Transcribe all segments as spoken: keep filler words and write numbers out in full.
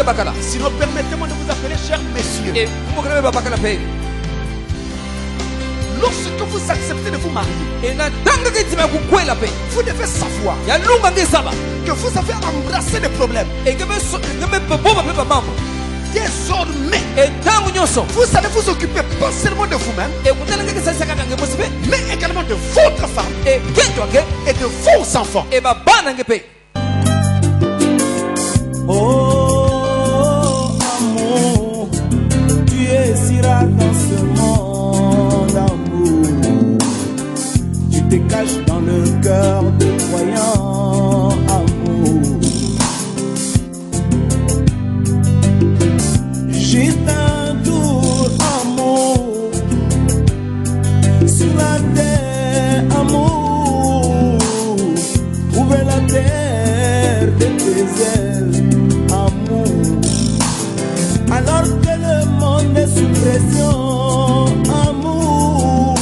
Sinon, permettez-moi de vous appeler chers messieurs. Lorsque vous acceptez de vous marier, vous devez savoir que vous avez embrassé des problèmes. Désormais, vous allez vous occuper pas seulement de vous-même, mais également de votre femme et de vos enfants. Oh, amour, tu es si rare dans ce monde, amour. Tu te caches dans le cœur de croyants, amour. Juste un tour, amour, sur la terre, amour. Trouver la terre de tes ailes, amour. Alors que le monde est sous pression, amour.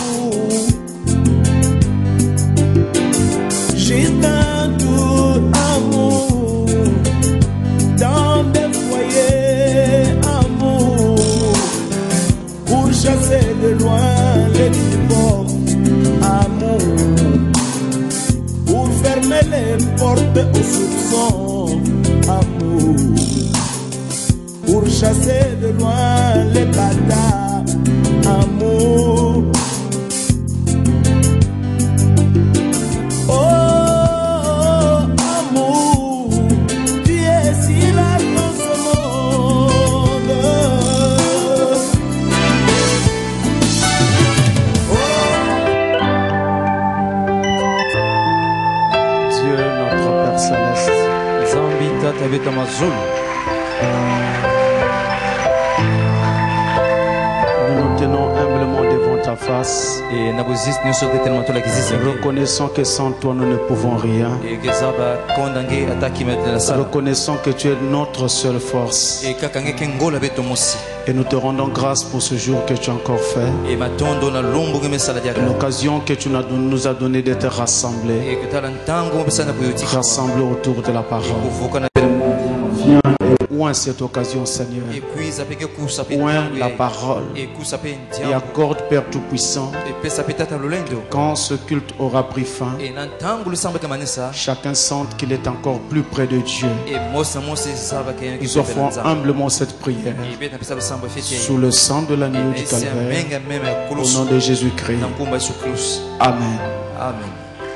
Juste un tour, amour, dans des foyers, amour, pour chasser de loin les divorces, amour, pour fermer les portes aux soupçons, amour, pour chasser de loin les bâtards, amour. Oh, amour, tu es si là dans ce monde. Dieu notre Père Céleste, Zambi Tata Betamazul. Nous nous tenons humblement devant ta face et reconnaissons que sans toi nous ne pouvons rien. Reconnaissons que tu es notre seule force. Et nous te rendons grâce pour ce jour que tu as encore fait. L'occasion que tu nous as donné d'être rassemblés. Rassemblés autour de la parole. Viens et oins cette occasion, Seigneur. Oins la parole. Et accorde, Père Tout-Puissant, quand ce culte aura pris fin, chacun sente qu'il est encore plus près de Dieu. Nous offrons humblement cette prière sous le sang de l'agneau du Calvaire, au nom de Jésus-Christ. Amen. Amen.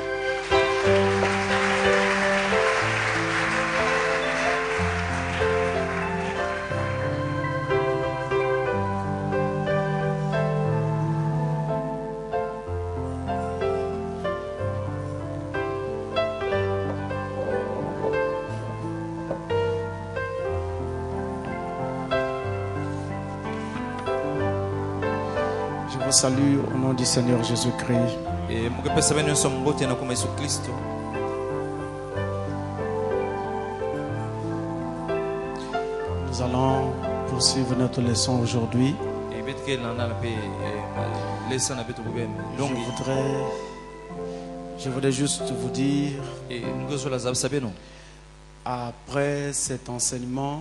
Je vous salue au nom du Seigneur Jésus-Christ. Nous allons poursuivre notre leçon aujourd'hui. Je voudrais, je voudrais juste vous dire, après cet enseignement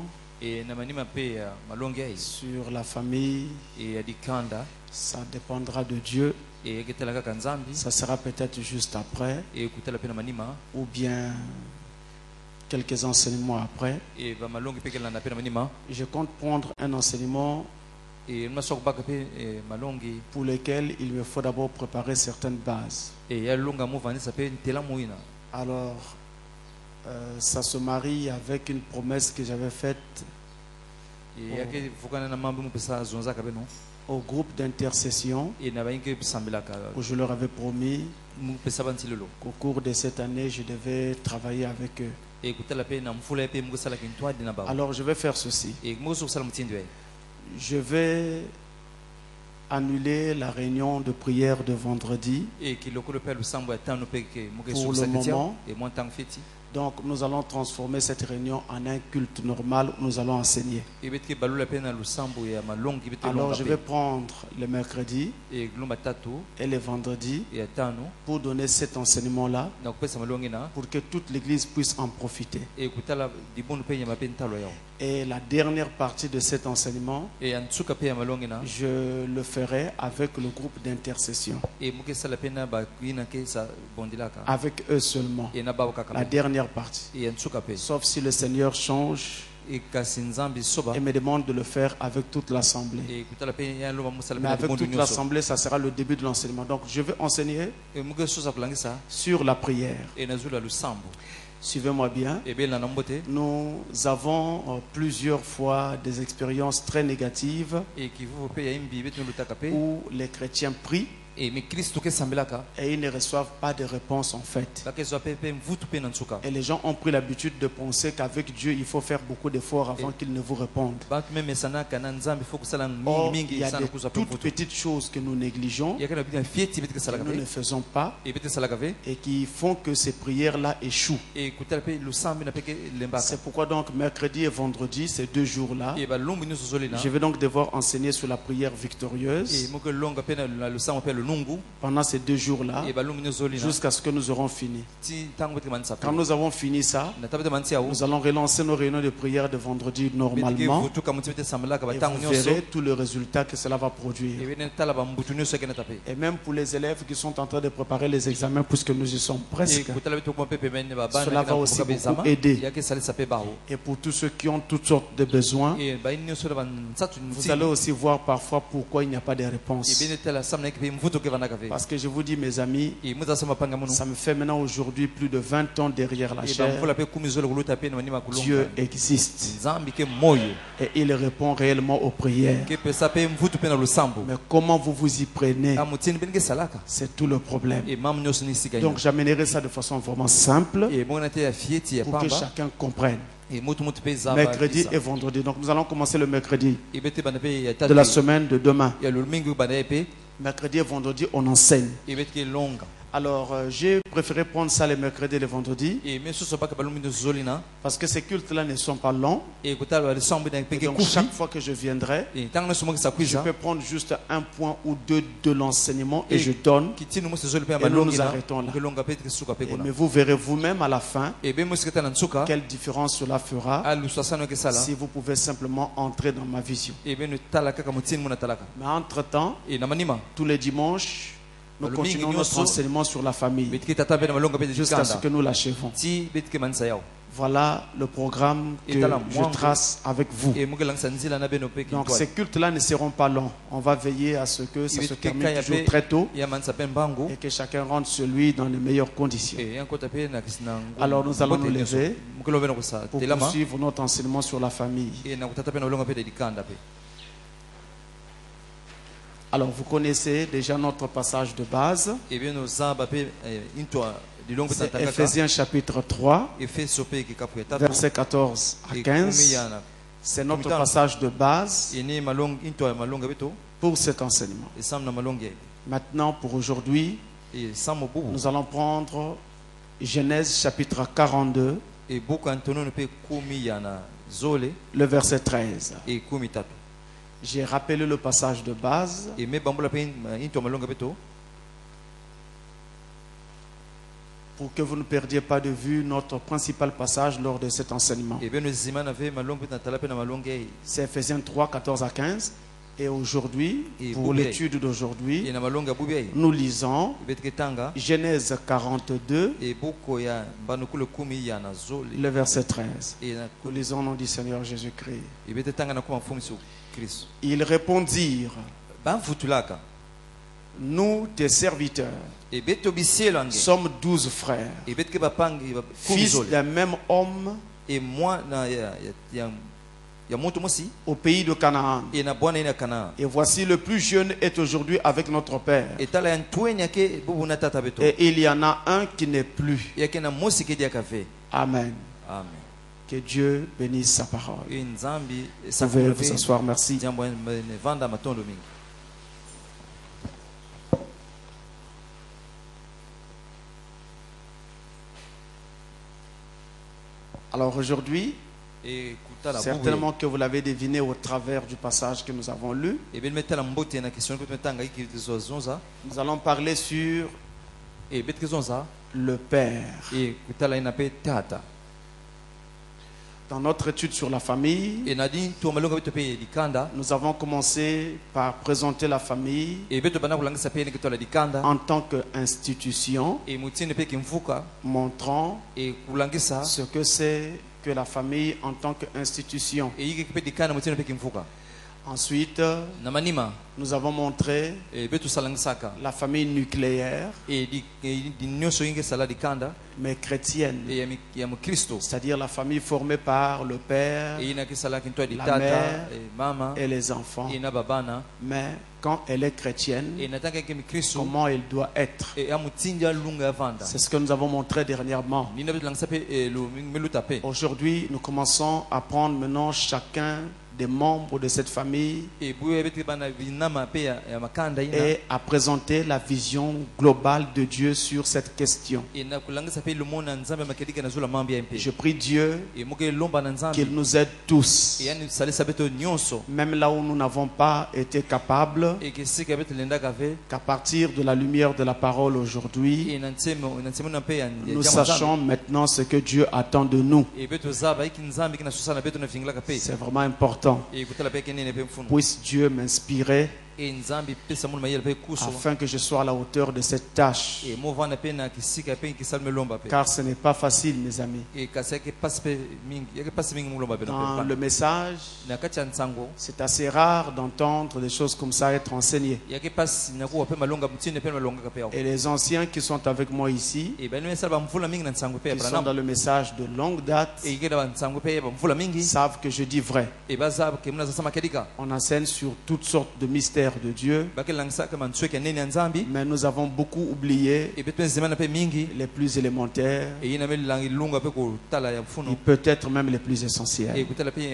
sur la famille, ça dépendra de Dieu. Ça sera peut-être juste après, ou bien quelques enseignements après. Je compte prendre un enseignement pour lequel il me faut d'abord préparer certaines bases. Alors, euh, ça se marie avec une promesse que j'avais faite au, au groupe d'intercession, où je leur avais promis qu'au cours de cette année, je devais travailler avec eux. Alors, je vais faire ceci. Je vais annuler la réunion de prière de vendredi pour le moment, Donc nous allons transformer cette réunion en un culte normal où nous allons enseigner. Alors je vais prendre le mercredi et le vendredi pour donner cet enseignement-là pour que toute l'église puisse en profiter. Et la dernière partie de cet enseignement, je le ferai avec le groupe d'intercession. Avec eux seulement. La dernière partie. Sauf si le Seigneur change et me demande de le faire avec toute l'assemblée. Mais avec toute l'assemblée, ça sera le début de l'enseignement. Donc je vais enseigner sur la prière. Suivez-moi bien. Nous avons euh, plusieurs fois des expériences très négatives où les chrétiens prient et ils ne reçoivent pas de réponse en fait. Et les gens ont pris l'habitude de penser qu'avec Dieu il faut faire beaucoup d'efforts avant qu'il ne vous réponde. Or, il y a des toutes petites choses que nous négligeons, que nous ne faisons pas et qui font que ces prières-là échouent. C'est pourquoi donc mercredi et vendredi, ces deux jours-là, je vais donc devoir enseigner sur la prière victorieuse pendant ces deux jours-là jusqu'à ce que nous aurons fini. Quand nous avons fini ça, nous allons relancer nos réunions de prière de vendredi normalement et vous verrez tout le résultat que cela va produire. Et même pour les élèves qui sont en train de préparer les examens, puisque nous y sommes presque, cela va aussi beaucoup aider. Et pour tous ceux qui ont toutes sortes de besoins, vous allez aussi voir parfois pourquoi il n'y a pas de réponse. Parce que je vous dis, mes amis, ça me fait maintenant aujourd'hui plus de vingt ans derrière la chair. Dieu existe et il répond réellement aux prières. Mais comment vous vous y prenez, c'est tout le problème. Donc j'amènerai ça de façon vraiment simple pour que chacun comprenne. Mercredi et vendredi. Donc nous allons commencer le mercredi de la semaine de demain. Mercredi et vendredi, on enseigne. Alors, euh, j'ai préféré prendre ça les mercredis et les vendredis parce que ces cultes-là ne sont pas longs. Et donc, chaque fois que je viendrai, je peux prendre juste un point ou deux de l'enseignement et je donne. Et nous nous arrêtons là. Et, mais vous verrez vous-même à la fin quelle différence cela fera si vous pouvez simplement entrer dans ma vision. Mais entre-temps, tous les dimanches, nous continuons notre enseignement sur la famille jusqu'à ce que nous l'achevons. Voilà le programme que je trace avec vous. Donc ces cultes-là ne seront pas longs. On va veiller à ce que ça se termine toujours très tôt et que chacun rentre chez lui dans les meilleures conditions. Alors nous allons nous lever pour poursuivre notre enseignement sur la famille. Alors vous connaissez déjà notre passage de base. C'est Ephésiens chapitre trois, versets quatorze à quinze. C'est notre passage de base pour cet enseignement. Maintenant, pour aujourd'hui, nous allons prendre Genèse chapitre quarante-deux, le verset treize. J'ai rappelé le passage de base pour que vous ne perdiez pas de vue notre principal passage lors de cet enseignement. C'est Ephésiens trois, quatorze à quinze. Et aujourd'hui, pour l'étude d'aujourd'hui, nous lisons Genèse quarante-deux, le verset treize. Nous lisons au nom du Seigneur Jésus-Christ. Ils répondirent: nous, tes serviteurs, sommes douze frères, fils d'un même homme, au pays de Canaan. Et voici le plus jeune est aujourd'hui avec notre père. Et il y en a un qui n'est plus. Amen. Amen. Que Dieu bénisse sa parole. Vous pouvez vous asseoir, merci. Alors aujourd'hui, certainement que vous l'avez deviné au travers du passage que nous avons lu, nous allons parler sur le Père. Dans notre étude sur la famille, nous avons commencé par présenter la famille en tant qu'institution, montrant ce que c'est que la famille en tant qu'institution. Ensuite, nous avons montré la famille nucléaire, mais chrétienne, c'est-à-dire la famille formée par le père, la mère et les enfants. Mais quand elle est chrétienne, comment elle doit être? C'est ce que nous avons montré dernièrement. Aujourd'hui, nous commençons à prendre maintenant chacun des membres de cette famille et à présenter la vision globale de Dieu sur cette question. Je prie Dieu qu'il nous aide tous, même là où nous n'avons pas été capables, qu'à partir de la lumière de la parole aujourd'hui, nous sachons maintenant ce que Dieu attend de nous. C'est vraiment important. Puisse Dieu m'inspirer afin que je sois à la hauteur de cette tâche. Car ce n'est pas facile, mes amis. Dans le message, c'est assez rare d'entendre des choses comme ça être enseignées. Et les anciens qui sont avec moi ici, qui sont dans le message de longue date, savent que je dis vrai. On enseigne sur toutes sortes de mystères de Dieu, mais nous avons beaucoup oublié les plus élémentaires et peut-être même les plus essentiels.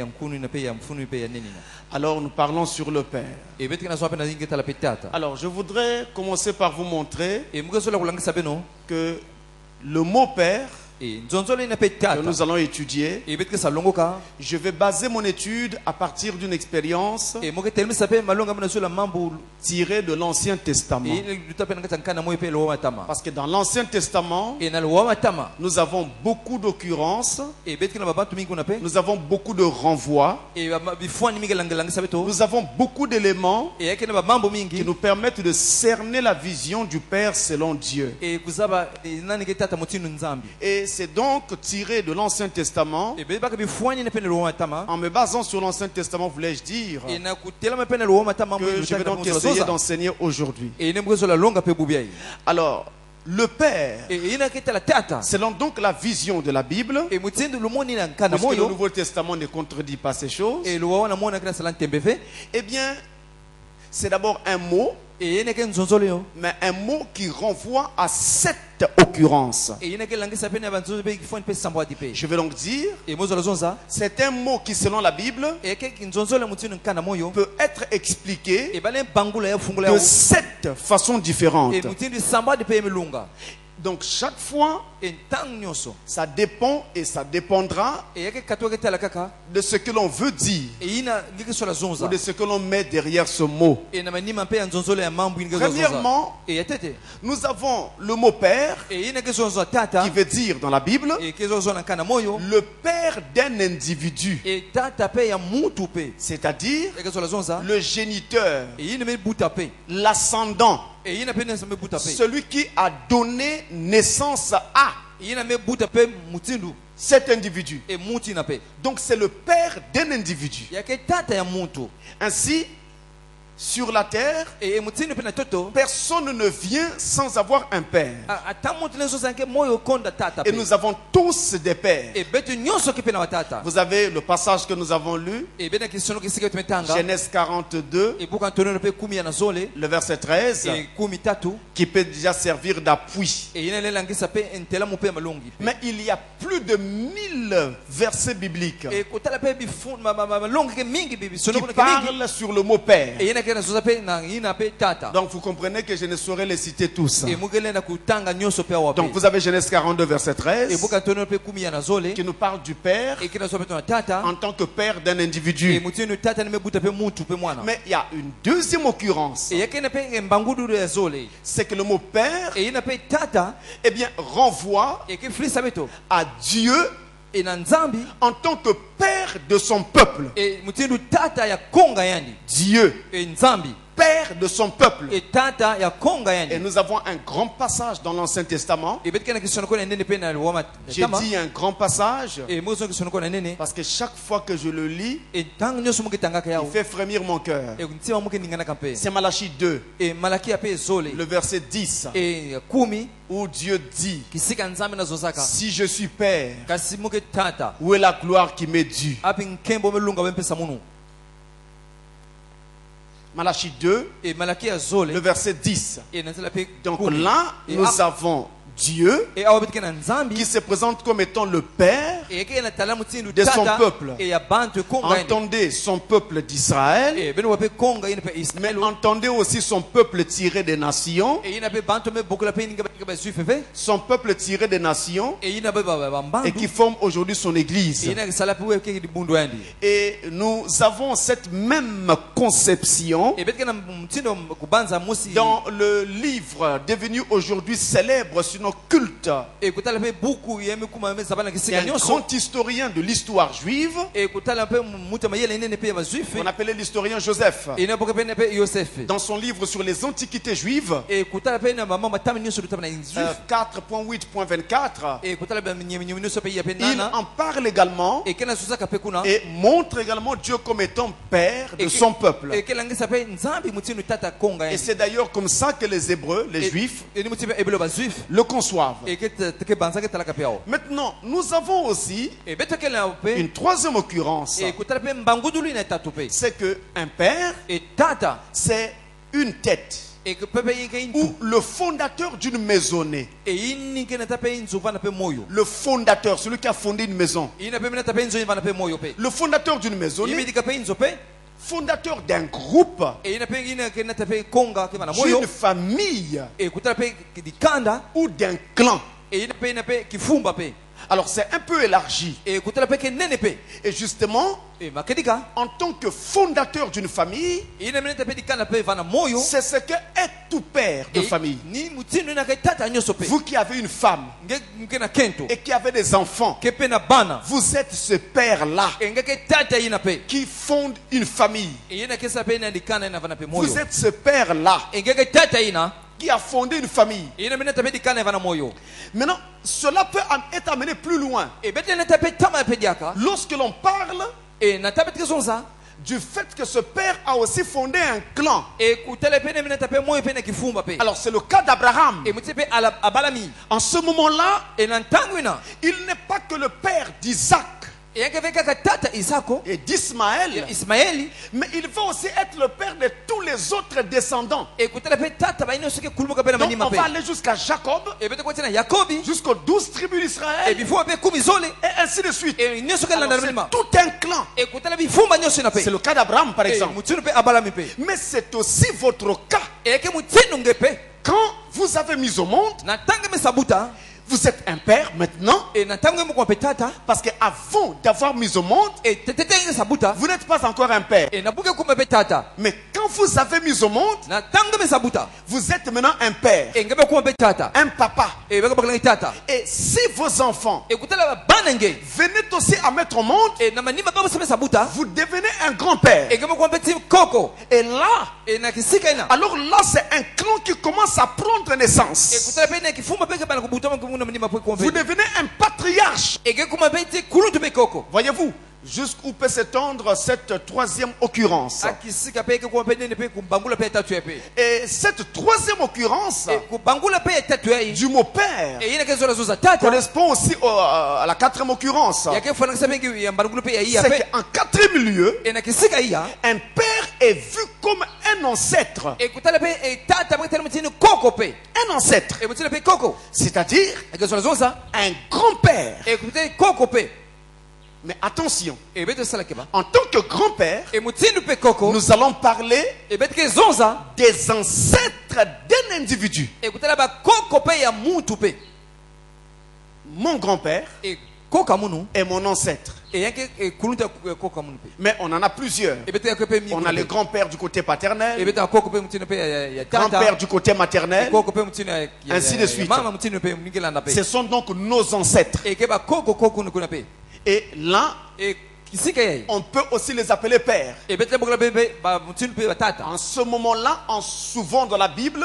Alors nous parlons sur le Père. Alors je voudrais commencer par vous montrer que le mot Père que nous allons étudier, je vais baser mon étude à partir d'une expérience tirée de l'Ancien Testament. Parce que dans l'Ancien Testament, nous avons beaucoup d'occurrences, nous avons beaucoup de renvois, nous avons beaucoup d'éléments qui nous permettent de cerner la vision du Père selon Dieu. Et c'est donc tiré de l'Ancien Testament. En me basant sur l'Ancien Testament, voulais-je dire que je vais donc essayer d'enseigner aujourd'hui. Alors, le Père, selon donc la vision de la Bible, parce que le Nouveau Testament ne contredit pas ces choses, eh bien, c'est d'abord un mot, mais un mot qui renvoie à cette occurrence. Je vais donc dire, c'est un mot qui, selon la Bible, peut être expliqué de sept façons différentes. Donc chaque fois, ça dépend et ça dépendra de ce que l'on veut dire ou de ce que l'on met derrière ce mot. Premièrement, nous avons le mot Père qui veut dire dans la Bible le Père d'un individu, c'est-à-dire le géniteur, l'ascendant, celui qui a donné naissance à cet individu. Donc c'est le père d'un individu. Ainsi, sur la terre, personne ne vient sans avoir un père. Et nous avons tous des pères. Vous avez le passage que nous avons lu, Genèse quarante-deux, le verset treize, qui peut déjà servir d'appui. Mais il y a plus de mille versets bibliques qui parlent sur le mot père. Donc vous comprenez que je ne saurais les citer tous. Donc vous avez Genèse quarante-deux verset treize qui nous parle du père en tant que père d'un individu. Mais il y a une deuxième occurrence. C'est que le mot père eh bien, renvoie à Dieu en tant que père de son peuple. Dieu, père de son peuple. Et nous avons un grand passage dans l'Ancien Testament. J'ai dit un grand passage parce que chaque fois que je le lis, il fait frémir mon cœur. C'est Malachie deux, le verset dix, où Dieu dit: si je suis père, où est la gloire qui m'est due? Malachie deux, le verset dix. Donc là, nous avons Dieu qui se présente comme étant le père de son peuple. Entendez son peuple d'Israël, mais entendez aussi son peuple tiré des nations. Son peuple tiré des nations et qui forme aujourd'hui son église. Et nous avons cette même conception dans le livre devenu aujourd'hui célèbre sur nos cultes. Il y a un grand historien de l'histoire juive, on appelait l'historien Joseph. Dans son livre sur les antiquités juives, euh, quatre point huit point vingt-quatre, il en parle également et montre également Dieu comme étant père de son peuple. Et c'est d'ailleurs comme ça que les Hébreux, les Juifs, le conçoivent. Maintenant, nous avons aussi une troisième occurrence. C'est que un père, c'est une tête, ou le fondateur d'une maisonnée. Le fondateur, celui qui a fondé une maison. Le fondateur d'une maisonnée, fondateur d'un groupe, d'une famille ou d'un clan. Alors c'est un peu élargi. Et justement, en tant que fondateur d'une famille, c'est ce que est tout père de famille. Vous qui avez une femme et qui avez des enfants, vous êtes ce père-là qui fonde une famille. Vous êtes ce père-là qui a fondé une famille. Maintenant, cela peut être amené plus loin. Lorsque l'on parle du fait que ce père a aussi fondé un clan. Alors c'est le cas d'Abraham. En ce moment-là, il n'est pas que le père d'Isaac et d'Ismaël, mais il va aussi être le père de tous les autres descendants. Donc on va aller jusqu'à Jacob, jusqu'aux douze tribus d'Israël, et ainsi de suite. Alors, c'est tout un clan. C'est le cas d'Abraham par exemple. Mais c'est aussi votre cas. Quand vous avez mis au monde, vous êtes un père maintenant. Parce qu'avant d'avoir mis au monde, vous n'êtes pas encore un père. Mais quand vous avez mis au monde, vous êtes maintenant un père, un papa. Et si vos enfants venaient aussi à mettre au monde, vous devenez un grand-père. Et là, alors là c'est un clan qui commence à prendre naissance. Vous devenez un patriarche. Voyez-vous jusqu'où peut s'étendre cette troisième occurrence. Et cette troisième occurrence du mot père correspond aussi au, à la quatrième occurrence. C'est qu'en quatrième lieu, un père est vu comme un ancêtre. Un ancêtre. C'est-à-dire un grand-père. Mais attention, en tant que grand-père, nous allons parler des ancêtres d'un individu. Mon grand-père est mon ancêtre. Mais on en a plusieurs. On a le grand-père du côté paternel, grand-père du côté maternel, ainsi de suite. Ce sont donc nos ancêtres. Et là, on peut aussi les appeler pères. En ce moment-là, en souvent dans la Bible,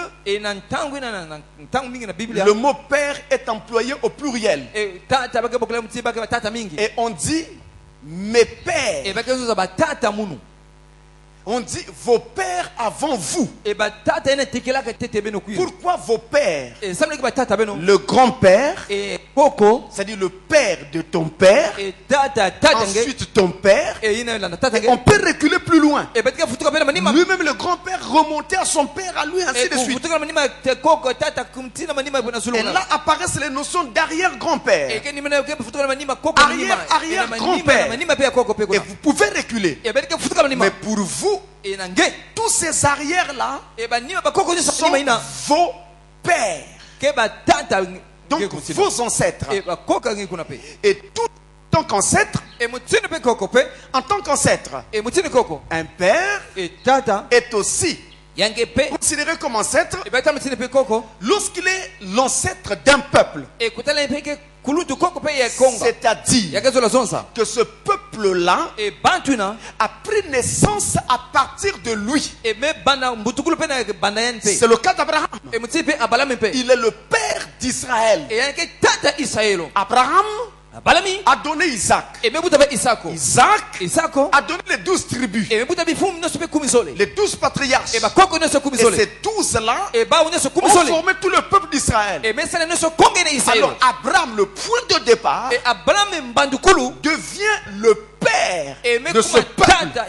le mot père est employé au pluriel. Et on dit mes pères. On dit vos pères avant vous. Pourquoi vos pères? Le grand-père, c'est-à-dire le père de ton père, ensuite ton père. Et on peut reculer plus loin. Lui-même, le grand-père, remontait à son père, à lui, ainsi de suite. Et là apparaissent les notions d'arrière-grand-père, arrière-arrière-grand-père. Et vous pouvez reculer. Mais pour vous, tous ces arrières-là sont vos pères. Donc vos ancêtres. Et tout en tant qu'ancêtre, en tant qu'ancêtre, un père est aussi considéré comme ancêtre lorsqu'il est l'ancêtre d'un peuple. C'est-à-dire que ce peuple-là a pris naissance à partir de lui. C'est le cas d'Abraham. Il est le père d'Israël. Abraham a donné Isaac. Isaac a donné les douze tribus, les douze patriarches. Et ces douze-là ont formé tout le peuple d'Israël. Alors Abraham, le point de départ, devient le père de ce peuple.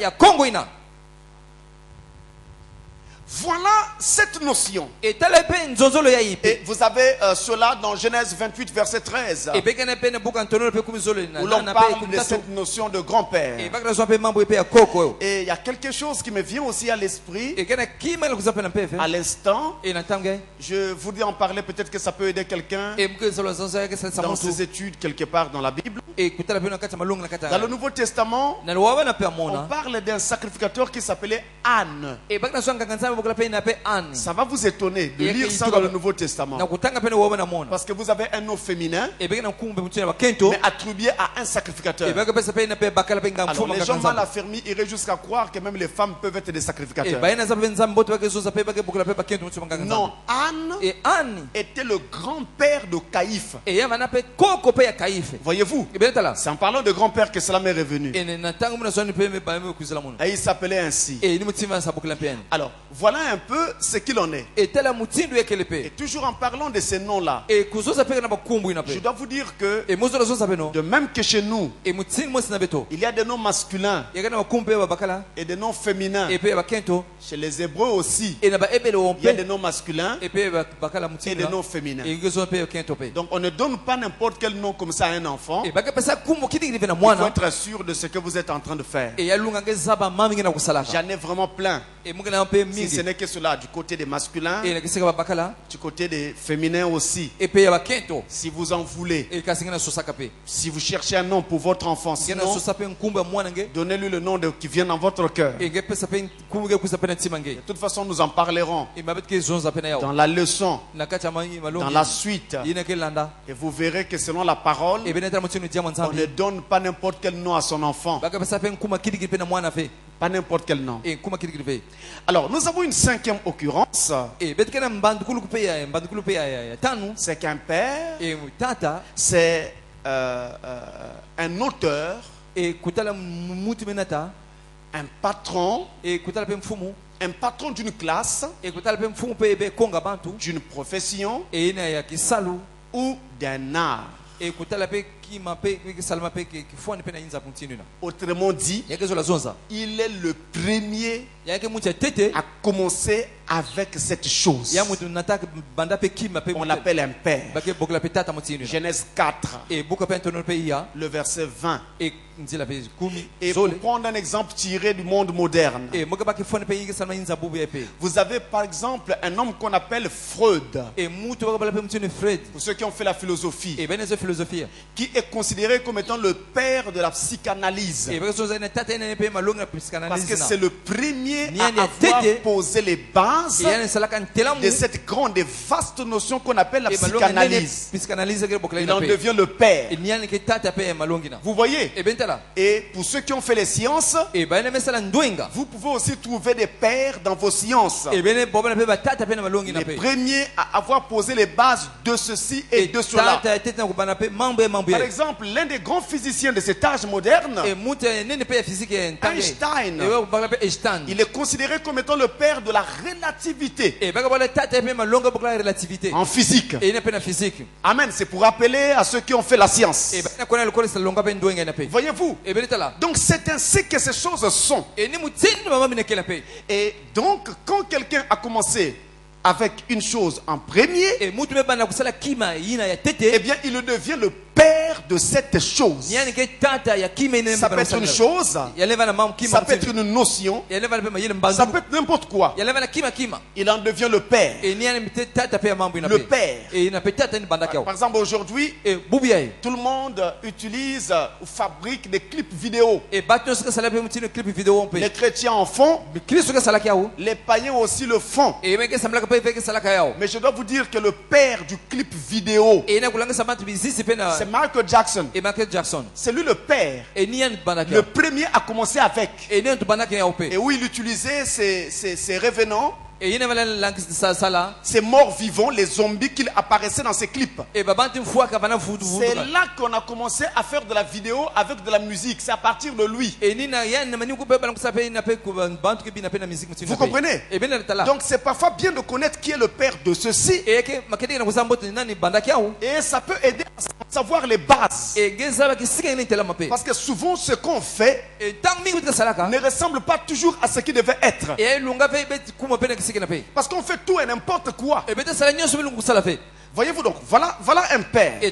Voilà cette notion. Et vous avez euh, cela dans Genèse vingt-huit, verset treize. Où l'on parle de cette notion de grand-père. Et il y a quelque chose qui me vient aussi à l'esprit. À l'instant, je voudrais en parler, peut-être que ça peut aider quelqu'un dans ses études quelque part dans la Bible. Dans le Nouveau Testament, on parle d'un sacrificateur qui s'appelait Anne. Ça va vous étonner de lire ça dans le Nouveau Testament. Parce que vous avez un nom féminin, mais attribué à un sacrificateur. Alors les gens mal affermis iraient jusqu'à croire que même les femmes peuvent être des sacrificateurs. Non, Anne était le grand-père de Caïphe. Voyez-vous, c'est en parlant de grand-père que cela m'est revenu. Et il s'appelait ainsi. Alors, voilà un peu ce qu'il en est. Et toujours en parlant de ces noms-là, je dois vous dire que, de même que chez nous, il y a des noms masculins et des noms féminins. Chez les Hébreux aussi, il y a des noms masculins et des noms féminins. Donc on ne donne pas n'importe quel nom comme ça à un enfant. Il faut être sûr de ce que vous êtes en train de faire. J'en ai vraiment plein. Si ce n'est que cela, du côté des masculins, du côté des féminins aussi. Si vous en voulez, si vous cherchez un nom pour votre enfant, sinon, donnez-lui le nom de, qui vient dans votre cœur. De toute façon, nous en parlerons dans la leçon, dans la suite. Et vous verrez que selon la parole, on ne donne pas n'importe quel nom à son enfant. Pas n'importe quel nom. Alors, nous avons une cinquième occurrence. C'est qu'un père, c'est euh, euh, un auteur, un patron, un patron d'une classe, d'une profession ou d'un art. Autrement dit, il est le premier à commencer avec cette chose. On l'appelle un père. Genèse quatre, le verset vingt. Et pour prendre un exemple tiré du monde moderne, vous avez par exemple un homme qu'on appelle Freud. Pour ceux qui ont fait la philosophie, qui est considéré comme étant le père de la psychanalyse. Parce que c'est le premier à avoir posé les bases de cette grande et vaste notion qu'on appelle la psychanalyse. Il en devient le père. Vous voyez? Et pour ceux qui ont fait les sciences, vous pouvez aussi trouver des pères dans vos sciences. Les premiers à avoir posé les bases de ceci et de cela. Par exemple, l'un des grands physiciens de cet âge moderne, Einstein, il est considéré comme étant le père de la relativité en physique. Amen. C'est pour rappeler à ceux qui ont fait la science. Voyez-vous? Donc c'est ainsi que ces choses sont. Et donc quand quelqu'un a commencé avec une chose en premier, eh bien il devient le père de cette chose. Ça peut être une chose, ça peut être une notion, ça peut être n'importe quoi. Il en devient le père. Le père. Par exemple aujourd'hui, tout le monde utilise ou fabrique des clips vidéo. Les chrétiens en font, les païens aussi le font. Mais je dois vous dire que le père du clip vidéo, c'est Michael Jackson. C'est lui le père. Le premier a commencé avec. Et où il utilisait ses, ses, ses revenants, ces morts vivants, les zombies qui apparaissaient dans ces clips. C'est là qu'on a commencé à faire de la vidéo avec de la musique. C'est à partir de lui. Vous comprenez? Donc c'est parfois bien de connaître qui est le père de ceci. Et ça peut aider à savoir les bases. Parce que souvent ce qu'on fait ne ressemble pas toujours à ce qui devait être. Parce qu'on fait tout et n'importe quoi. Voyez-vous donc, voilà, voilà un père. Et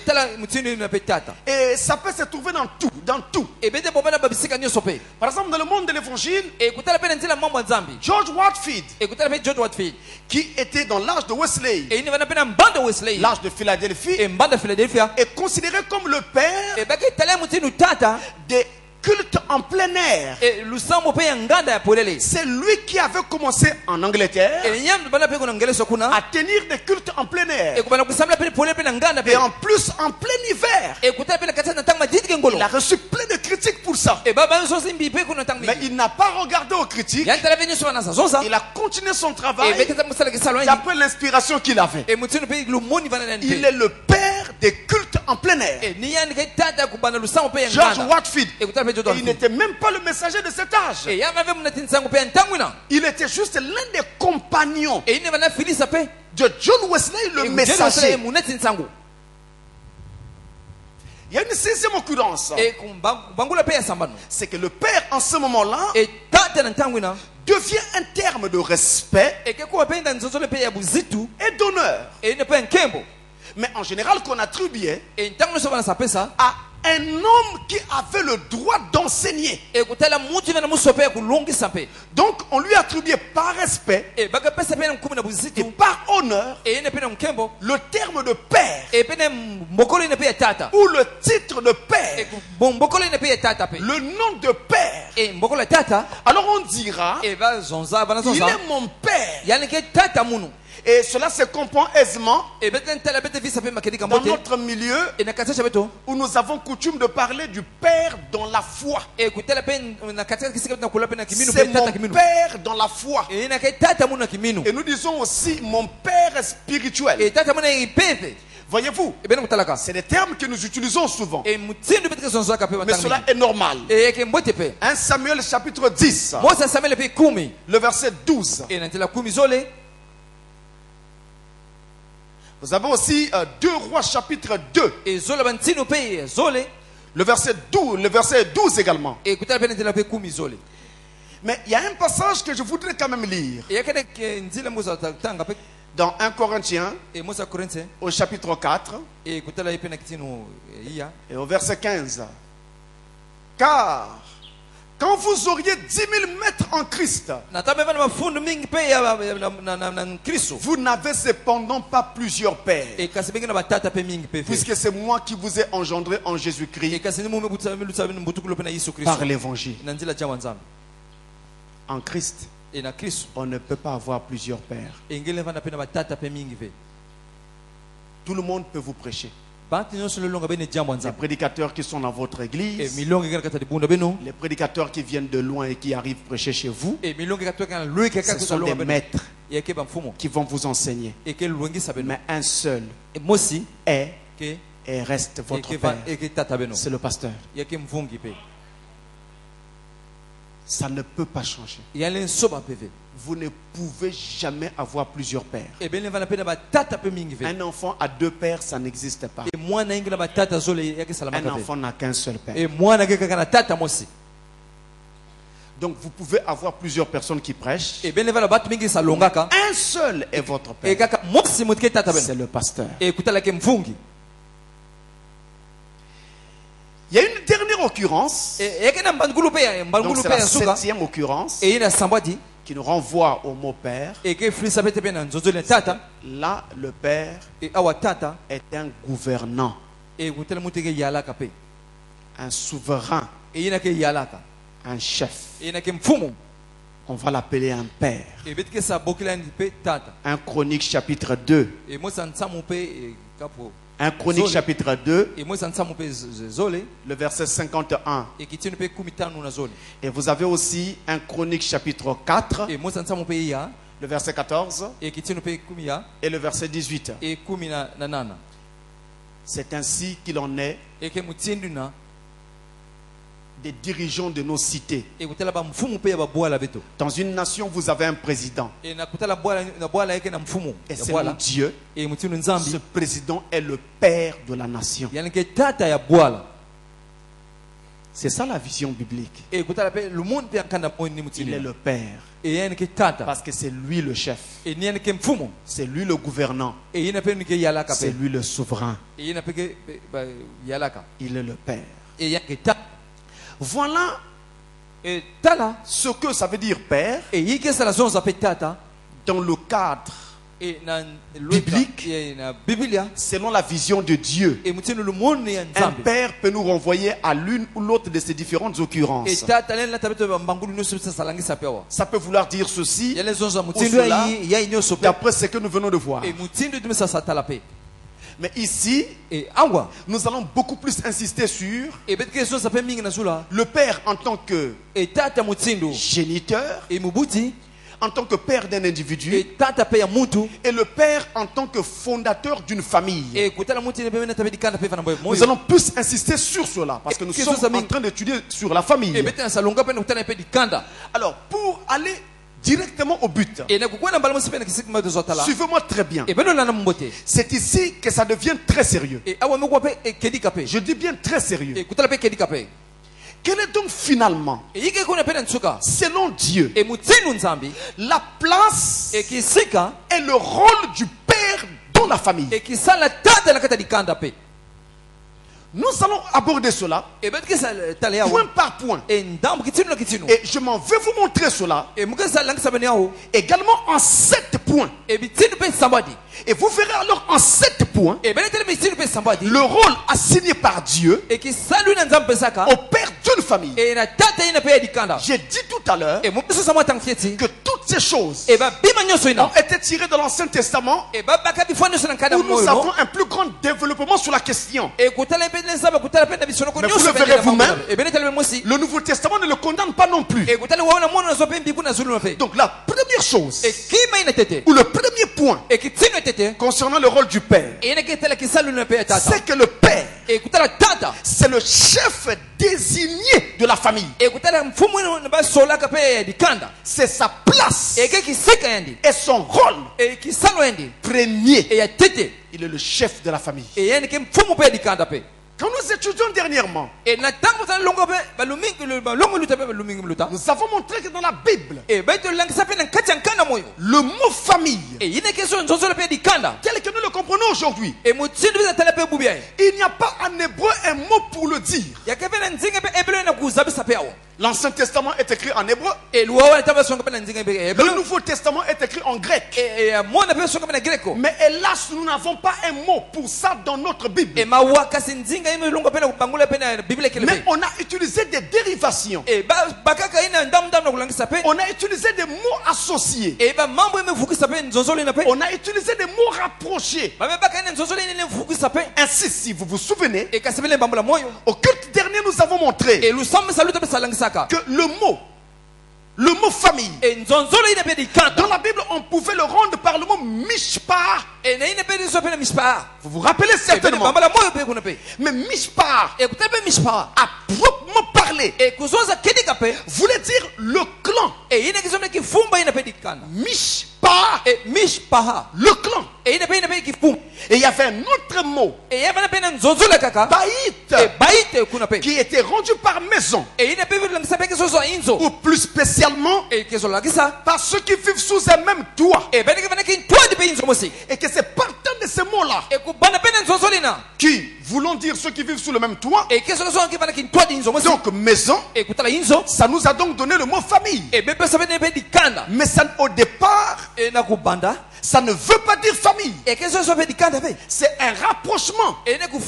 ça peut se trouver dans tout, dans tout. Par exemple, dans le monde de l'évangile, George Whitefield, qui était dans l'âge de Wesley, l'âge de Philadelphie, est considéré comme le père des culte en plein air. C'est lui qui avait commencé en Angleterre à tenir des cultes en plein air. Et en plus en plein hiver. Il a reçu plein de critiques pour ça. Mais il n'a pas regardé aux critiques. Il a continué son travail d'après l'inspiration qu'il avait. Il est le père des cultes en plein air. George Whitefield, il n'était même pas le messager de cet âge. Il était juste l'un des compagnons de John Wesley, le messager. Il y a une sixième occurrence. C'est que le père en ce moment-là devient un terme de respect et d'honneur. Mais en général qu'on attribuait à un homme qui avait le droit d'enseigner. Donc on lui attribuait par respect et par honneur le terme de père ou le titre de père, le nom de père. Alors on dira, il est mon père. Et cela se comprend aisément dans notre milieu où nous avons coutume de parler du père dans la foi. C'est mon père dans la foi. Et nous disons aussi mon père spirituel. Voyez-vous, c'est des termes que nous utilisons souvent. Mais cela est normal. un Samuel chapitre dix, le verset douze. Vous avez aussi euh, deux Rois chapitre deux. Le verset douze, le verset douze également. Mais il y a un passage que je voudrais quand même lire. Dans un Corinthiens, au chapitre quatre, et au verset quinze. Car, quand vous auriez dix mille mètres en Christ, vous n'avez cependant pas plusieurs pères. Puisque c'est moi qui vous ai engendré en Jésus-Christ par l'évangile. En Christ, on ne peut pas avoir plusieurs pères. Tout le monde peut vous prêcher. Les prédicateurs qui sont dans votre église, les prédicateurs qui viennent de loin et qui arrivent prêcher chez vous, ce sont des maîtres qui vont vous enseigner. Mais un seul est et reste votre père. C'est le pasteur. Ça ne peut pas changer. Vous ne pouvez jamais avoir plusieurs pères. Un enfant a deux pères, ça n'existe pas. Un enfant n'a qu'un seul père. Donc vous pouvez avoir plusieurs personnes qui prêchent. Un seul est votre père. C'est le pasteur. Il y a une dernière occurrence. Donc c'est la septième occurrence qui nous renvoie au mot père. Là, le père est un gouvernant, un souverain, un chef. On va l'appeler un père. Un Chronique chapitre deux. Un Chronique chapitre deux, le verset cinquante et un. Et vous avez aussi un Chronique chapitre quatre, le verset quatorze et le verset dix-huit. C'est ainsi qu'il en est des dirigeants de nos cités. Dans une nation, vous avez un président. Et selon Dieu, ce président est le père de la nation. C'est ça la vision biblique. Il est le père. Parce que c'est lui le chef. C'est lui le gouvernant. C'est lui le souverain. Il est le père. Voilà ce que ça veut dire père dans le cadre biblique, selon la vision de Dieu. Un père peut nous renvoyer à l'une ou l'autre de ces différentes occurrences. Ça peut vouloir dire ceci ou cela, d'après ce que nous venons de voir. Mais ici, nous allons beaucoup plus insister sur le père en tant que géniteur, en tant que père d'un individu, et le père en tant que fondateur d'une famille. Nous allons plus insister sur cela parce que nous sommes en train d'étudier sur la famille. Alors, pour aller directement au but, suivez-moi très bien. C'est ici que ça devient très sérieux. Je dis bien très sérieux. Quelle est donc finalement, selon Dieu, la place et le rôle du père dans la famille? Nous allons aborder cela point par point. Et je m'en vais vous montrer cela également en sept points. Et vous verrez alors en sept points le rôle assigné par Dieu au père d'une famille. J'ai dit tout à l'heure que toutes ces choses ont été tirées de l'Ancien Testament où nous avons un plus grand développement sur la question. Mais vous le verrez vous-même, le Nouveau Testament ne le condamne pas non plus. Donc la première chose, ou le premier point concernant le rôle du père, c'est que le père c'est le chef désigné de la famille. C'est sa place et son rôle premier. Il est le chef de la famille. Quand nous étudions dernièrement, nous avons montré que dans la Bible, le mot famille, tel que nous le comprenons aujourd'hui, il n'y a pas en hébreu un mot pour le dire. L'Ancien Testament est écrit en hébreu. Le Nouveau Testament est écrit en grec. Mais hélas, nous n'avons pas un mot pour ça dans notre Bible. Mais on a utilisé des dérivations. On a utilisé des mots associés. On a utilisé des mots rapprochés. Ainsi, si vous vous souvenez, au culte dernier, nous avons montré que le mot, le mot famille, dans la Bible, on pouvait le rendre par le mot mishpah. Vous vous rappelez certainement. Mais mishpah, à proprement parler, voulait dire le clan. Mishpah, le clan. Et il y avait un autre mot, baït, qui était rendu par maison. Ou plus spécialement par ceux qui vivent sous un même toit. Et que c'est partant de ces mots-là qui, voulant dire ceux qui vivent sous le même toit, donc maison, ça nous a donc donné le mot famille. Mais ça, au départ, ça ne veut pas dire famille. C'est un rapprochement. Et à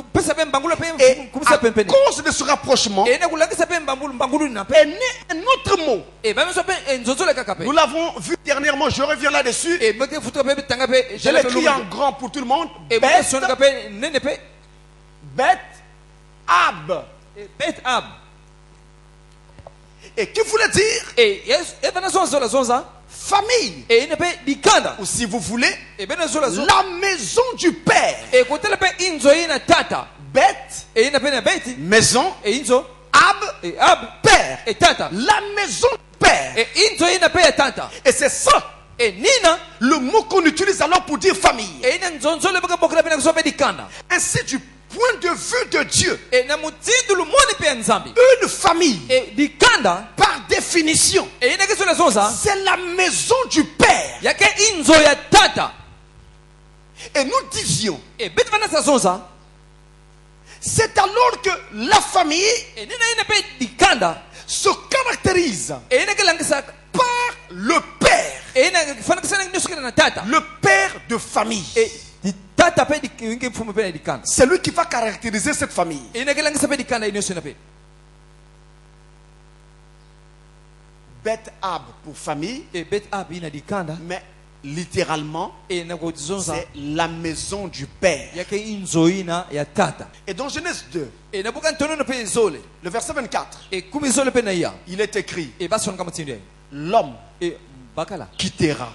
cause de ce rapprochement est né un autre mot. Nous l'avons vu dernièrement, je reviens là-dessus. Je l'écris en grand pour tout le monde. Bet Ab. Et qui voulait dire famille. Ou si vous voulez, la maison du père. Bet, maison, Ab, père. La maison du père. Et c'est ça le mot qu'on utilise alors pour dire famille. Ainsi, du point de vue de Dieu, une famille, par définition, c'est la maison du père. Et nous disions, c'est alors que la famille se caractérise par le père, le père de famille. C'est lui qui va caractériser cette famille. Bet Ab pour famille, mais littéralement, c'est la maison du père. Et dans Genèse deux, le verset vingt-quatre, il est écrit: l'homme quittera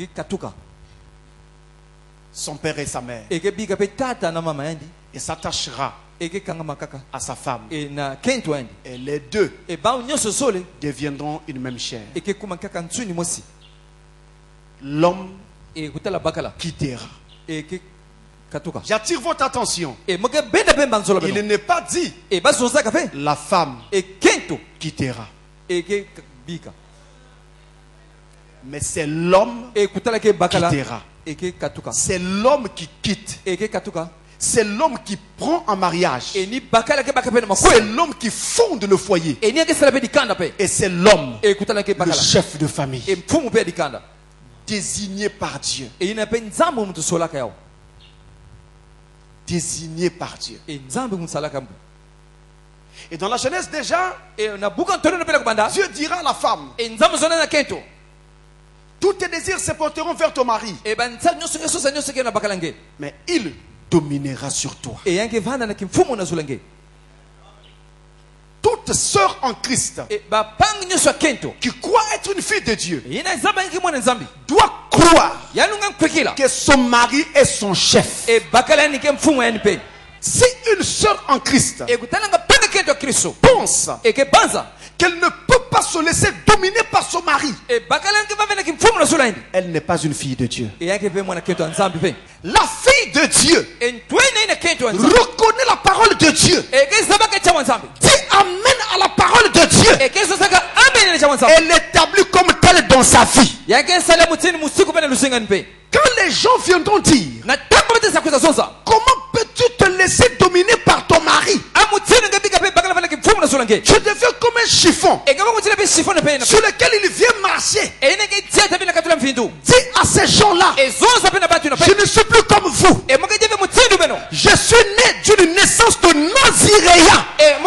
son père et sa mère et s'attachera à sa femme, et les deux deviendront une même chair. L'homme quittera. J'attire votre attention. Il n'est pas dit la femme quittera, mais c'est l'homme qui quittera. C'est l'homme qui quitte. C'est l'homme qui prend en mariage. C'est l'homme qui fonde le foyer. Et c'est l'homme, le chef de famille, désigné par Dieu. Désigné par Dieu. Et dans la Genèse déjà, Dieu dira à la femme: tous tes désirs se porteront vers ton mari, mais il dominera sur toi. Toute sœur en Christ qui croit être une fille de Dieu doit croire que son mari est son chef. Si une sœur en Christ pense qu'elle ne peut pas se laisser dominer par son mari, elle n'est pas une fille de Dieu. La fille de Dieu reconnaît la parole de Dieu, dit amen à la parole de Dieu, elle l'établit comme telle dans sa vie. Quand les gens viendront dire, comment peux-tu te laisser dominer par ton mari? Tu deviens comme un chiffon sur lequel il vient marcher. Dis à ces gens-là, je ne suis plus comme vous. Je suis né d'une naissance de Naziréa.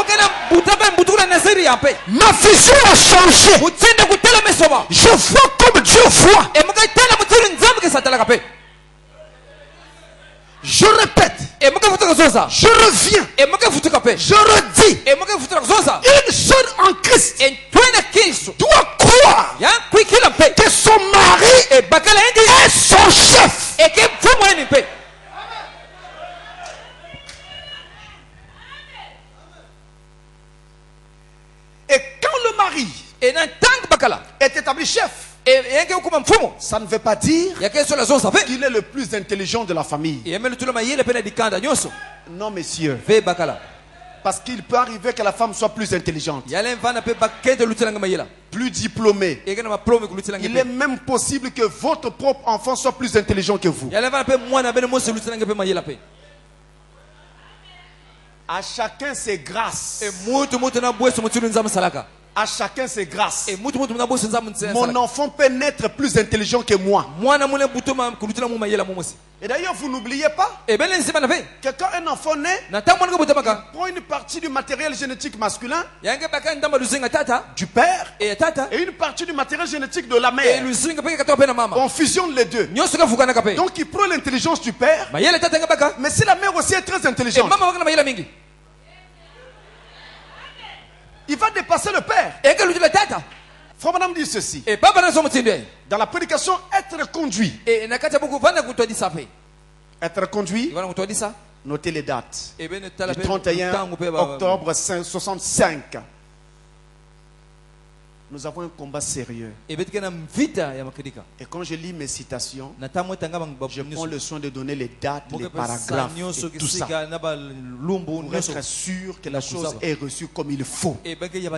Ma vision a changé. Je vois comme Dieu voit. Je répète, je reviens, je redis, une sœur en Christ doit croire que son mari est son chef. Et quand le mari est établi chef, ça ne veut pas dire qu'il est le plus intelligent de la famille. Non, messieurs. Parce qu'il peut arriver que la femme soit plus intelligente, plus diplômée. Il est même possible que votre propre enfant soit plus intelligent que vous. À chacun ses grâces. À chacun ses grâces. Mon enfant peut naître plus intelligent que moi. Et d'ailleurs, vous n'oubliez pas que quand un enfant naît, il prend une partie du matériel génétique masculin du père et une partie du matériel génétique de la mère. On fusionne les deux. Donc il prend l'intelligence du père, mais si la mère aussi est très intelligente, il va dépasser le père. Frère Madame dit ceci. Dans la prédication, être conduit. Être conduit. Notez les dates. Du trente et un octobre soixante-cinq. Nous avons un combat sérieux. Et quand je lis mes citations, je prends le soin de donner les dates, les paragraphes et tout ça, pour être sûr que la chose est reçue comme il faut. Et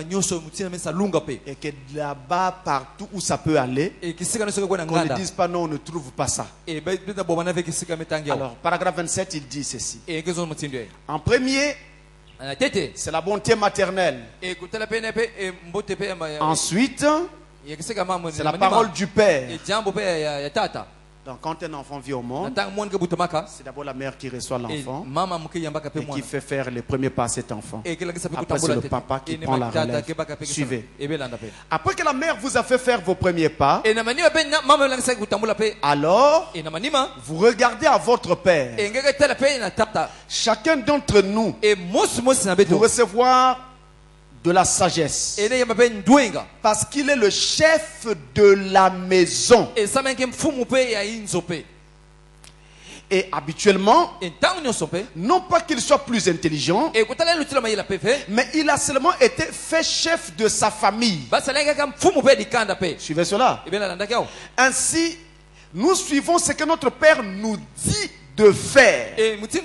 que là-bas, partout où ça peut aller, qu'on ne dise pas non, on ne trouve pas ça. Alors, paragraphe vingt-sept, il dit ceci. En premier, c'est la bonté maternelle. Ensuite, c'est la parole du père. Donc quand un enfant vient au monde, c'est d'abord la mère qui reçoit l'enfant et qui fait faire les premiers pas à cet enfant. Après c'est le papa qui prend la relève. Suivez. Après que la mère vous a fait faire vos premiers pas, alors vous regardez à votre père. Chacun d'entre nous pour recevoir de la sagesse, parce qu'il est le chef de la maison. Et habituellement, non pas qu'il soit plus intelligent, mais il a seulement été fait chef de sa famille. Suivez cela. Ainsi, nous suivons ce que notre père nous dit de faire.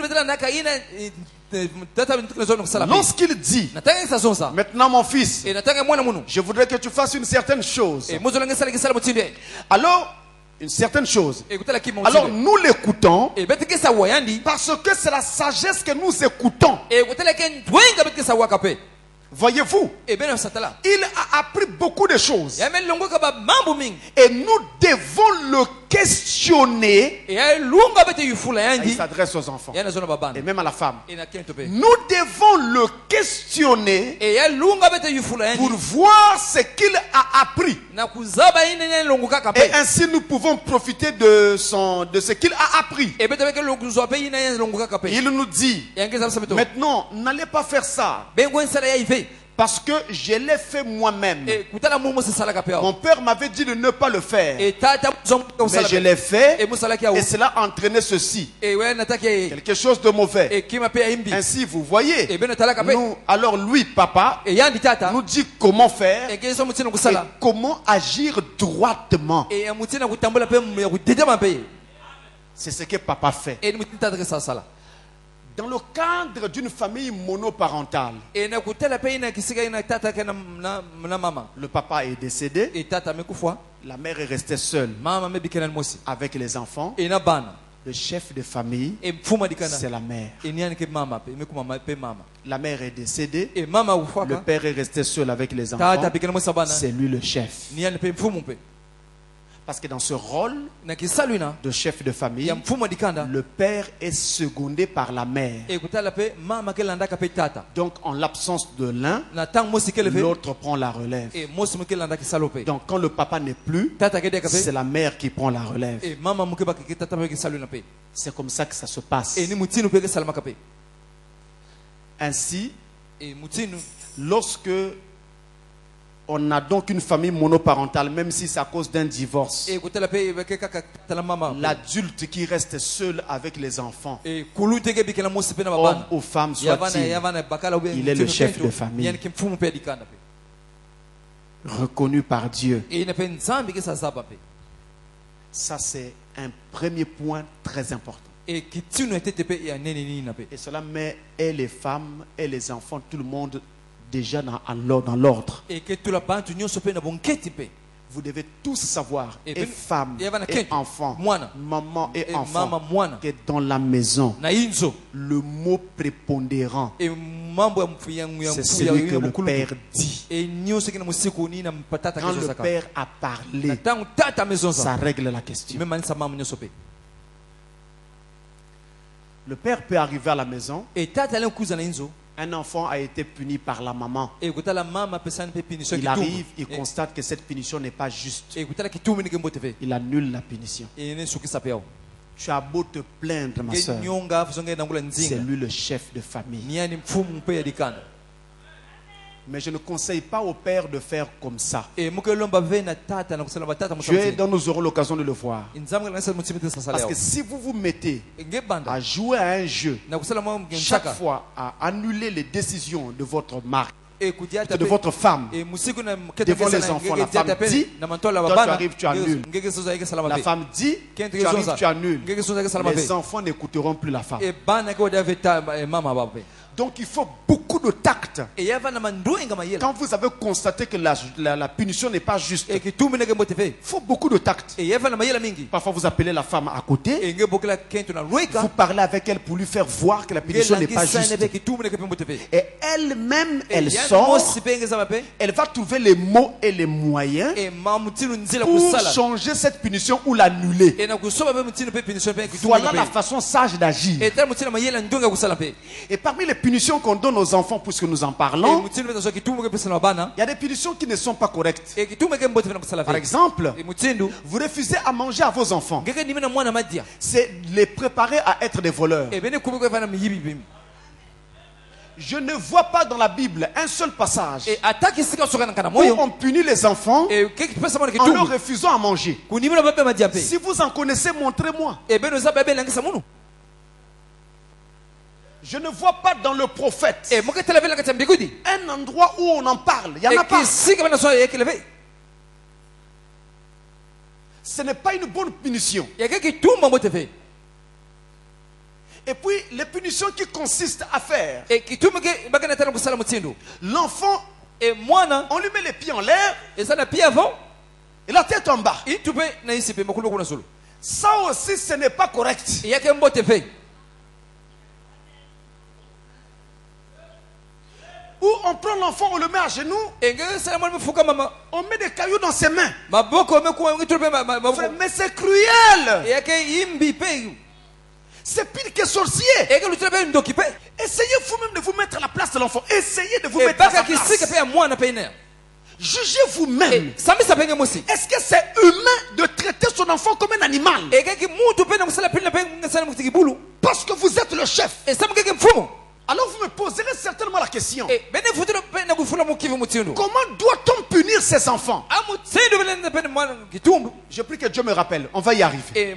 Lorsqu'il dit, maintenant mon fils, je voudrais que tu fasses une certaine chose, alors une certaine chose, alors nous l'écoutons parce que c'est la sagesse que nous écoutons. Voyez-vous, il a appris beaucoup de choses et nous devons le questionner. Il s'adresse aux enfants et même à la femme. Nous devons le questionner pour voir ce qu'il a appris, et ainsi nous pouvons profiter de, son, de ce qu'il a appris. Il nous dit, maintenant n'allez pas faire ça, Parce que je l'ai fait moi-même. Mon père m'avait dit de ne pas le faire. Mais je l'ai fait et cela a entraîné ceci. Quelque chose de mauvais. Ainsi, vous voyez, nous, alors lui, papa, nous dit comment faire et comment agir droitement. C'est ce que papa fait. Dans le cadre d'une famille monoparentale, le papa est décédé, la mère est restée seule avec les enfants. Le chef de famille, c'est la mère. La mère est décédée, le père est resté seul avec les enfants, c'est lui le chef. Parce que dans ce rôle de chef de famille, le père est secondé par la mère. Donc en l'absence de l'un, l'autre prend la relève. Donc quand le papa n'est plus, c'est la mère qui prend la relève. C'est comme ça que ça se passe. Ainsi, lorsque on a donc une famille monoparentale, même si c'est à cause d'un divorce, l'adulte qui reste seul avec les enfants, homme ou femme soit-il, il est le chef de famille, reconnu par Dieu. Ça, c'est un premier point très important. Et cela met et les femmes et les enfants, tout le monde déjà dans, dans l'ordre. Vous devez tous savoir, et femmes et enfants, maman et enfants, que dans la maison, le mot prépondérant, c'est celui que le Père dit. Quand le Père a parlé, ça règle la question. Le père peut arriver à la maison. Un enfant a été puni par la maman. Il arrive, il constate que cette punition n'est pas juste. Il annule la punition. Tu as beau te plaindre, ma soeur, c'est lui le chef de famille. Mais je ne conseille pas au père de faire comme ça. Dieu, dont nous aurons l'occasion de le voir. Parce que si vous vous mettez à jouer à un jeu, chaque fois à annuler les décisions de votre mari, de votre femme, devant les enfants, la femme dit, toi tu arrives, tu annules. La femme dit, tu arrives, tu annules. Les enfants n'écouteront plus la femme. Donc il faut beaucoup de tact. Quand vous avez constaté que la, la, la punition n'est pas juste, il faut beaucoup de tact. Parfois vous appelez la femme à côté, vous parlez avec elle pour lui faire voir que la punition n'est pas juste. Et elle-même, elle sort, elle va trouver les mots et les moyens pour changer cette punition ou l'annuler. Voilà la façon sage d'agir. Et parmi les punitions qu'on donne aux enfants, puisque nous en parlons, il y a des punitions qui ne sont pas correctes. Par exemple, vous refusez à manger à vos enfants. C'est les préparer à être des voleurs. Je ne vois pas dans la Bible un seul passage où on punit les enfants en leur refusant à manger. Si vous en connaissez, montrez-moi. Je ne vois pas dans le prophète un endroit où on en parle. Il n'y en a pas. Ce n'est pas une bonne punition. Et puis, les punitions qui consistent à faire. L'enfant, on lui met les pieds en l'air et la tête en bas. Ça aussi, ce n'est pas correct. Ou on prend l'enfant, on le met à genoux, on met des cailloux dans ses mains. Mais c'est cruel. C'est pire que sorcier. Essayez vous-même de vous mettre à la place de l'enfant. Essayez de vous mettre à sa place. Jugez vous-même. Est-ce que c'est humain de traiter son enfant comme un animal? Parce que vous êtes le chef. Alors vous me poserez certainement la question. Comment doit-on punir ses enfants? Je prie que Dieu me rappelle. On va y arriver.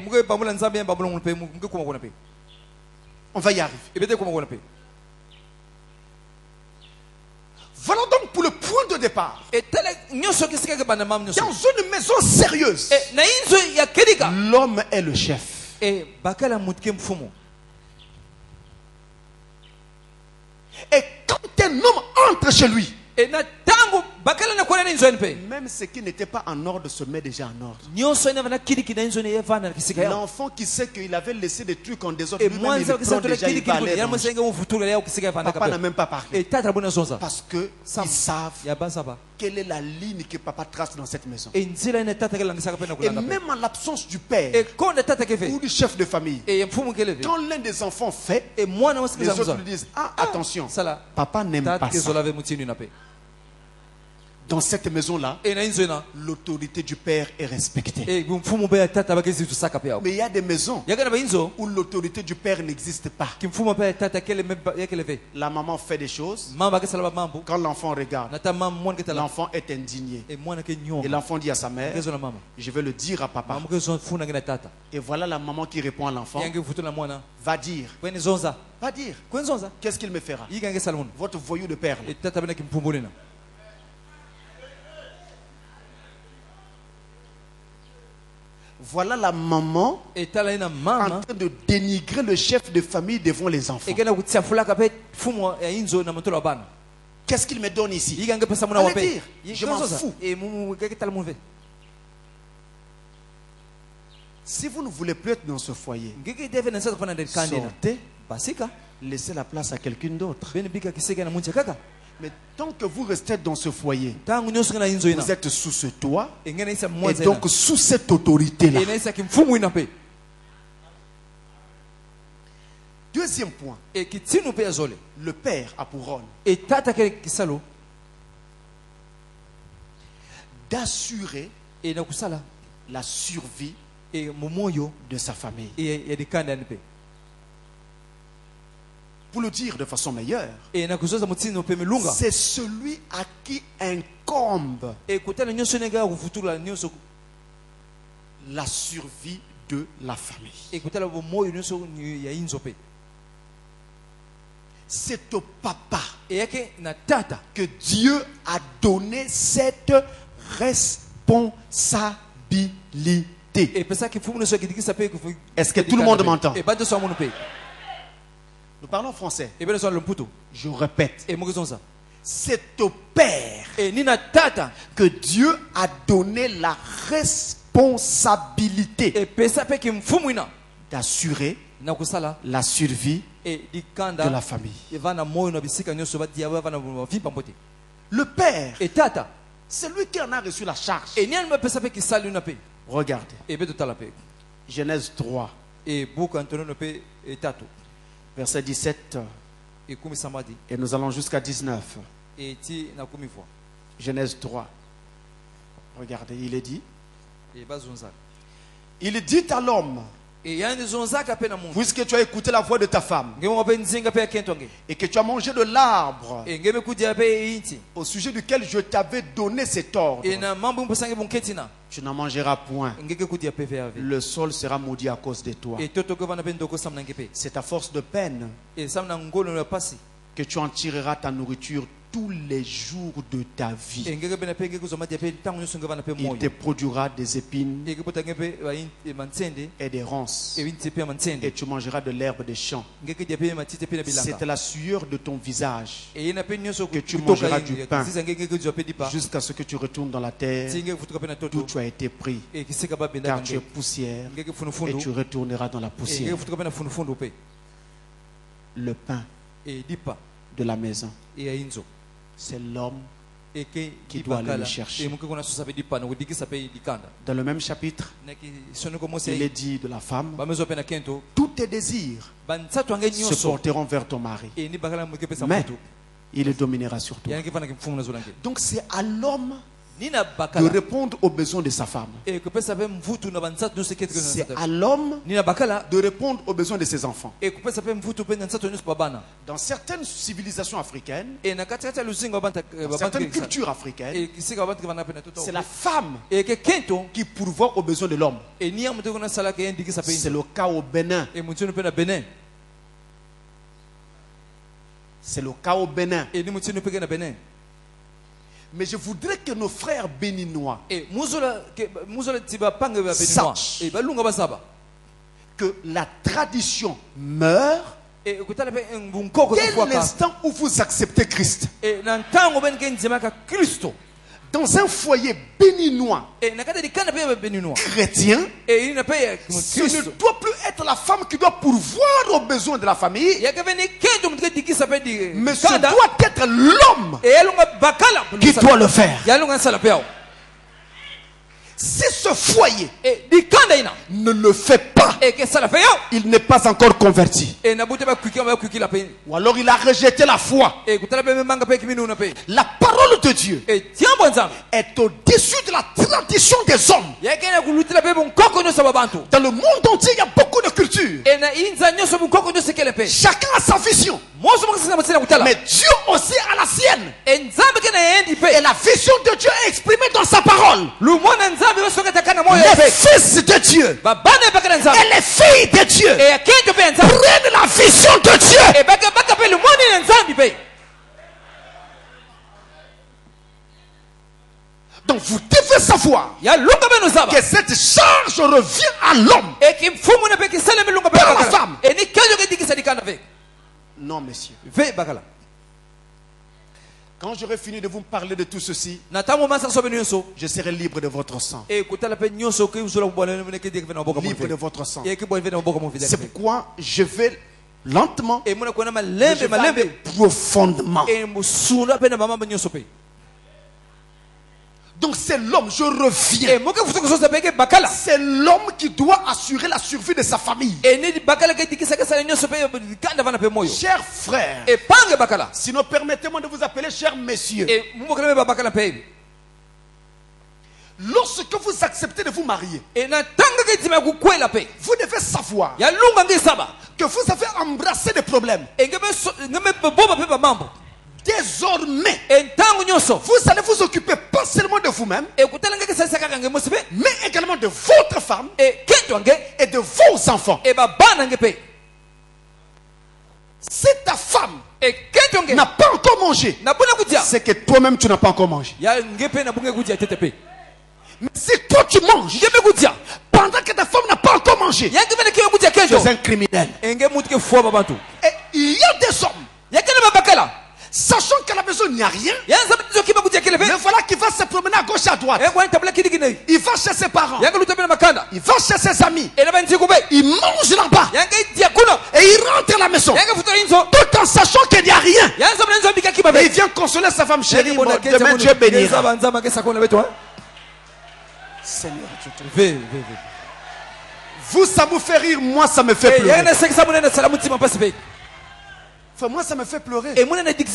On va y arriver. Voilà donc pour le point de départ. Dans une maison sérieuse, l'homme est le chef. Et quand un homme entre chez lui, même ce qui n'était pas en ordre se met déjà en ordre. L'enfant qui sait qu'il avait laissé des trucs en désordre, lui-même, il le prend déjà, il va aller manger. Papa n'a même pas parlé. Parce qu'ils savent quelle est la ligne que papa trace dans cette maison. Et même en l'absence du père ou du chef de famille, quand l'un des enfants fait, les autres lui disent, ah, attention, papa n'aime pas ça. Dans cette maison-là, l'autorité du père est respectée. Mais il y a des maisons où l'autorité du père n'existe pas. La maman fait des choses. Quand l'enfant regarde, l'enfant est indigné. Et l'enfant dit à sa mère, je vais le dire à papa. Et voilà la maman qui répond à l'enfant, va dire, va dire, qu'est-ce qu'il me fera? Votre voyou de père. Voilà la maman en train de dénigrer le chef de famille devant les enfants. Qu'est-ce qu'il me donne ici? Allez dire, je m'en fous. Si vous ne voulez plus être dans ce foyer, sortez, laissez la place à quelqu'un d'autre. Mais tant que vous restez dans ce foyer, vous êtes sous ce toit et donc sous cette autorité-là. Deuxième point, le père a pour rôle d'assurer la survie de sa famille. Pour le dire de façon meilleure, c'est celui à qui incombe la survie de la famille. C'est au papa que Dieu a donné cette responsabilité. Est-ce que tout le monde m'entend? Nous parlons français. Je répète. C'est au père que Dieu a donné la responsabilité d'assurer la survie de la famille. Le père, c'est lui qui en a reçu la charge. Regardez. Genèse trois. Verset dix-sept. Et nous allons jusqu'à dix-neuf. Genèse trois. Regardez, il est dit. Il dit à l'homme, puisque tu as écouté la voix de ta femme et que tu as mangé de l'arbre au sujet duquel je t'avais donné cet ordre, tu n'en mangeras point. Le sol sera maudit à cause de toi. C'est à force de peine que tu en tireras ta nourriture tous les jours de ta vie. Il te produira des épines et des ronces, et tu mangeras de l'herbe des champs. C'est à la sueur de ton visage que tu mangeras du pain jusqu'à ce que tu retournes dans la terre d'où tu as été pris, car tu es poussière et tu retourneras dans la poussière. Le pain de la maison, c'est l'homme qui doit aller le chercher. Dans le même chapitre, il est dit de la femme, tous tes désirs se porteront vers ton mari, mais il dominera sur toi. Donc c'est à l'homme de répondre aux besoins de sa femme. C'est à l'homme de répondre aux besoins de ses enfants. Dans certaines civilisations africaines, dans certaines cultures africaines, c'est la femme qui pourvoit aux besoins de l'homme. C'est le cas au Bénin. C'est le cas au Bénin. Mais je voudrais que nos frères béninois sachent que la tradition meurt dès l'instant où vous acceptez Christ. Dans un foyer béninois chrétien, ce ne doit plus être la femme qui doit pourvoir aux besoins de la famille, mais ce doit être l'homme qui doit le faire. Si ce foyer ne le fait pas, il n'est pas encore converti. Ou alors il a rejeté la foi. La parole de Dieu est au-dessus de la tradition des hommes. Dans le monde entier, il y a beaucoup de cultures. Chacun a sa vision. Mais Dieu aussi a la sienne. Et la vision de Dieu est exprimée dans sa parole. Les fils de Dieu et les filles de Dieu prennent la vision de Dieu. Donc vous devez savoir que cette charge revient à l'homme par la femme. Non, messieurs. Quand j'aurai fini de vous parler de tout ceci, je serai libre de votre sang. Libre de votre sang. C'est pourquoi je vais lentement, mais je vais aller profondément. Donc c'est l'homme, je reviens. C'est l'homme qui doit assurer la survie de sa famille. Chers frères, sinon permettez-moi de vous appeler chers messieurs. Lorsque vous acceptez de vous marier, vous devez savoir que vous avez embrassé des problèmes. Désormais, vous allez vous occuper pas seulement de vous-même, mais également de votre femme et de vos enfants. Si ta femme n'a pas encore mangé, c'est que toi-même tu n'as pas encore mangé. Mais si toi tu manges pendant que ta femme n'a pas encore mangé, tu es un criminel. Et il y a des hommes, sachant qu'à la maison il n'y a rien, mais voilà qu'il va se promener à gauche et à droite. Il va chez ses parents, il va chez ses amis, il mange là-bas et il rentre à la maison tout en sachant qu'il n'y a rien. Et il vient consoler sa femme chérie. Demain Dieu bénira. Seigneur, je te veux. Vous, ça vous fait rire, moi ça me fait pleurer. Enfin, moi ça me fait pleurer. Mais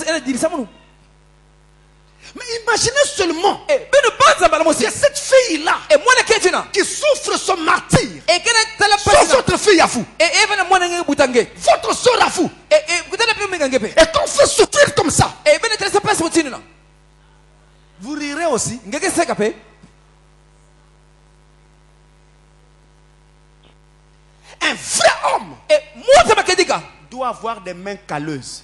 imaginez seulement que cette fille-là qui souffre son martyre, soit votre fille à vous, votre soeur à vous, et qu'on fait souffrir comme ça, vous rirez aussi. Un vrai homme doit avoir des mains calleuses.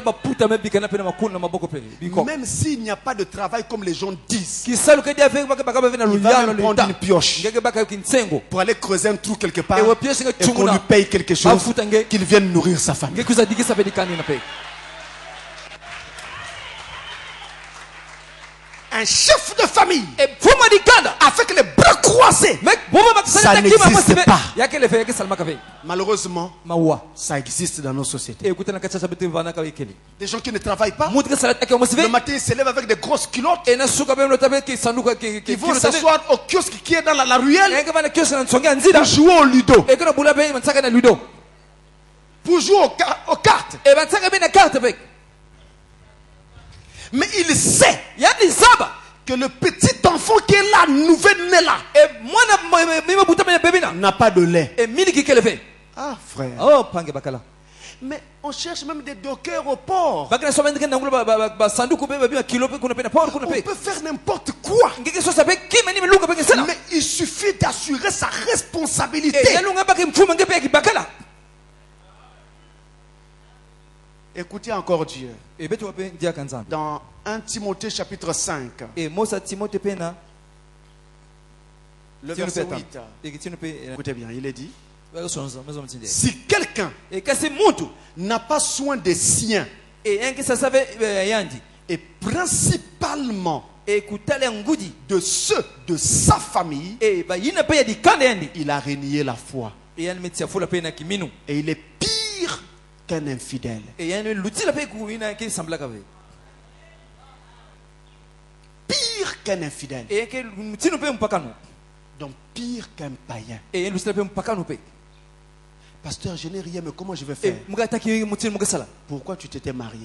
Même s'il n'y a pas de travail comme les gens disent, il va même prendre une pioche pour aller creuser un trou quelque part et qu'on lui paye quelque chose, qu'il vienne nourrir sa famille. Un chef de famille avec les bras croisés, ça n'existe pas. Malheureusement, ça existe dans nos sociétés. Des gens qui ne travaillent pas, le matin ils se lèvent avec des grosses culottes, ils vont s'asseoir au kiosque qui est dans la, la ruelle pour jouer au ludo, pour jouer aux, aux cartes. Mais il sait que le petit enfant qui est là, nouveau-né là, n'a pas de lait. Ah, frère. Oh, pange bakala. Mais on cherche même des dockers au port. On peut faire n'importe quoi. Mais il suffit d'assurer sa responsabilité. Écoutez encore Dieu. Dans un Timothée chapitre cinq. Le verset huit. Écoutez bien, il est dit. Si quelqu'un n'a pas soin des siens, et principalement de ceux de sa famille, il a renié la foi. Et il est pire qu'un infidèle. Pire qu'un infidèle. Donc pire qu'un païen. Pasteur, je n'ai rien, mais comment je vais faire? Pourquoi tu t'étais marié?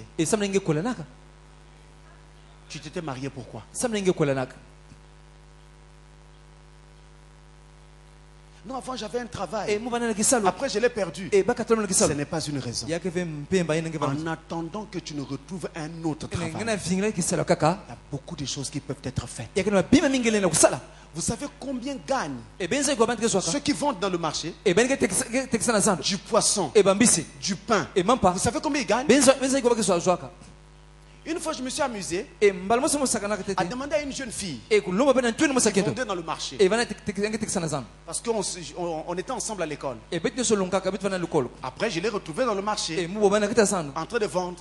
Tu t'étais marié pourquoi? Non, avant j'avais un travail. Après je l'ai perdu. Ce n'est pas une raison. En attendant que tu ne retrouves un autre travail, il y a beaucoup de choses qui peuvent être faites. Vous savez combien gagnent ceux qui vendent dans le marché du poisson, du pain? Vous savez combien ils gagnent? Une fois, je me suis amusé à demander à une jeune fille qui vendait dans le marché. Parce qu'on on était ensemble à l'école. Après, je l'ai retrouvée dans le marché en train de vendre.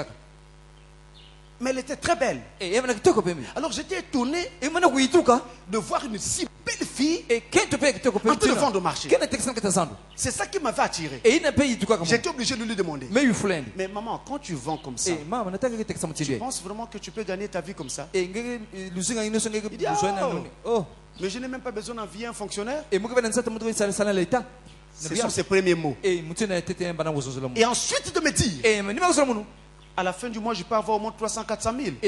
Mais elle était très belle. Alors j'étais étonné de voir une si belle fille en train de vendre au marché. C'est ça qui m'avait attiré. J'étais obligé de lui demander. Mais maman, quand tu vends comme ça, tu penses vraiment que tu peux gagner ta vie comme ça? Il dit, oh, mais je n'ai même pas besoin d'envier un fonctionnaire. Ce sont ses premiers mots. Et ensuite de me dire, à la fin du mois, je peux avoir au moins trois cents à quatre cent mille.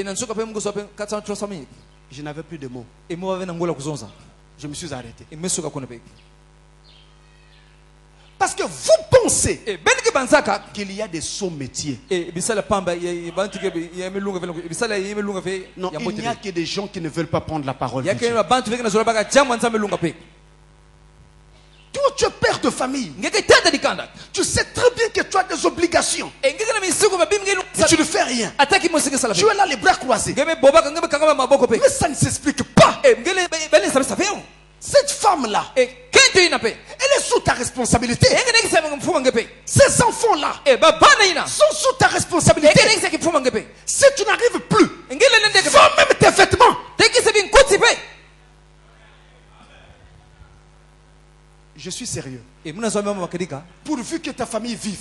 Je n'avais plus de mots. Je me suis arrêté. Parce que vous pensez qu'il y a des sauts métiers. Non, il n'y a que des gens qui ne veulent pas prendre la parole de Dieu. Toi, tu es père de famille. Tu sais très bien que tu as des obligations. Mais tu ne fais rien. Tu es là les bras croisés. Mais ça ne s'explique pas. Cette femme-là, elle est sous ta responsabilité. Ces enfants-là sont sous ta responsabilité. Si tu n'arrives plus, vends même tes vêtements. Je suis sérieux. Pourvu que ta famille vive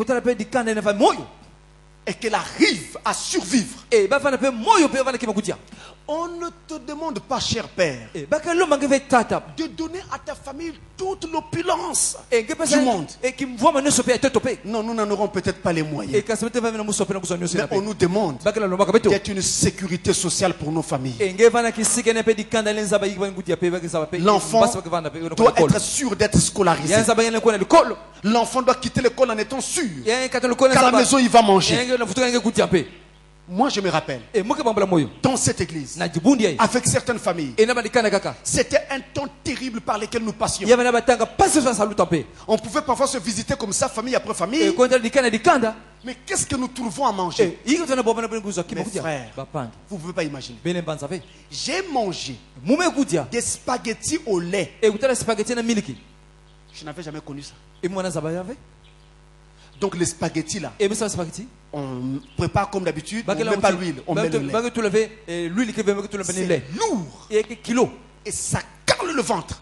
et qu'elle arrive à survivre. On ne te demande pas, cher père, de donner à ta famille toute l'opulence du monde. Non, nous n'en aurons peut-être pas les moyens. Mais on nous demande d'être une sécurité sociale pour nos familles. L'enfant doit être sûr d'être scolarisé. L'enfant doit quitter l'école en étant sûr qu'à la maison il va manger. Moi je me rappelle, dans cette église, avec certaines familles, c'était un temps terrible par lequel nous passions. On pouvait parfois se visiter comme ça, famille après famille. Mais qu'est-ce que nous trouvons à manger? Mes frères, vous ne pouvez pas imaginer. J'ai mangé des spaghettis au lait. Je n'avais jamais connu ça. Donc les spaghettis là, on prépare comme d'habitude, on ne met pas l'huile, on met le lait. C'est lourd et ça cale le ventre.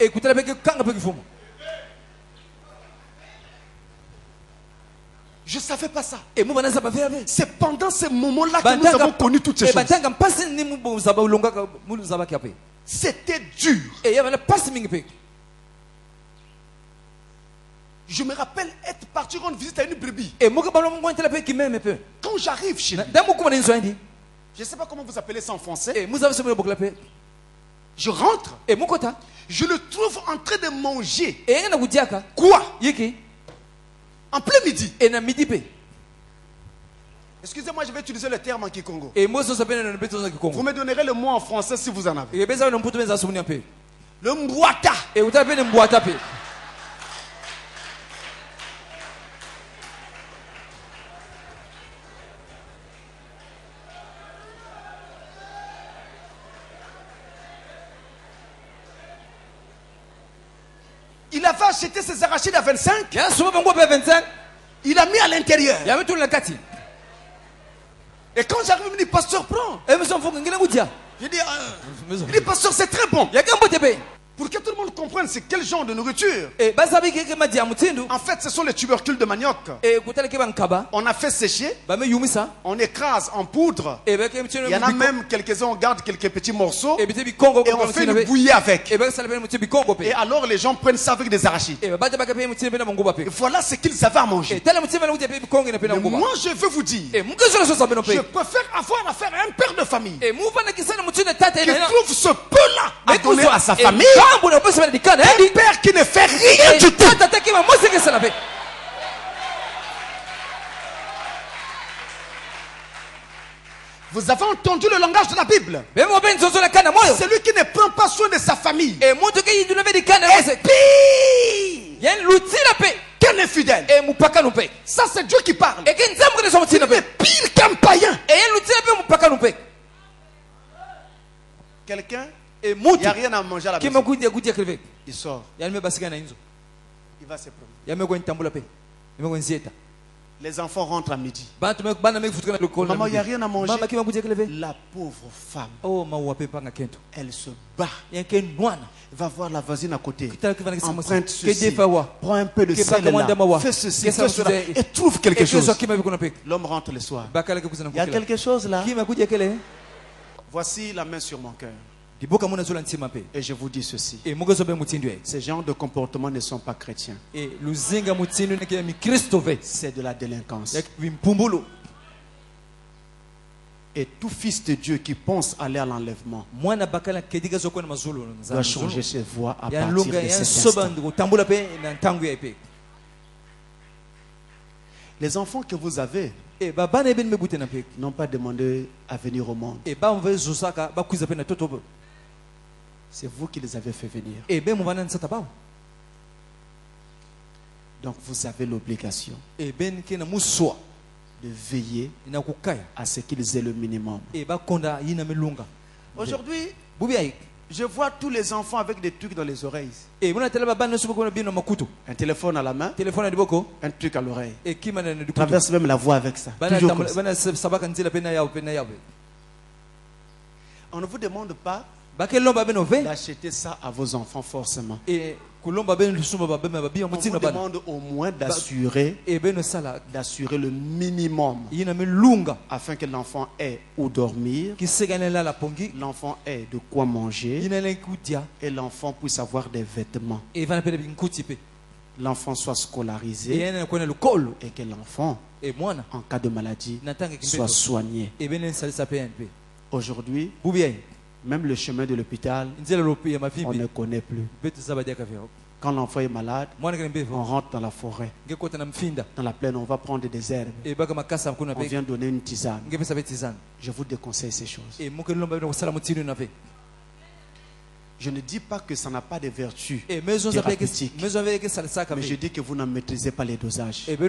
Je ne savais pas ça. C'est pendant ces moments-là que nous avons connu toutes ces choses. C'était dur. Je me rappelle être parti rendre visite à une brebis. Quand j'arrive chez lui, Je ne sais pas comment vous appelez ça en français. Et vous avez ce mot je rentre. Et mon quota. Je le trouve en train de manger. Et on a dit quoi? Yiki. En plein midi. Et na midi pe. Excusez-moi, je vais utiliser le terme en Kikongo. Et moi, ça s'appelle un peu en Kikongo. Vous me donnerez le mot en français si vous en avez. Et besoin d'un peu de souvenir peu. Le mbouata. Et vous avez le mbouata pe. Il avait acheté ses arachides à vingt-cinq. Il a mis à l'intérieur. Il a mis tout le kati. Et quand j'arrive, il me dit, pasteur, prends. Et me semble qu'il a Je dis, euh, il dit, pasteur, c'est très bon. Pour que tout le monde comprenne c'est quel genre de nourriture. En fait, ce sont les tubercules de manioc. On a fait sécher. On écrase en poudre. Il y en a même quelques-uns, on garde quelques petits morceaux. Et on fait une bouillie avec. Et alors les gens prennent ça avec des arachides. Et voilà ce qu'ils avaient à manger. Mais moi, je veux vous dire, je préfère avoir affaire à un père de famille qui trouve ce peu-là à donner à sa famille. Un père qui ne fait rien du tout. Vous avez entendu le langage de la Bible. Celui qui ne prend pas soin de sa famille. Et pire qu'un infidèle. Ça, c'est Dieu qui parle. Il est pire qu'un païen. Quelqu'un, il n'y a rien à manger à la maison. Il sort. Il va se promener. Les enfants rentrent à midi. Maman, il n'y a rien à manger. La pauvre femme, elle se bat. Va voir la voisine à côté. Emprunte ceci. Prends un peu de sel là. Fais ceci, fais cela. Et trouve quelque chose. L'homme rentre le soir. Il y a quelque chose là. Voici la main sur mon cœur. Et je vous dis ceci. Ces genres de comportements ne sont pas chrétiens. C'est de la délinquance. Et tout fils de Dieu qui pense aller à l'enlèvement doit changer ses voies à partir de cet instant. Les enfants que vous avez n'ont pas demandé à venir au monde. C'est vous qui les avez fait venir. Donc vous avez l'obligation de veiller à ce qu'ils aient le minimum. Aujourd'hui, je vois tous les enfants avec des trucs dans les oreilles. Un téléphone à la main, un truc à l'oreille. Traverse même la voie avec ça. Toujours comme ça. On ne vous demande pas d'acheter ça à vos enfants forcément. On vous demande au moins d'assurer d'assurer le minimum afin que l'enfant ait où dormir, l'enfant ait de quoi manger et l'enfant puisse avoir des vêtements. L'enfant soit scolarisé et que l'enfant, en cas de maladie, soit soigné. Aujourd'hui, même le chemin de l'hôpital, on ne connaît plus. Quand l'enfant est malade, on rentre dans la forêt. Dans la plaine, on va prendre des herbes. On vient donner une tisane. Je vous déconseille ces choses. Je ne dis pas que ça n'a pas de vertu thérapeutique, mais je dis que vous ne maîtrisez pas les dosages. Et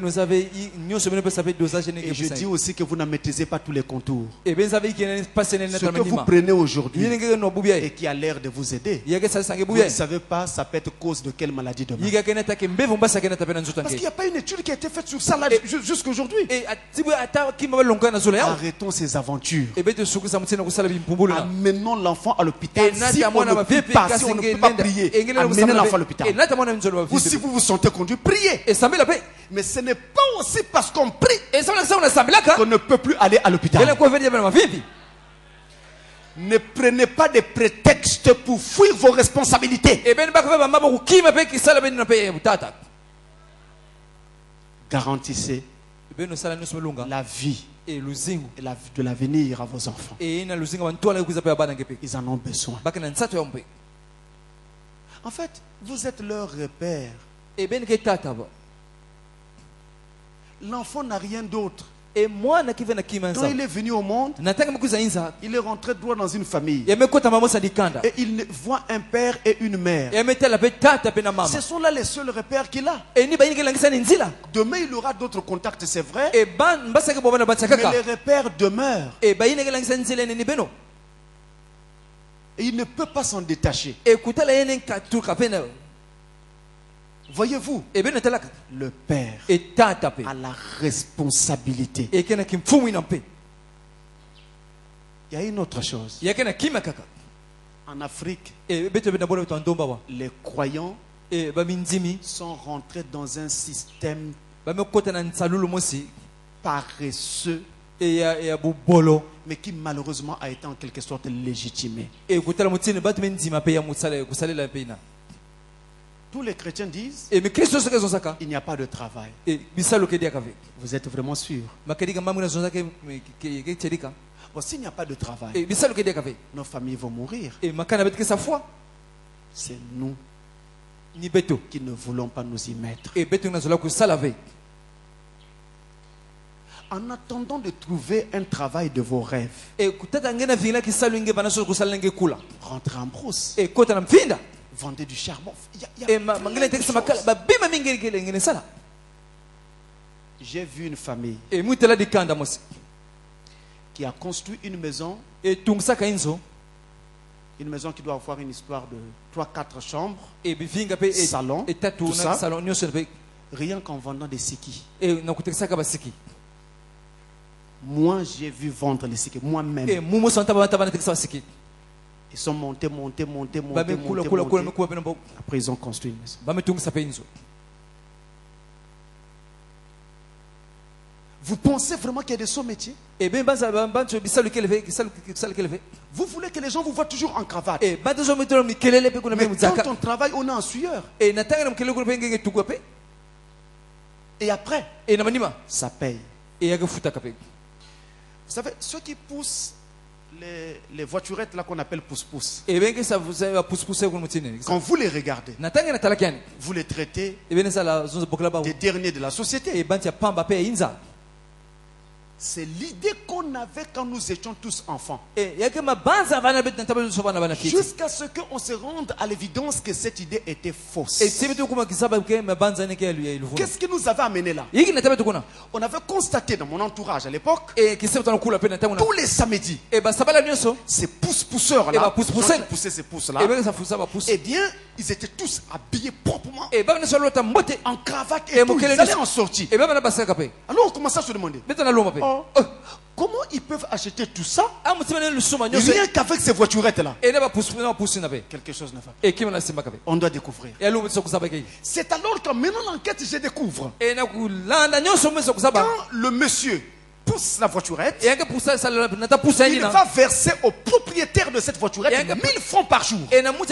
je dis aussi que vous ne maîtrisez pas tous les contours. Ce que vous prenez aujourd'hui et qui a l'air de vous aider, vous ne savez pas ça peut être cause de quelle maladie demain. Parce qu'il n'y a pas une étude qui a été faite sur ça jusqu'à aujourd'hui. Arrêtons ces aventures. Amenons l'enfant à l'hôpital. Si on ne peut pas, si on ne peut pas prier, amenez l'enfant à l'hôpital. Ou si vous vous sentez conduit, priez. Mais ce n'est pas aussi parce qu'on prie qu'on ne peut plus aller à l'hôpital. Ne prenez pas de prétexte pour fuir vos responsabilités. Garantissez la vie et la, de l'avenir à vos enfants. Ils en ont besoin. En fait, vous êtes leur repère. L'enfant n'a rien d'autre. Et moi, quand il est venu au monde, il est rentré droit dans une famille. Et il voit un père et une mère. Ce sont là les seuls repères qu'il a. Demain, il aura d'autres contacts, c'est vrai. Mais les repères demeurent. Et il ne peut pas s'en détacher. Voyez-vous, le père a la responsabilité. Il y a une autre chose. En Afrique, les croyants sont rentrés dans un système paresseux, mais qui malheureusement a été en quelque sorte légitimé. Tous les chrétiens disent il n'y a pas de travail. Vous êtes vraiment sûr? Bon, s'il n'y a pas de travail, nos familles vont mourir. C'est nous qui ne voulons pas nous y mettre. En attendant de trouver un travail de vos rêves, rentrez en brousse. Vendez du charbon. J'ai vu une famille qui a construit une maison. Une maison qui doit avoir une histoire de trois quatre chambres, salon, tout ça, rien qu'en vendant des sikis. Moi, j'ai vu vendre les sikis, moi-même. Ils sont montés, montés, montés, montés, montés, montés. Après, ils ont construit une maison. Vous pensez vraiment qu'il y a des sauts métiers? Vous voulez que les gens vous voient toujours en cravate. Mais quand on travaille, on est en sueur. Et après, ça paye. Vous savez, ceux qui poussent les, les voiturettes là qu'on appelle pousse-pousse, quand vous les regardez, vous les traitez des derniers de la société. C'est l'idée qu'on avait quand nous étions tous enfants. Jusqu'à ce qu'on se rende à l'évidence que cette idée était fausse. Qu'est-ce qui nous avait amené là? On avait constaté dans mon entourage à l'époque, tous les samedis, ces pousse-pousseurs là, qui poussaient ces pousses là, eh bien, ils étaient tous habillés proprement, en cravate et tout, ils allaient en sortie. Alors on commençait à se demander, oh, comment ils peuvent acheter tout ça rien qu'avec ces voiturettes là? Quelque chose ne va pas. On doit découvrir. C'est alors que maintenant l'enquête je découvre, quand le monsieur pousse la voiturette, il va verser au propriétaire de cette voiturette mille francs par jour.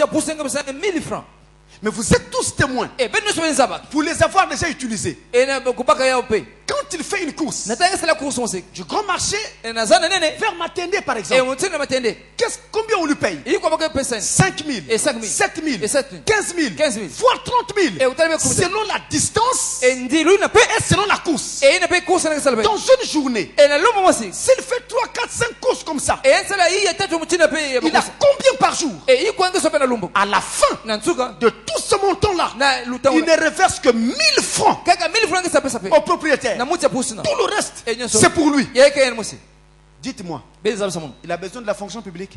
Mais vous êtes tous témoins pour les avoir déjà utilisés. Quand il fait une course du grand marché vers Matendé par exemple, combien on lui paye? cinq mille, sept mille, quinze mille, voire trente mille, selon la distance et selon la course. Dans une journée, s'il fait trois, quatre, cinq courses comme ça, il a combien par jour? À la fin de tout ce montant là, il ne reverse que mille francs au propriétaire. Tout le reste, c'est pour lui. Dites-moi, il a besoin de la fonction publique.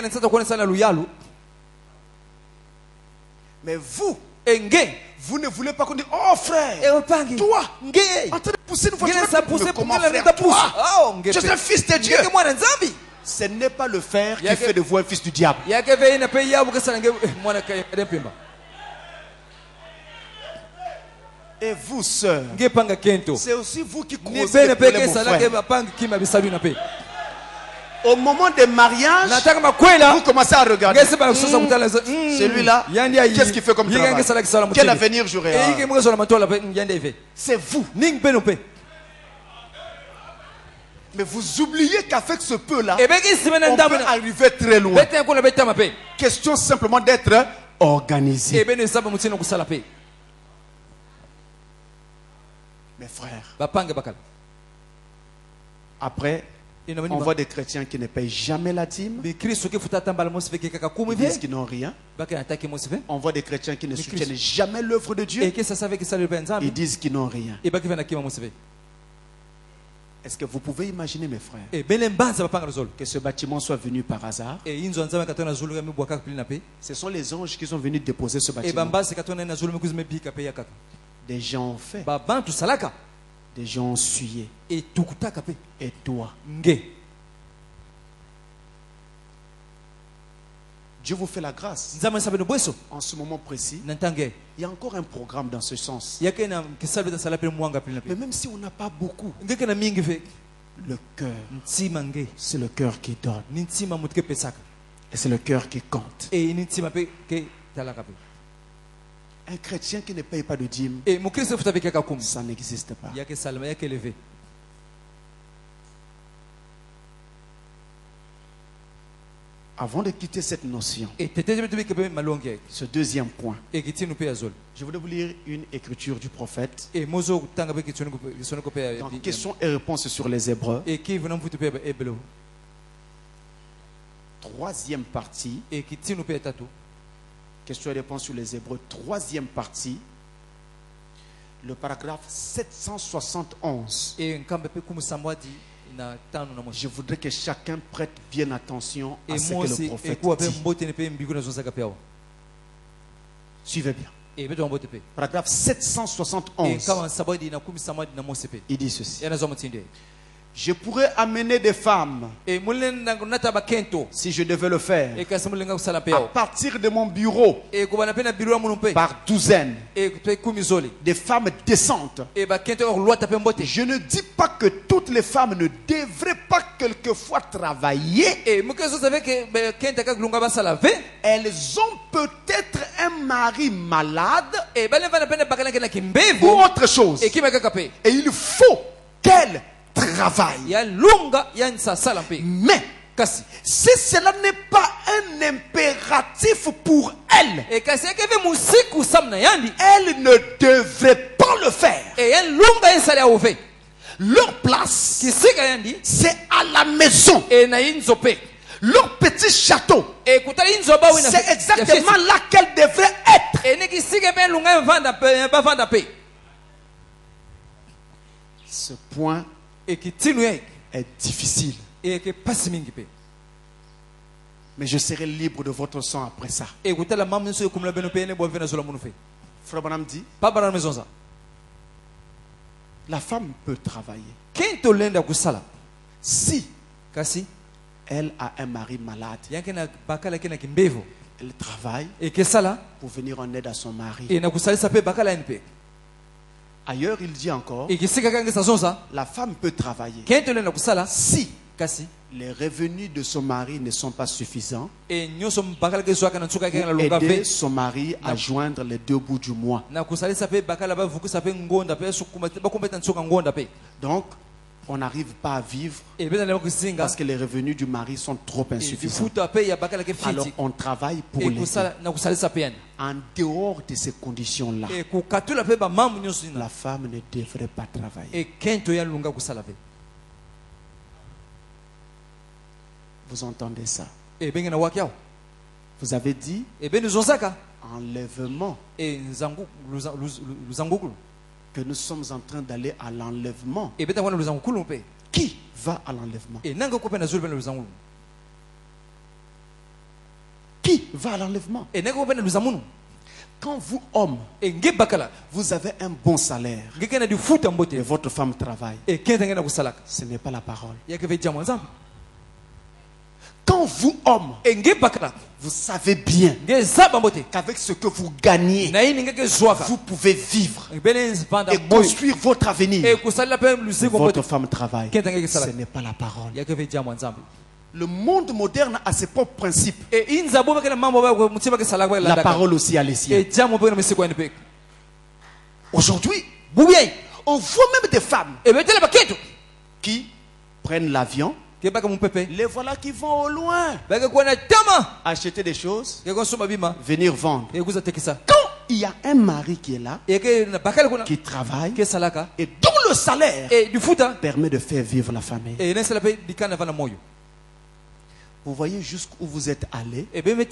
Mais vous, vous ne voulez pas qu'on dise, oh frère, toi, en train de pousser une voiture, mais comment frère, toi, je suis un fils de Dieu. Ce n'est pas le fer qui fait de vous un fils du diable. Et vous, sœurs, c'est aussi vous qui causez les problèmes aux frères. Au moment des mariages, vous commencez à regarder. Mmh, celui-là, qu'est-ce qu'il fait comme travail? Quel avenir j'aurai? C'est vous. Mais vous oubliez qu'avec ce peu-là, on peut arriver très loin. Question simplement d'être organisé. Mes frères, après, on voit des chrétiens qui ne payent jamais la dîme. Ils disent qu'ils n'ont rien. On voit des chrétiens qui ne soutiennent jamais l'œuvre de Dieu. Ils disent qu'ils n'ont rien. Est-ce que vous pouvez imaginer, mes frères, que ce bâtiment soit venu par hasard? Ce sont les anges qui sont venus déposer ce bâtiment. Des gens ont fait. Des gens ont sué. Et toi? Dieu vous fait la grâce. En ce moment précis, il y a encore un programme dans ce sens. Mais même si on n'a pas beaucoup, le cœur, c'est le cœur qui donne. Et c'est le cœur qui compte. Un chrétien qui ne paye pas de dîme, ça n'existe pas. Avant de quitter cette notion, ce deuxième point, je voulais vous lire une écriture du prophète dans questions et réponses sur les Hébreux. Troisième partie, questions et réponses sur les Hébreux, troisième partie, le paragraphe sept cent soixante et onze. Je voudrais que chacun prête bien attention à ce que le prophète dit. Suivez bien. Paragraphe sept cent soixante et onze. Il dit ceci. Je pourrais amener des femmes, si je devais le faire, à partir de mon bureau, par douzaines, des femmes décentes. Je ne dis pas que toutes les femmes ne devraient pas quelquefois travailler. Elles ont peut-être un mari malade ou autre chose. Et il faut qu'elles travail. Mais si cela n'est pas un impératif pour elle, elle ne devrait pas le faire. Leur place, c'est à la maison. Leur petit château, c'est exactement là qu'elle devrait être. Ce point est difficile. Mais je serai libre de votre sang après ça. Frère Branham dit, la femme peut travailler si elle a un mari malade. Elle travaille pour venir en aide à son mari. Ailleurs, il dit encore, la femme peut travailler si les revenus de son mari ne sont pas suffisants pour aider son mari à joindre les deux bouts du mois. Donc, on n'arrive pas à vivre parce que les revenus du mari sont trop insuffisants. Alors on travaille pour l'aider. En dehors de ces conditions-là, la femme ne devrait pas travailler. Vous entendez ça? Vous avez dit enlèvement, que nous sommes en train d'aller à l'enlèvement. Qui va à l'enlèvement? Qui va à l'enlèvement? Quand vous, hommes, vous avez un bon salaire et votre femme travaille, ce n'est pas la parole. Quand vous, hommes, vous savez bien qu'avec ce que vous gagnez, vous pouvez vivre et construire votre avenir. Votre femme travaille. Ce n'est pas la parole. Le monde moderne a ses propres principes. La parole aussi a les siens. Aujourd'hui, on voit même des femmes qui prennent l'avion. Les voilà qui vont au loin acheter des choses, venir vendre. Quand il y a un mari qui est là, qui travaille, et dont le salaire permet de faire vivre la famille. Vous voyez jusqu'où vous êtes allé.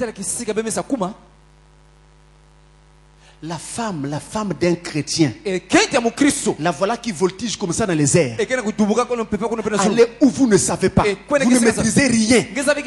La femme, la femme d'un chrétien, la voilà qui voltige comme ça dans les airs. Allez où vous ne savez pas. Vous ne maîtrisez rien.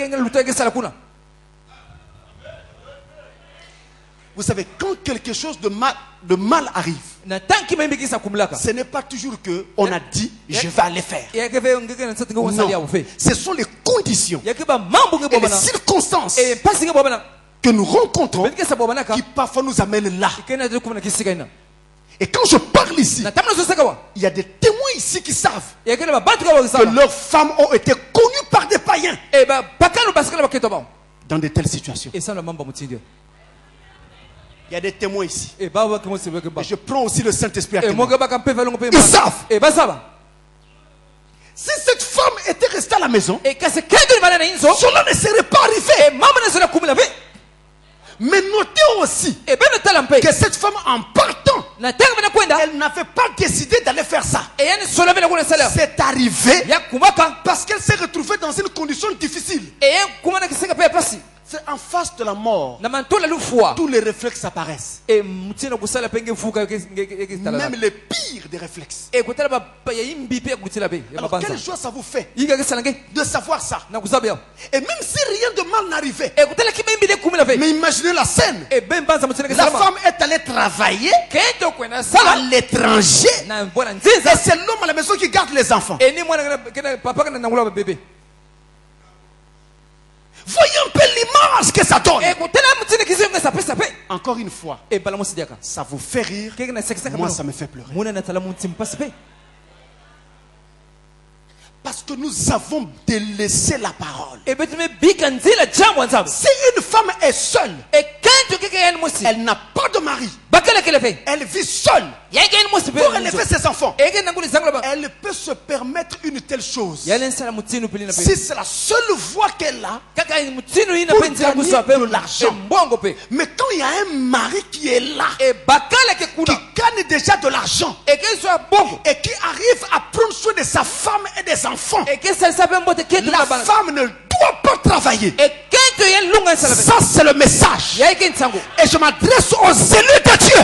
Vous savez, quand quelque chose de mal, de mal arrive, ce n'est pas toujours que on a dit je vais aller faire. Non, ce sont les conditions et les circonstances que nous rencontrons qui parfois nous amènent là. Et quand je parle ici, il y a des témoins ici qui savent que leurs femmes ont été connues par des païens dans de telles situations. Il y a des témoins ici. Et je prends aussi le Saint-Esprit à témoin. Ils savent. Si cette femme était restée à la maison, cela ne serait pas arrivé. Mais notez aussi que cette femme, en partant, elle n'avait pas décidé d'aller faire ça. C'est arrivé parce qu'elle s'est retrouvée dans une condition difficile. C'est en face de la mort. Tous les réflexes apparaissent. Même les pires des réflexes. Alors quelle joie ça vous fait de savoir ça. Et même si rien de mal n'arrivait, mais imaginez la scène. La femme est allée travailler à l'étranger. Et c'est l'homme à la maison qui garde les enfants. Voyez un peu l'image que ça donne. Encore une fois, ça vous fait rire. Moi, ça me fait pleurer. Parce que nous avons délaissé la parole. Si une femme est seule, elle n'a pas de mari, elle vit seule pour élever ses enfants, elle peut se permettre une telle chose. Si c'est la seule voie qu'elle a pour gagner de l'argent. Mais quand il y a un mari qui est là, qui gagne déjà de l'argent et qui arrive à prendre soin de sa femme et des enfants, la femme ne doit pas travailler. Ça, c'est le message. Et je m'adresse aux élus de Dieu.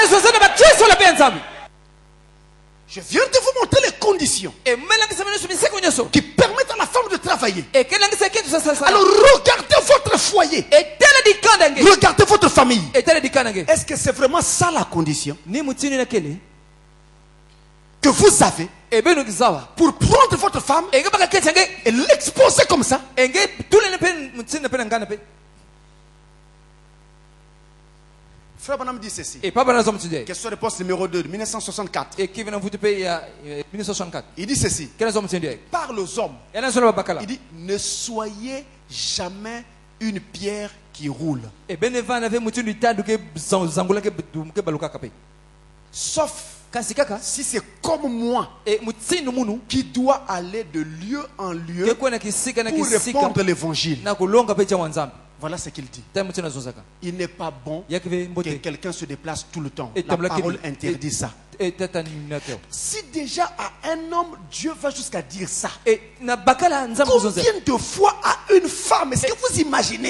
Je viens de vous montrer les conditions qui permettent à la femme de travailler. Alors regardez votre foyer. Regardez votre famille. Est-ce que c'est vraiment ça la condition que vous avez pour prendre votre femme et l'exposer comme ça? Frère Branham dit ceci. Question de réponse numéro deux de mille neuf cent soixante-quatre. Il dit ceci. Parle aux hommes. Il dit ne soyez jamais une pierre qui roule. Sauf si c'est comme moi qui dois aller de lieu en lieu pour répandre l'évangile. Voilà ce qu'il dit. Il n'est pas bon que quelqu'un se déplace tout le temps. La parole interdit ça. Si déjà à un homme Dieu va jusqu'à dire ça, combien de fois à une femme? Est-ce que vous imaginez?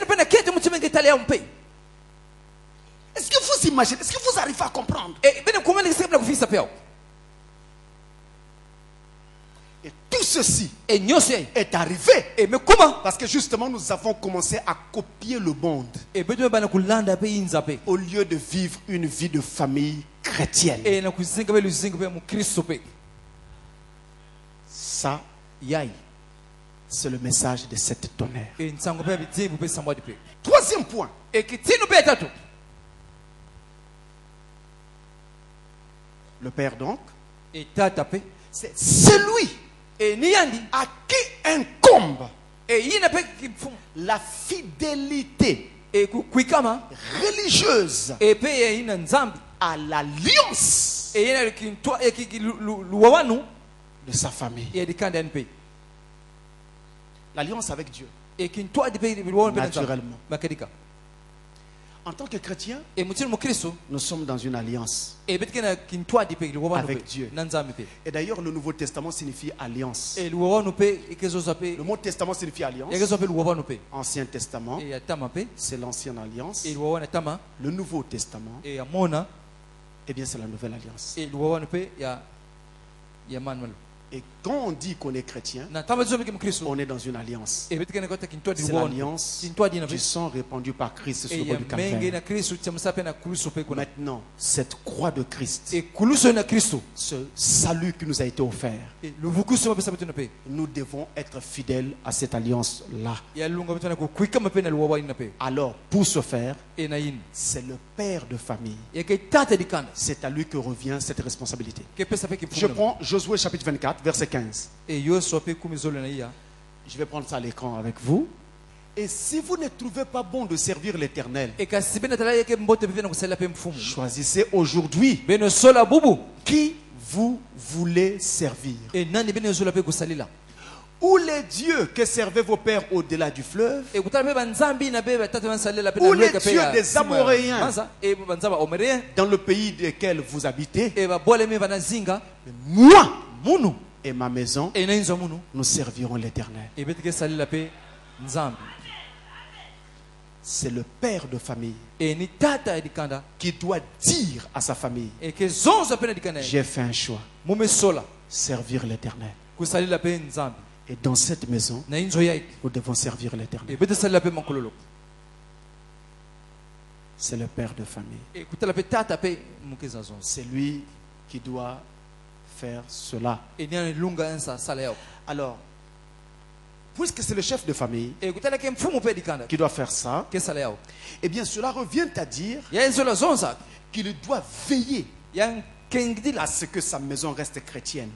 Est-ce que vous imaginez? Est-ce que vous arrivez à comprendre? Et tout ceci est arrivé parce que justement nous avons commencé à copier le monde au lieu de vivre une vie de famille chrétienne. Ça, c'est le message de cette tonnerre. Troisième point. Le Père donc, c'est celui à qui incombe la fidélité religieuse à l'alliance de sa famille. L'alliance avec Dieu. Naturellement. En tant que chrétien, nous sommes dans une alliance avec Dieu. Et d'ailleurs, le Nouveau Testament signifie alliance. Le mot testament signifie alliance. Ancien Testament, c'est l'ancienne alliance. Le Nouveau Testament, eh bien, c'est la nouvelle alliance. Et quand on dit qu'on est chrétien, on est dans une alliance. C'est l'alliance du sang répandu par Christ sur le bord du calvaire. Maintenant, cette croix de Christ, ce salut qui nous a été offert, nous devons être fidèles à cette alliance-là. Alors, pour ce faire, c'est le père de famille. C'est à lui que revient cette responsabilité. Je prends Josué chapitre vingt-quatre, verset quinze. Je vais prendre ça à l'écran avec vous. Et si vous ne trouvez pas bon de servir l'Éternel, choisissez aujourd'hui qui vous voulez servir. Ou les dieux que servaient vos pères au-delà du fleuve, ou les dieux des Amoréens dans le pays desquels vous habitez. Moi et ma maison, nous servirons l'Éternel. C'est le père de famille qui doit dire à sa famille: j'ai fait un choix, servir l'Éternel. Et dans cette maison, nous devons servir l'Éternel. C'est le père de famille. C'est lui qui doit faire cela. Alors, puisque c'est le chef de famille qui doit faire ça, eh bien cela revient à dire qu'il doit veiller à ce que sa maison reste chrétienne.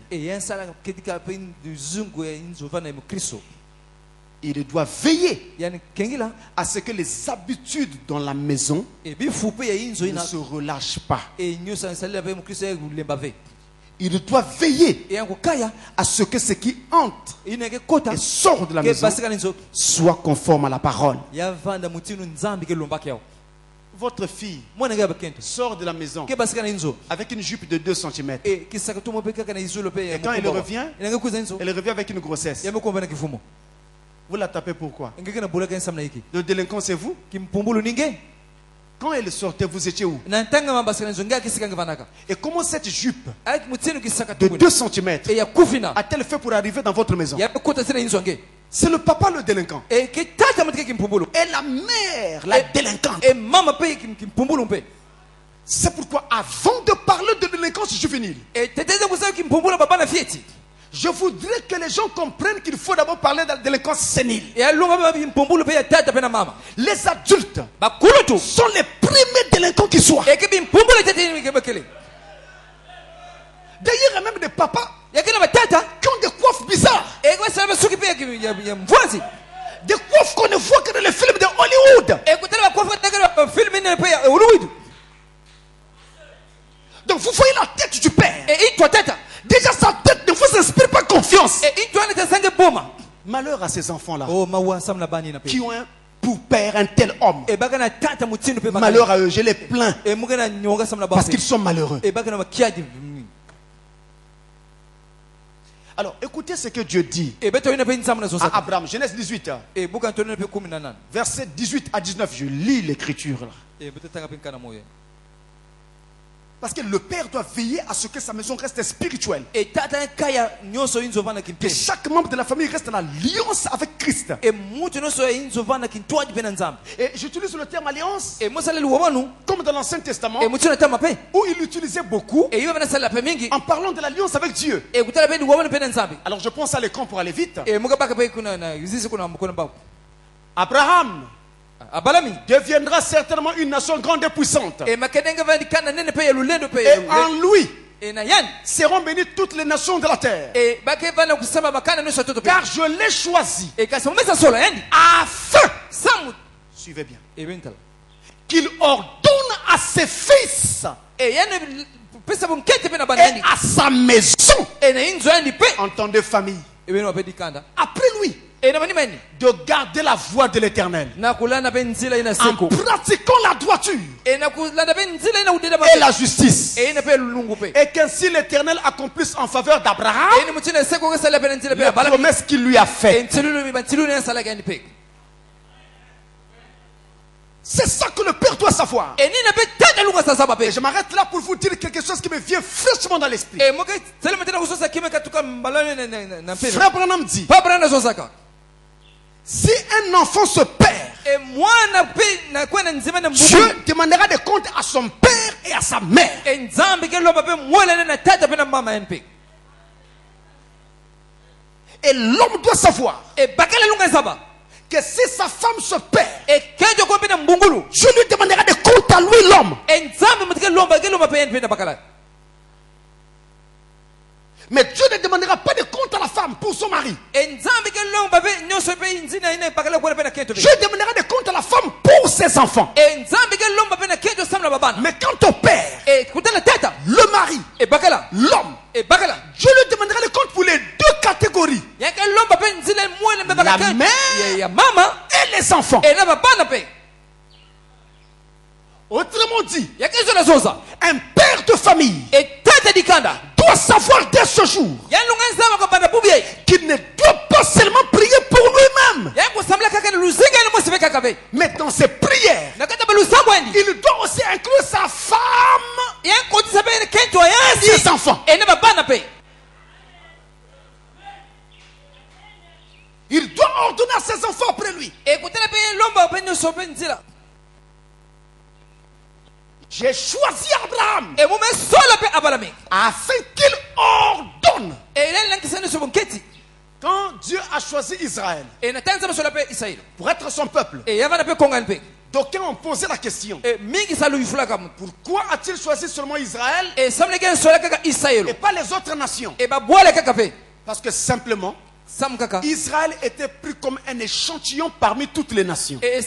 Il doit veiller à ce que les habitudes dans la maison ne se relâchent pas. Il doit veiller à ce que ce qui entre et sort de la maison soit conforme à la parole. Votre fille sort de la maison avec une jupe de deux centimètres. Et quand elle revient, elle revient avec une grossesse. Vous la tapez pourquoi? Le délinquant, c'est vous? Quand elle sortait, vous étiez où? Et comment cette jupe de deux centimètres a-t-elle fait pour arriver dans votre maison? C'est le papa le délinquant. Et la mère la délinquante. C'est pourquoi avant de parler de délinquance juvénile, je voudrais que les gens comprennent qu'il faut d'abord parler de la délinquance sénile. Les adultes sont les premiers délinquants qui soient. D'ailleurs, il y a même des papas qui ont des coiffes bizarres. Des coiffes qu'on ne voit que dans les films de Hollywood. Donc vous voyez la tête du père. Déjà sa tête ne vous inspire pas confiance. Malheur à ces enfants-là qui ont un pour père un tel homme. Malheur à eux, je les plains parce qu'ils sont malheureux. Alors écoutez ce que Dieu dit à Abraham, Genèse dix-huit, verset dix-huit à dix-neuf. Je lis l'écriture là. Parce que le père doit veiller à ce que sa maison reste spirituelle. Que chaque membre de la famille reste en alliance avec Christ. Et j'utilise le terme alliance comme dans l'Ancien Testament, où il l'utilisait beaucoup en parlant de l'alliance avec Dieu. Alors je pense à l'écran pour aller vite. Abraham deviendra certainement une nation grande et puissante. Et en lui seront bénies toutes les nations de la terre. Car je l'ai choisi afin, suivez bien, qu'il ordonne à ses fils et à sa maison en tant de famille. Après lui, de garder la voie de l'Éternel en pratiquant la droiture et la justice, et qu'ainsi l'Éternel accomplisse en faveur d'Abraham la promesse qu'il lui a faite. C'est ça que le Père doit savoir. Et je m'arrête là pour vous dire quelque chose qui me vient fraîchement dans l'esprit. Frère Branham dit, si un enfant se perd, Dieu demandera des comptes à son père et à sa mère. Et l'homme doit savoir que si sa femme se perd, Dieu lui demandera des comptes à lui, l'homme. Mais Dieu ne demandera pas de compte à la femme pour son mari. Dieu demandera des comptes à la femme pour ses enfants. Mais quant au père, le mari, l'homme, Dieu lui demandera des comptes pour les deux catégories. La mère et les enfants. Autrement dit, un père de famille doit savoir dès ce jour qu'il ne doit pas seulement prier pour lui-même, mais dans ses prières, il doit aussi inclure sa femme et ses enfants. Il doit ordonner à ses enfants après lui. J'ai choisi Abraham afin qu'il ordonne. Quand Dieu a choisi Israël pour être son peuple, d'aucuns ont posé la question, pourquoi a-t-il choisi seulement Israël et pas les autres nations? Parce que simplement Israël était pris comme un échantillon parmi toutes les nations. Pour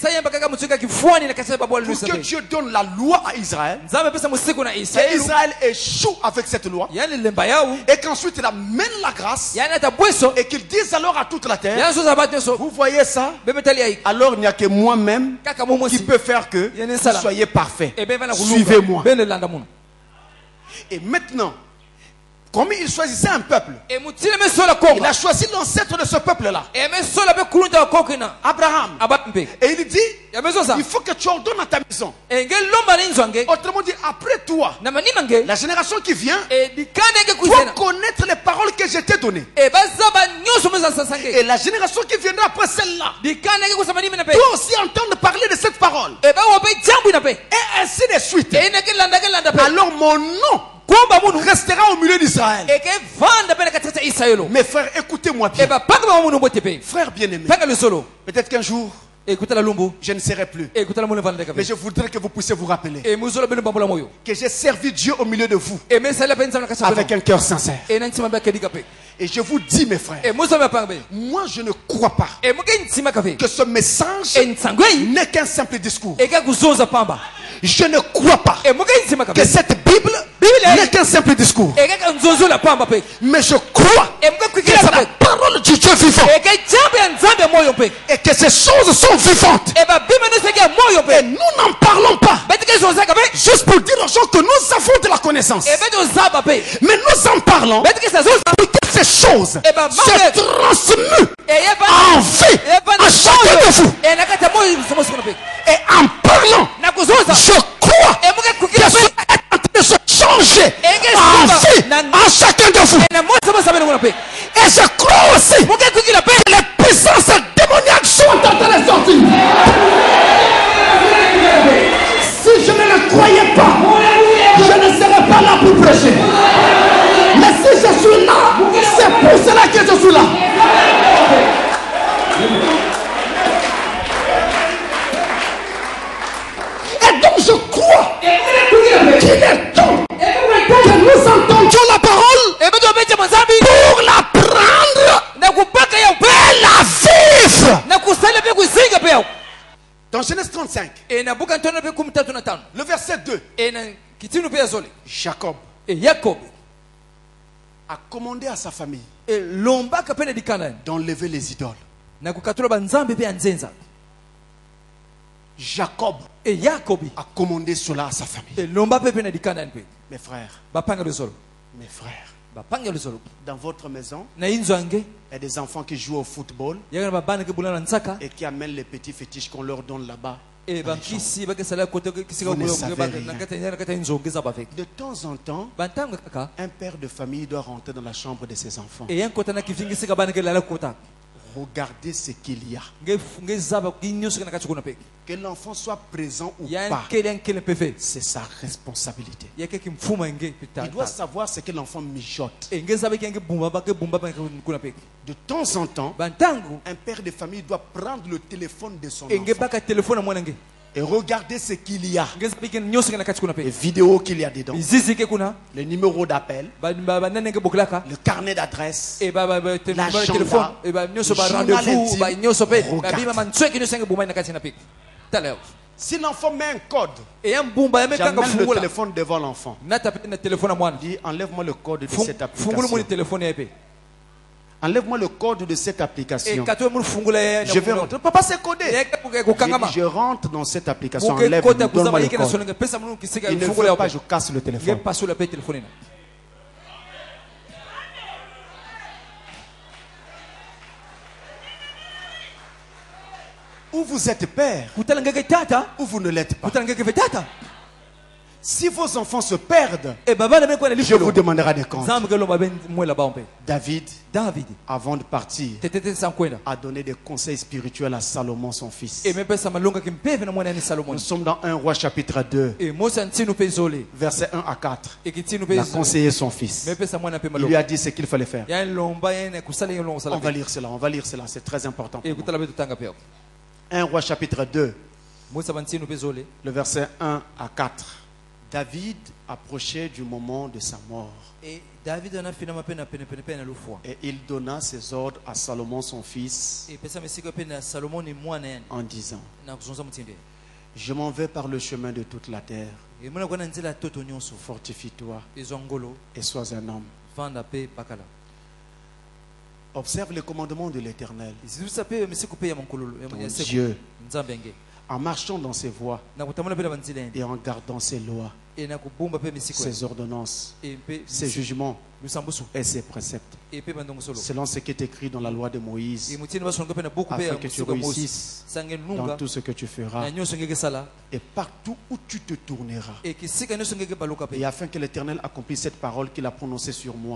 que Dieu donne la loi à Israël, et Israël échoue avec cette loi, et qu'ensuite il amène la grâce, et qu'il dise alors à toute la terre, vous voyez ça? Alors il n'y a que moi-même qui peut faire que vous soyez parfaits. Suivez-moi. Et maintenant, comme il choisissait un peuple, il a choisi l'ancêtre de ce peuple-là, Abraham. Et il dit, il faut que tu ordonnes à ta maison. Autrement dit, après toi, la génération qui vient doit connaître les paroles que je t'ai données. Et la génération qui viendra après celle-là doit aussi entendre parler de cette parole. Et ainsi de suite. Alors mon nom restera au milieu d'Israël. Mes frères, écoutez-moi bien. Frères bien-aimés, peut-être qu'un jour je ne serai plus, mais je voudrais que vous puissiez vous rappeler que j'ai servi Dieu au milieu de vous avec un cœur sincère. Et je vous dis, mes frères, moi je ne crois pas que ce message n'est qu'un simple discours. Je ne crois pas que cette Bible n'est qu'un simple discours. Mais je crois que c'est la parole du Dieu vivant. Et que ces choses sont vivantes. Et nous n'en parlons pas juste pour dire aux gens que nous avons de la connaissance. Mais nous en parlons pour que ces choses se transmuent en vie à chacun de vous. Et en parlant, je crois que ce est en train de se changer en vie à chacun de vous. Et je crois aussi que les puissances démoniaques sont en train de sortir. Si je ne le croyais pas, je ne serais pas là pour prêcher. Mais si je suis là, c'est pour cela que je suis là. Et donc je crois qu'il est temps que nous entendions la parole pour la prendre et la vivre. Dans Genèse trente-cinq, le verset deux, Jacob Et Jacob a commandé à sa famille d'enlever les idoles. Jacob et Jacob a commandé cela à sa famille. Mes frères, mes frères, dans votre maison, il y a des enfants qui jouent au football et qui amènent les petits fétiches qu'on leur donne là-bas. De temps en temps, un père de famille doit rentrer dans la chambre de ses enfants. Regardez ce qu'il y a. Que l'enfant soit présent ou pas, c'est sa responsabilité. Il doit savoir ce que l'enfant mijote. De temps en temps, un père de famille doit prendre le téléphone de son enfant et regarder ce qu'il y a, les vidéos qu'il y a dedans, les numéros d'appel, le carnet d'adresse, l'agenda, le journal intime. Si l'enfant met un code, j'amène le téléphone devant l'enfant. Dis, enlève-moi le code de cette application. Enlève-moi le code de cette application. Je vais rentrer. Papa, c'est codé. Je rentre dans cette application. Enlève-moi, donne-moi le code. Il ne veut pas, je casse le téléphone. Ou vous êtes père, ou vous ne l'êtes pas. Si vos enfants se perdent, je vous demanderai des comptes. David, David, avant de partir, a donné des conseils spirituels à Salomon, son fils. Nous sommes dans un roi chapitre deux, versets un à quatre. Il a conseillé son fils. Il lui a dit ce qu'il fallait faire. On va lire cela, on va lire cela, c'est très important. un roi chapitre deux, le verset un à quatre. David approchait du moment de sa mort. Et il donna ses ordres à Salomon son fils en disant: je m'en vais par le chemin de toute la terre. Fortifie-toi et sois un homme. Observe les commandements de l'Éternel, ton Dieu, en marchant dans ses voies et en gardant ses lois, ses ordonnances, ses jugements et ses préceptes, selon ce qui est écrit dans la loi de Moïse, afin que tu réussisses dans tout ce que tu feras et partout où tu te tourneras, et afin que l'Éternel accomplisse cette parole qu'il a prononcée sur moi.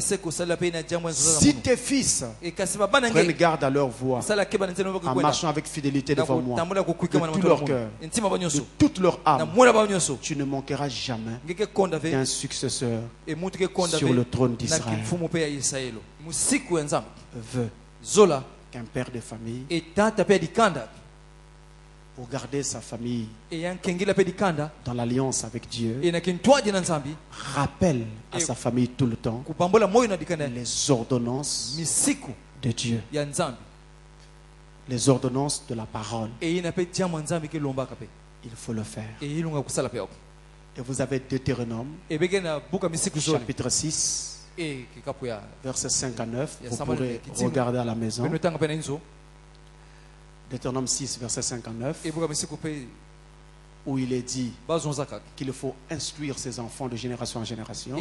Si tes fils prennent garde à leur voix, en marchant avec fidélité devant moi, de tout leur cœur, de toute leur âme, tu ne manqueras jamais d'un successeur sur le trône d'Israël. Veut qu'un père de famille, pour garder sa famille dans l'alliance avec Dieu, rappelle à sa famille tout le temps les ordonnances de Dieu, les ordonnances de la parole. Il faut le faire. Et vous avez Deutéronome, chapitre six, verset cinq à neuf. Vous pourrez regarder à la maison. Deutéronome six, verset cinq à neuf, où il est dit qu'il faut instruire ses enfants de génération en génération.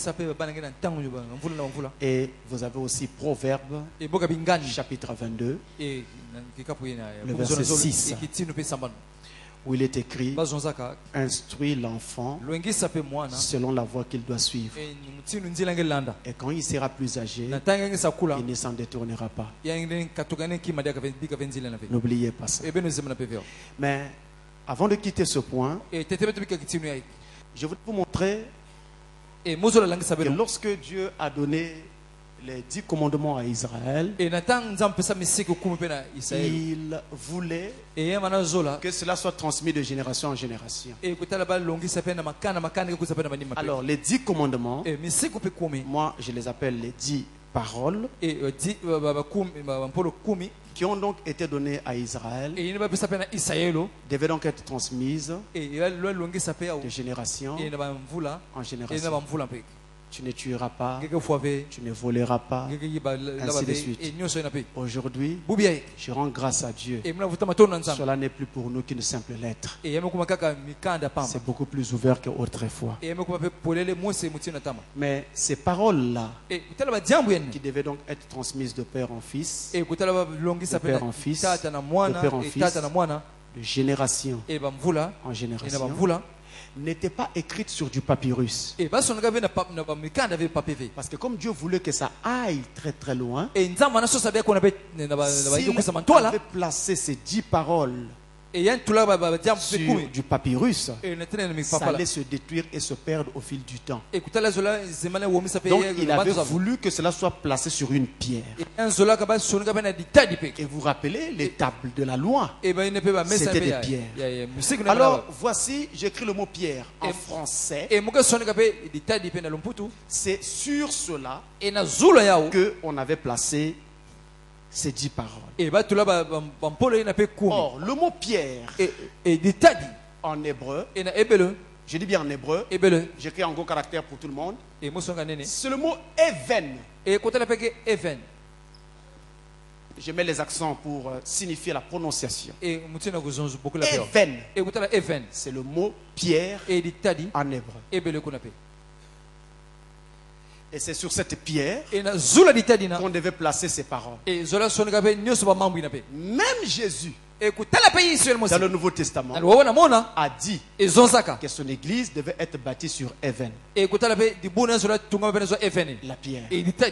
Et vous avez aussi Proverbe, chapitre vingt-deux, le verset six, où il est écrit: instruis l'enfant selon la voie qu'il doit suivre, et quand il sera plus âgé, il ne s'en détournera pas. N'oubliez pas ça. Mais avant de quitter ce point, je voudrais vous montrer que lorsque Dieu a donné les dix commandements à Israël, il voulait que cela soit transmis de génération en génération. Alors les dix commandements, moi je les appelle les dix paroles, qui ont donc été données à Israël devaient donc être transmises de génération en génération. Tu ne tueras pas, tu ne voleras pas, ainsi de suite. Aujourd'hui, je rends grâce à Dieu. Cela n'est plus pour nous qu'une simple lettre. C'est beaucoup plus ouvert qu'autrefois. Mais ces paroles-là, qui devaient donc être transmises de père en fils, de père en fils, de père en fils, de génération en génération, n'était pas écrite sur du papyrus. Parce que comme Dieu voulait que ça aille très très loin, s'il avait placé ces dix paroles sur du papyrus, ça allait se détruire et se perdre au fil du temps. Donc il avait voulu que cela soit placé sur une pierre. Et vous rappelez les tables de la loi, c'était des pierres. Alors voici, j'écris le mot pierre en français. C'est sur cela qu'on avait placé ces dix paroles. Or, le mot pierre en hébreu, je dis bien en hébreu, j'écris en gros caractère pour tout le monde, c'est le mot even. Je mets les accents pour euh, signifier la prononciation. Even, c'est le mot pierre en hébreu. Et c'est sur cette pierre qu'on devait placer ces paroles. Même Jésus, dans le Nouveau Testament, a dit que son église devait être bâtie sur Even, la pierre.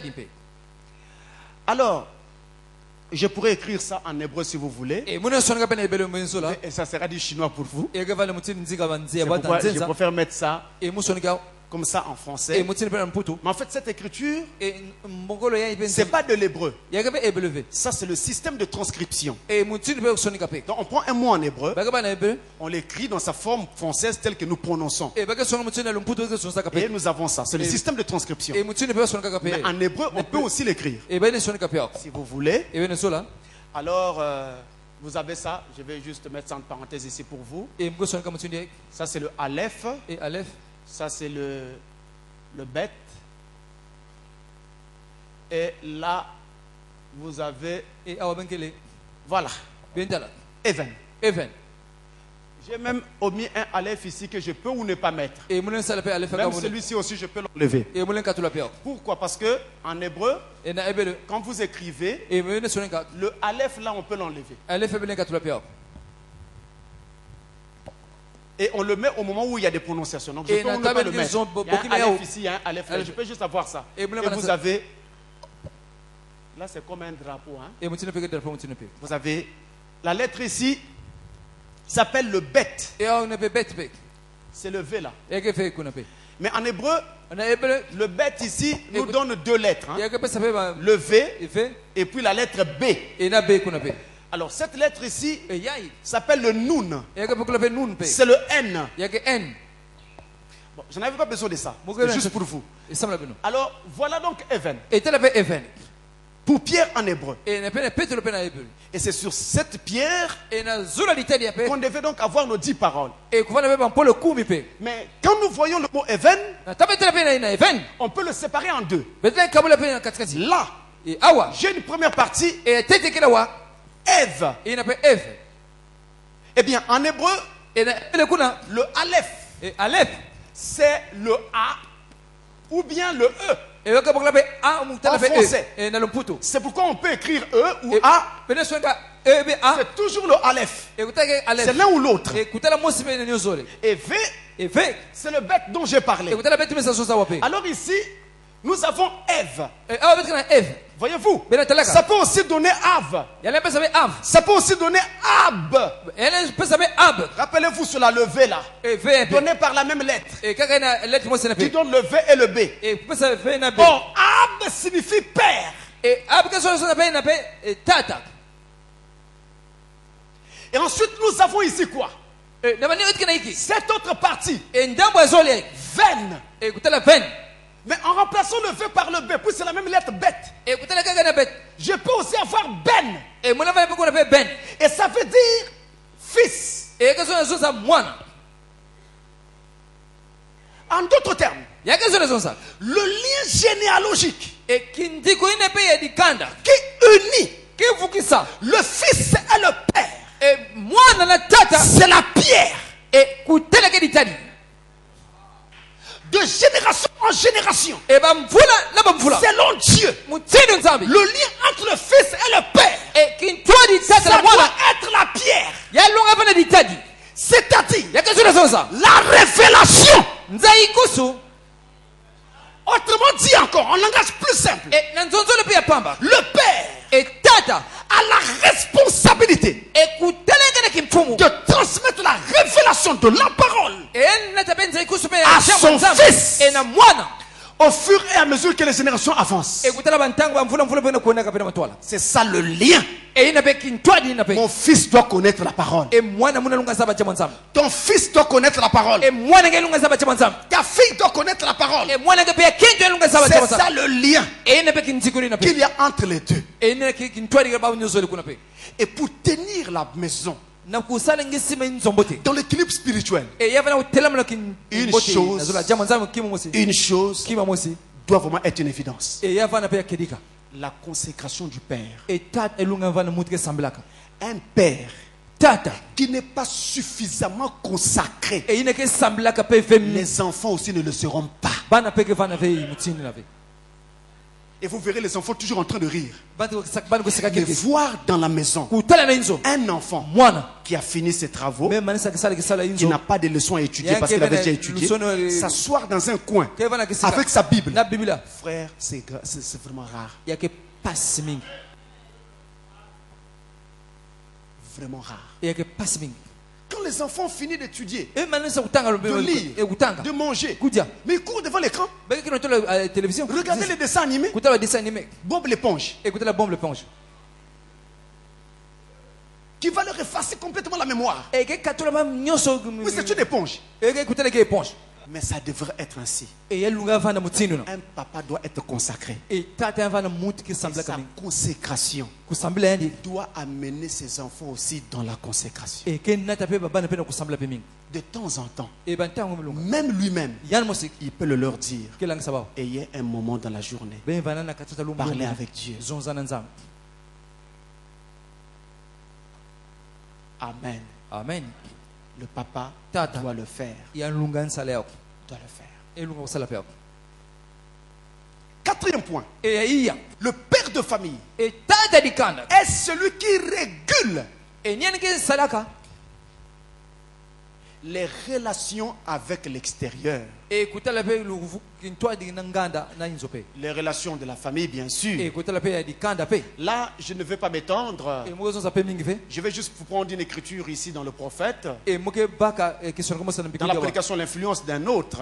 Alors, je pourrais écrire ça en hébreu si vous voulez. Et ça sera du chinois pour vous. C'est pourquoi je préfère mettre ça comme ça en français. Mais en fait, cette écriture, c'est pas de l'hébreu. Ça, c'est le système de transcription. Donc, on prend un mot en hébreu, on l'écrit dans sa forme française telle que nous prononçons. Et nous avons ça. C'est le système de transcription. Mais en hébreu, on peut aussi l'écrire. Si vous voulez. Alors, euh, vous avez ça. Je vais juste mettre ça en parenthèse ici pour vous. Ça, c'est le Aleph. Ça, c'est le, le bet. Et là, vous avez... Voilà. Even. J'ai même omis un Aleph ici que je peux ou ne pas mettre. Même celui-ci aussi, je peux l'enlever. Pourquoi? Parce que en hébreu, quand vous écrivez, le Aleph là, on peut l'enlever. Et on le met au moment où il y a des prononciations. Donc je peux ou ne pas le mettre. Il y a un Aleph ici, il y a un Aleph là. Je peux juste avoir ça. Et vous avez... Là, c'est comme un drapeau. Hein? Vous avez... La lettre ici s'appelle le bet. C'est le V là. Mais en hébreu, le bet ici nous donne deux lettres. Hein? Le V et puis la lettre B. Alors cette lettre ici s'appelle le Nun. C'est le N. Bon, je n'avais pas besoin de ça. C'est juste pour vous. Alors voilà donc Even. Pour pierre en hébreu. Et c'est sur cette pierre qu'on devait donc avoir nos dix paroles. Mais quand nous voyons le mot Even, on peut le séparer en deux. Là, j'ai une première partie. Ève. Eh bien, en hébreu, le Aleph, c'est le A ou bien le E. En français. C'est pourquoi on peut écrire E ou A. C'est toujours le Aleph. C'est l'un ou l'autre. Et V, c'est le bête dont j'ai parlé. Alors ici, nous avons Ève. Voyez-vous, ça peut aussi donner Av. Ça peut aussi donner Ab. Rappelez-vous cela, le V là. Donné par la même lettre. Qui donne le V et le B. Or, Ab signifie père. Et ensuite, nous avons ici quoi? Cette autre partie. Veine. Mais en remplaçant le V par le B, puis c'est la même lettre bête. Je peux aussi avoir Ben. Et ça veut dire fils. En d'autres termes, le lien généalogique qui unit le fils et le père, c'est la pierre. De génération en génération, selon Dieu, le lien entre le fils et le père, ça doit être la pierre. C'est-à-dire la révélation. Autrement dit encore, en langage plus simple, le père a la responsabilité de transmettre la révélation de la parole à son fils au fur et à mesure que les générations avancent. C'est ça le lien. Mon fils doit connaître la parole. Ton fils doit connaître la parole. Ta fille doit connaître la parole. C'est ça le lien qu'il y a entre les deux. Et pour tenir la maison dans l'équilibre spirituel, une chose, une chose doit vraiment être une évidence. La consécration du père. Un père qui n'est pas suffisamment consacré, les enfants aussi ne le seront pas. Et vous verrez les enfants toujours en train de rire. Mais voir dans la maison un enfant qui a fini ses travaux, qui n'a pas de leçons à étudier parce qu'il avait déjà étudié, s'asseoir dans un coin avec sa Bible. Frère, c'est vraiment rare. Vraiment rare. Quand les enfants finissent d'étudier, de lire, de manger, mais ils courent devant l'écran. Regardez les dessins animés. Bob l'éponge. Qui va leur effacer complètement la mémoire. Oui, c'est une éponge. Mais ça devrait être ainsi. Un papa doit être consacré. Et sa consécration doit amener ses enfants aussi dans la consécration. De temps en temps, même lui-même, il peut le leur dire. Ayez un moment dans la journée. Parlez avec Dieu. Amen. Amen. Le papa doit le faire. Doit le faire. Quatrième point. Le père de famille est celui qui régule les relations avec l'extérieur. Les relations de la famille, bien sûr. Là, je ne vais pas m'étendre. Je vais juste vous prendre une écriture ici dans le prophète. Dans la prédication, l'influence d'un autre.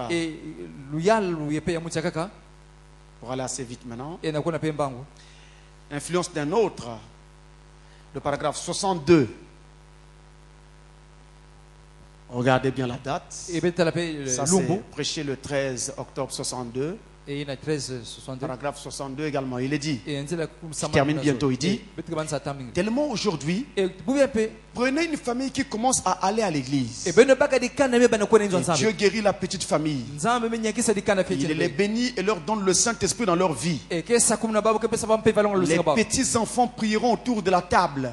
Pour aller assez vite maintenant. Influence d'un autre. Le paragraphe soixante-deux. Regardez bien la date. Ça c'est prêché le treize octobre soixante-deux. Paragraphe soixante-deux également. Il est dit, je termine bientôt, il dit, tellement aujourd'hui, prenez une famille qui commence à aller à l'église. Et Dieu guérit la petite famille. Il les bénit et leur donne le Saint-Esprit dans leur vie. Les petits enfants prieront autour de la table.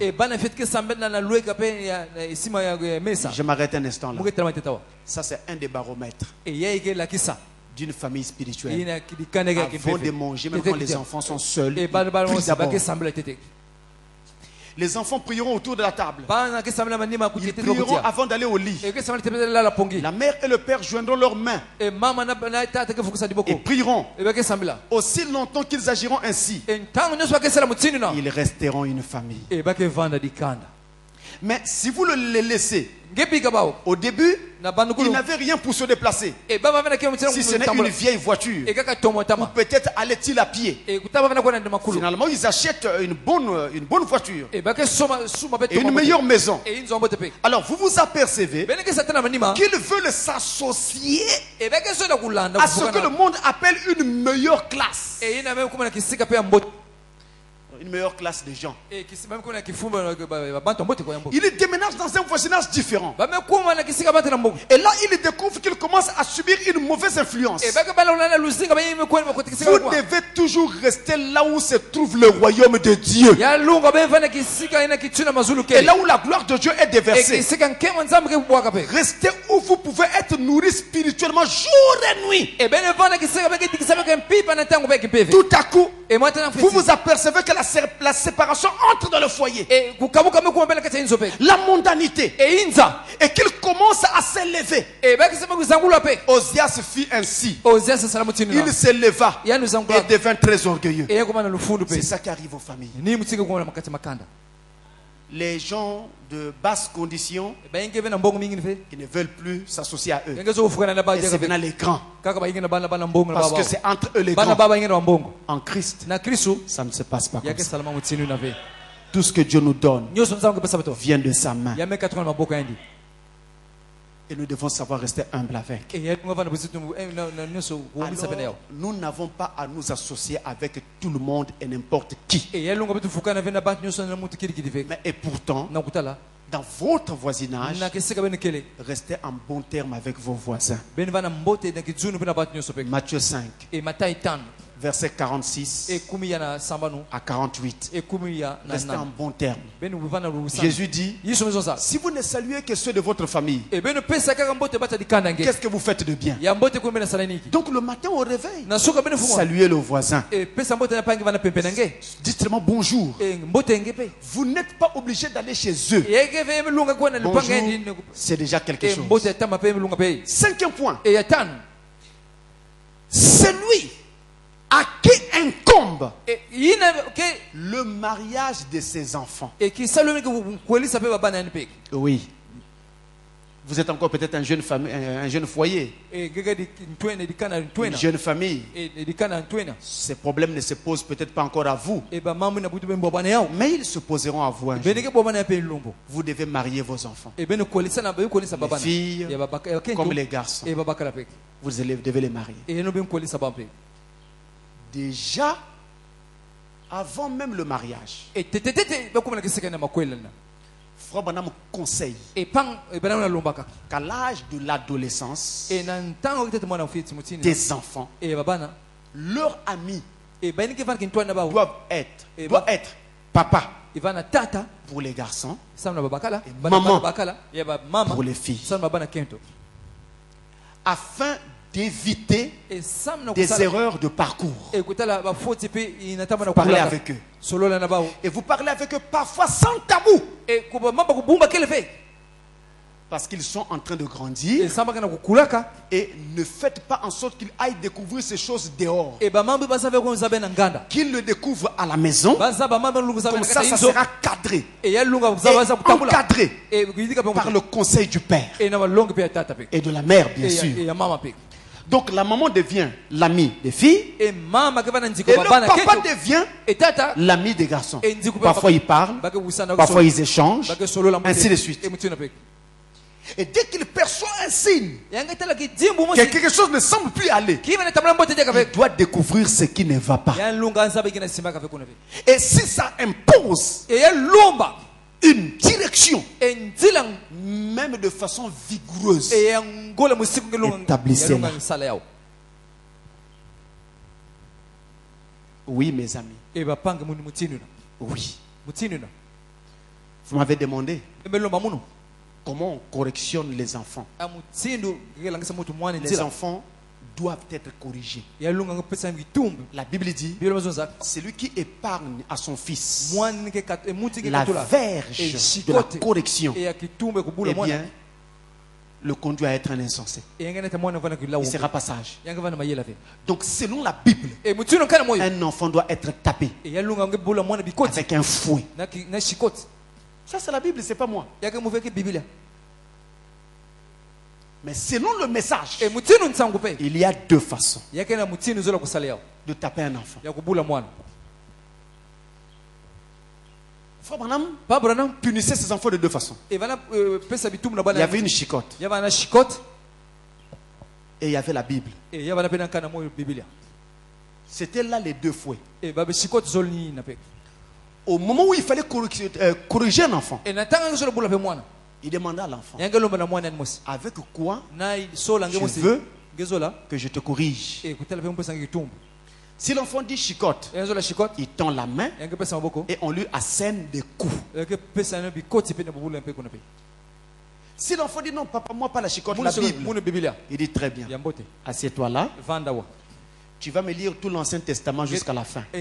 Je m'arrête un instant là. Ça c'est un des baromètres d'une famille spirituelle. Avant de manger, même quand les enfants sont seuls, ils prient d'abord. Les enfants prieront autour de la table. Ils prieront avant d'aller au lit. La mère et le père joindront leurs mains et prieront. Aussi longtemps qu'ils agiront ainsi, ils resteront une famille. Mais si vous le les laissez, au début, il n'avait rien pour se déplacer. Si ce n'est une vieille voiture, ou peut-être allait-il à pied. Finalement, ils achètent une bonne, une bonne voiture et une meilleure maison. Alors, vous vous apercevez qu'ils veulent s'associer à ce que le monde appelle une meilleure classe. une meilleure classe de gens. Il déménage dans un voisinage différent. Et là, il découvre qu'il commence à subir une mauvaise influence. Vous devez toujours rester là où se trouve le royaume de Dieu. Et là où la gloire de Dieu est déversée. Restez où vous pouvez être nourri spirituellement jour et nuit. Tout à coup, vous vous apercevez que la, la séparation entre dans le foyer. La mondanité. Et qu'il commence à s'élever. Osias fit ainsi. Il s'éleva et devint très orgueilleux. C'est ça qui arrive aux familles. Les gens de basse condition qui ne veulent plus s'associer à eux. Et c'est maintenant les grands. Parce que c'est entre eux les grands. En Christ, ça ne se passe pas comme ça. Tout ce que Dieu nous donne vient de sa main. Et nous devons savoir rester humbles avec. Alors, nous n'avons pas à nous associer avec tout le monde et n'importe qui. Mais, et pourtant, dans votre voisinage, restez en bon terme avec vos voisins. Matthieu cinq. Verset quarante-six à quarante-huit. Restez en bon terme. Jésus dit, si vous ne saluez que ceux de votre famille, qu'est-ce que vous faites de bien? Donc le matin au réveil, saluez le voisin. Dites-moi bonjour. Vous n'êtes pas obligé d'aller chez eux. Bonjour, c'est déjà quelque chose. Cinquième point. Celui à qui incombe le mariage de ses enfants. Oui. Vous êtes encore peut-être un jeune famille, un jeune foyer. Une jeune famille. Ces problèmes ne se posent peut-être pas encore à vous. Mais ils se poseront à vous un jour. Vous devez marier vos enfants. Les filles comme les garçons. Vous devez les marier. Déjà, avant même le mariage, Frère Branham conseille qu'à l'âge de l'adolescence, des enfants, leurs amis doivent être, doivent être papa pour les garçons et maman pour les filles, afin d'éviter des erreurs de parcours. Vous parlez avec eux. Et vous parlez avec eux parfois sans tabou. Parce qu'ils sont en train de grandir. Et ne faites pas en sorte qu'ils aillent découvrir ces choses dehors. Qu'ils le découvrent à la maison. Comme ça, ça sera cadré. Et encadré par le conseil du père. Et de la mère, bien sûr. Donc la maman devient l'amie des filles et le papa devient l'ami des garçons. Parfois ils parlent, parfois ils échangent, ainsi de suite. Et dès qu'il perçoit un signe que quelque chose ne semble plus aller, il doit découvrir ce qui ne va pas. Et si ça impose une direction, même de façon vigoureuse, établissez-la. Oui, mes amis. Oui. Vous m'avez demandé comment on correctionne les enfants. Les enfants doivent être corrigés. La Bible dit, celui qui épargne à son fils la verge de la correction, eh bien, le conduit à être un insensé. Il sera pas sage. Donc selon la Bible, un enfant doit être tapé avec un fouet. Ça c'est la Bible, c'est pas moi. Mais selon le message, il y a deux façons de taper un enfant. Frère Branham punissait ses enfants de deux façons. Il y avait une chicotte et il y avait la Bible. C'était là les deux fouets. au moment où il fallait corriger, euh, corriger un enfant, il demanda à l'enfant, avec quoi tu veux que je te corrige? Si l'enfant dit chicote, il tend la main et on lui assène des coups. Si l'enfant dit non, papa, moi pas la chicote, la Bible, il dit très bien. Assieds-toi là. Tu vas me lire tout l'Ancien Testament jusqu'à la fin.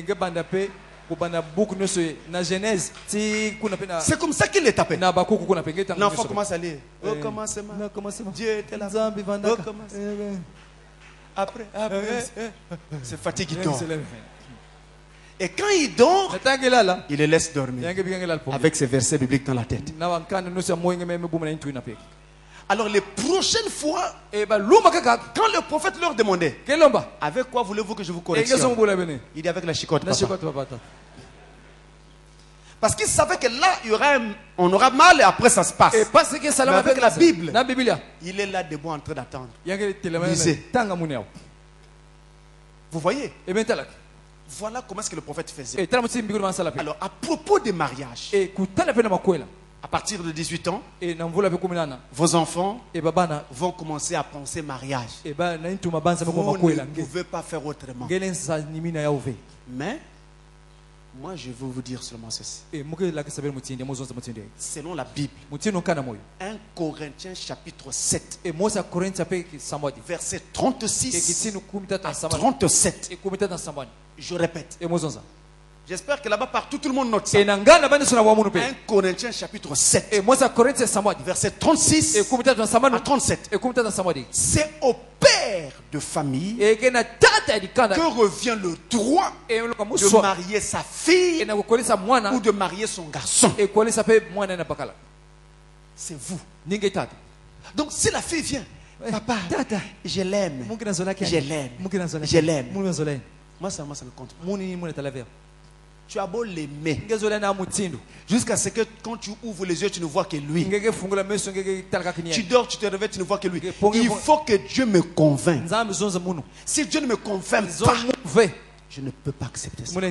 C'est comme ça qu'il les tapait. L'enfant commence à lire. Au commencement, Dieu était là. Au commencement. Après, après, c'est fatigant. Et quand il dort, il le laisse dormir avec ces versets bibliques dans la tête. Alors les prochaines fois, quand le prophète leur demandait, avec quoi voulez-vous que je vous correctionne? Il dit avec la chicote, papa. Parce qu'il savait que là, il y aura un, on aura mal et après ça se passe. Mais avec la Bible, il est là debout en train d'attendre. Lisez. Vous voyez? Voilà comment est-ce que le prophète faisait. Alors, à propos des mariages, à partir de dix-huit ans, vos enfants vont commencer à penser mariage. Vous ne pouvez pas faire autrement. Mais moi, je veux vous dire seulement ceci. Selon la Bible, un Corinthiens chapitre sept, verset trente-six à trente-sept. Je répète. J'espère que là-bas, partout, tout le monde note ça. un Corinthiens chapitre sept, verset trente-six à trente-sept. C'est au père de famille que revient le droit de marier sa fille ou de marier son garçon. C'est vous. Donc si la fille vient, papa, je l'aime, je l'aime, je l'aime. Moi, ça, moi, ça me compte. Tu as beau l'aimer, jusqu'à ce que quand tu ouvres les yeux, tu ne vois que lui. Tu dors, tu te réveilles, tu ne vois que lui. Il faut que Dieu me convainque. Si Dieu ne me convainc pas, je ne peux pas accepter ça.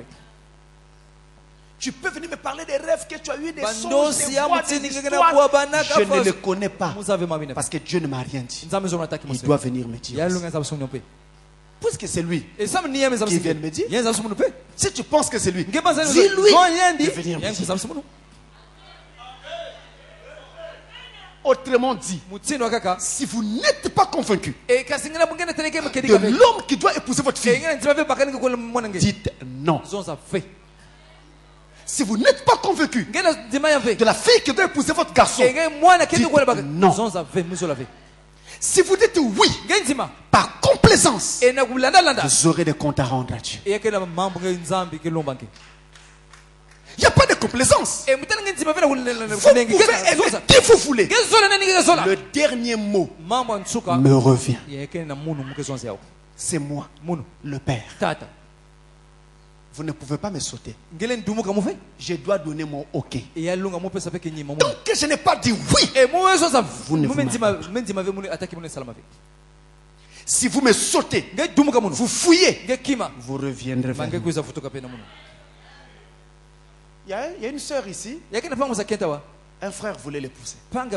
Tu peux venir me parler des rêves que tu as eu, des songes, des voix, des histoires. Je ne les connais pas. Parce que Dieu ne m'a rien dit. Il doit venir me dire. Puisque c'est lui qui vient de me dire. Si tu penses que c'est lui, dis-lui de venir me dire. Autrement dit, si vous n'êtes pas convaincu de l'homme qui doit épouser votre fille, dites non. Si vous n'êtes pas convaincu de la fille qui doit épouser votre garçon, dites non. Si vous dites oui, par complaisance, vous aurez des comptes à rendre à Dieu. Il n'y a pas de complaisance. Vous pouvez aimer qui vous voulez. Le dernier mot me revient. C'est moi, le Père. Vous ne pouvez pas me sauter. Je dois donner mon OK. Donc que je n'ai pas dit oui, vous ne vous si vous me sautez, vous fouillez, vous reviendrez vers moi. Il y a, il y a une soeur ici. Un frère voulait l'épouser.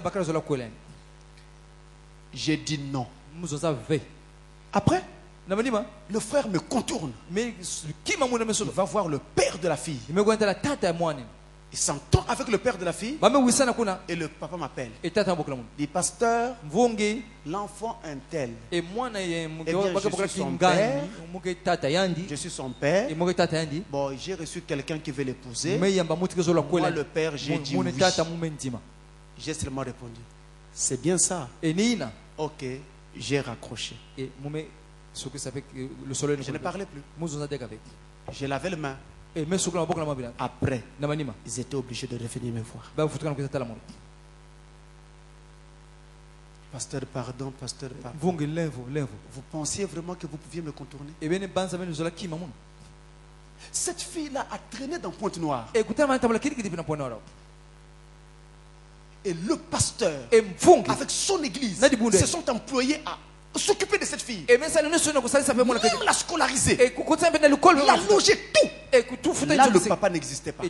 J'ai dit non. Après, le frère me contourne. Il va voir le père de la fille. Il s'entend avec le père de la fille. Et le papa m'appelle. Il dit, pasteur, l'enfant un tel. Eh bien, je suis son père. Je suis son père. Bon, j'ai reçu quelqu'un qui veut l'épouser. Moi, le père, j'ai dit oui. J'ai seulement répondu, c'est bien ça. Ok, j'ai raccroché. Je ne parlais plus. Je lavais les mains. Après, ils étaient obligés de revenir me voir. Pasteur, pardon, pasteur, pardon. Vous pensiez vraiment que vous pouviez me contourner? Cette fille-là a traîné dans Pointe-Noire. Et le pasteur, avec son église, se sont employés à s'occuper de cette fille. Même la scolariser, la loger, tout. là le papa n'existait pas.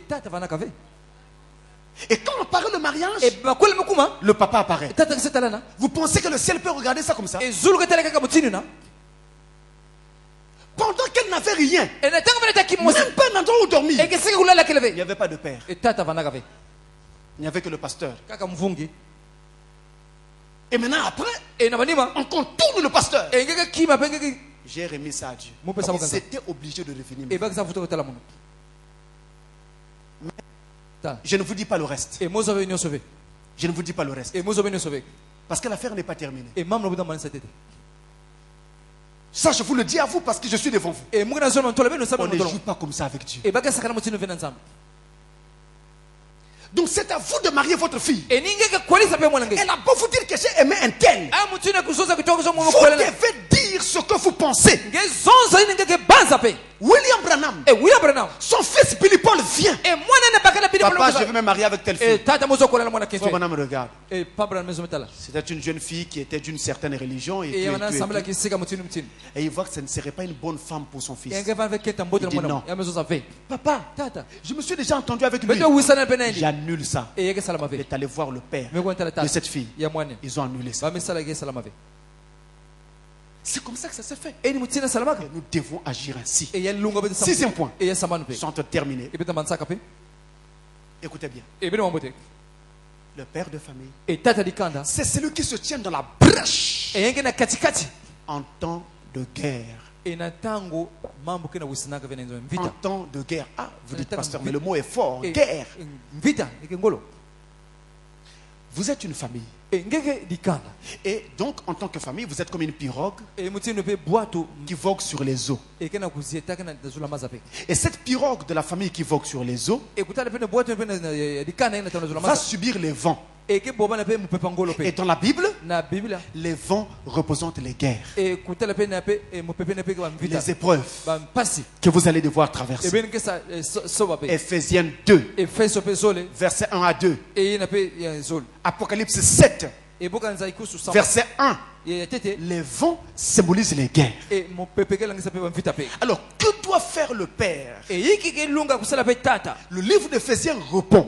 Et quand on apparaît le mariage, le papa apparaît. Vous pensez que le ciel peut regarder ça comme ça? Pendant qu'elle n'avait rien, même pas un endroit où dormir, il n'y avait pas de père. Il n'y avait que le pasteur. Et maintenant après, on contourne le pasteur. J'ai remis ça à Dieu. C'était obligé de revenir. Mais je ne vous dis pas le reste. Je ne vous dis pas le reste. Parce que l'affaire n'est pas terminée. Ça, je vous le dis à vous parce que je suis devant vous. On ne joue pas comme ça avec Dieu. Donc c'est à vous de marier votre fille. Elle a beau vous dire que j'ai aimé un tel. Vous devez dire ce que vous pensez. William Branham, son fils Billy Paul vient. Papa, je veux me marier avec telle fille. Frère Branham regarde. C'était une jeune fille qui était d'une certaine religion. Et, et, et, et il voit que ce ne serait pas une bonne femme pour son fils. Il dit non. Papa, je me suis déjà entendu avec lui. J'annule ça. Il est allé voir le père de cette fille. Ils ont annulé ça. C'est comme ça que ça s'est fait. Et nous devons agir ainsi. Sixième point. Je suis en train de terminer. Écoutez bien. Le père de famille, c'est celui qui se tient dans la brèche en temps de guerre. En temps de guerre. Ah, vous dites pasteur, mais le mot est fort. Guerre. Vous êtes une famille. Et donc, en tant que famille, vous êtes comme une pirogue qui vogue sur les eaux. Et cette pirogue de la famille qui vogue sur les eaux va subir les vents. Et dans la Bible, les vents représentent les guerres, les épreuves que vous allez devoir traverser. Ephésiens deux, versets un à deux. Apocalypse sept, verset un. Les vents symbolisent les guerres. Alors, que doit faire le père? Le livre d'Éphésiens répond.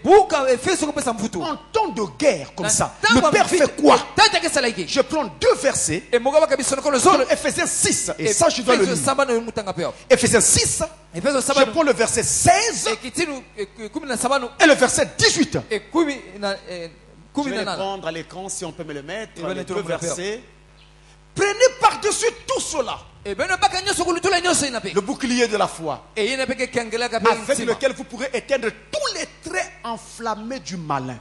En temps de guerre comme ça, le père fait quoi? Je prends deux versets. Comme Éphésiens six. Et ça, je dois le lire. Éphésiens six. Je prends le verset seize. Et le verset dix-huit. Je vais les prendre à l'écran si on peut me le mettre. Les deux versets. Prenez par-dessus tout cela le bouclier de la foi, avec lequel vous pourrez éteindre tous les traits enflammés du malin.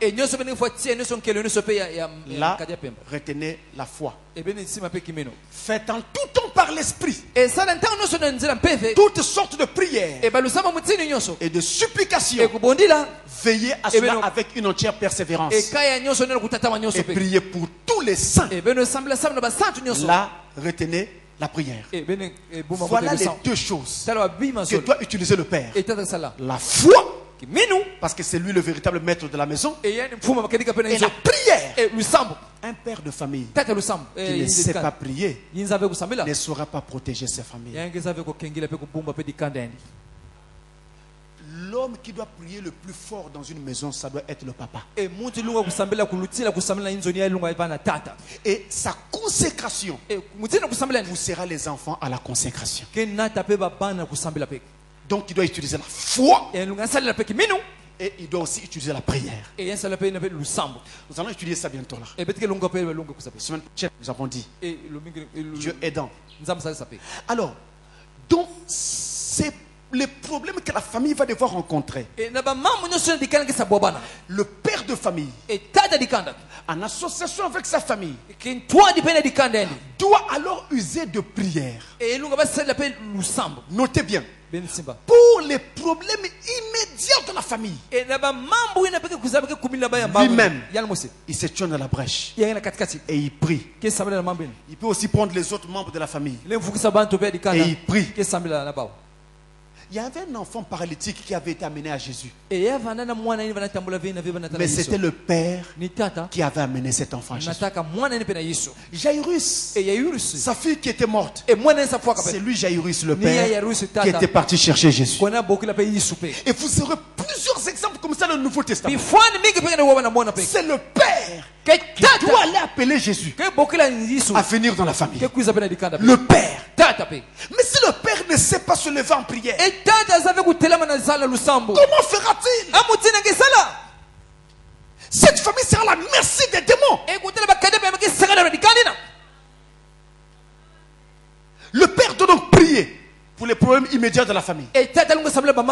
Là, retenez la foi. Faites en tout temps par l'esprit toutes sortes de prières et de supplications. Veillez à cela avec une entière persévérance. Et priez pour tous les saints. Là, retenez la prière. Voilà les deux choses que doit utiliser le Père. La foi, parce que c'est lui le véritable maître de la maison, et la prière. Un père de famille qui ne sait pas prier ne saura pas protéger ses familles. L'homme qui doit prier le plus fort dans une maison, ça doit être le papa. Et sa consécration vous sera les enfants à la consécration. Donc il doit utiliser la foi. Et il doit aussi utiliser la prière. Nous allons étudier ça bientôt là. La semaine prochaine, nous avons dit. Dieu aidant. Alors, donc c'est les problèmes que la famille va devoir rencontrer. Le père de famille, en association avec sa famille, doit alors user de prière. Notez bien. Pour les problèmes immédiats de la famille, lui-même, il se tient dans la brèche et il prie. Il peut aussi prendre les autres membres de la famille et il prie. Il y avait un enfant paralytique qui avait été amené à Jésus. Mais c'était le père qui avait amené cet enfant à Jésus. Jairus, sa fille qui était morte, c'est lui Jairus le père qui était parti chercher Jésus. Et vous aurez plusieurs exemples comme ça dans le Nouveau Testament. C'est le père qui doit aller appeler Jésus à venir dans la famille. Le père. Mais si le père ne sait pas se lever en prière, comment fera-t-il? Cette famille sera à la merci des démons. Le père doit donc prier pour les problèmes immédiats de la famille. Il doit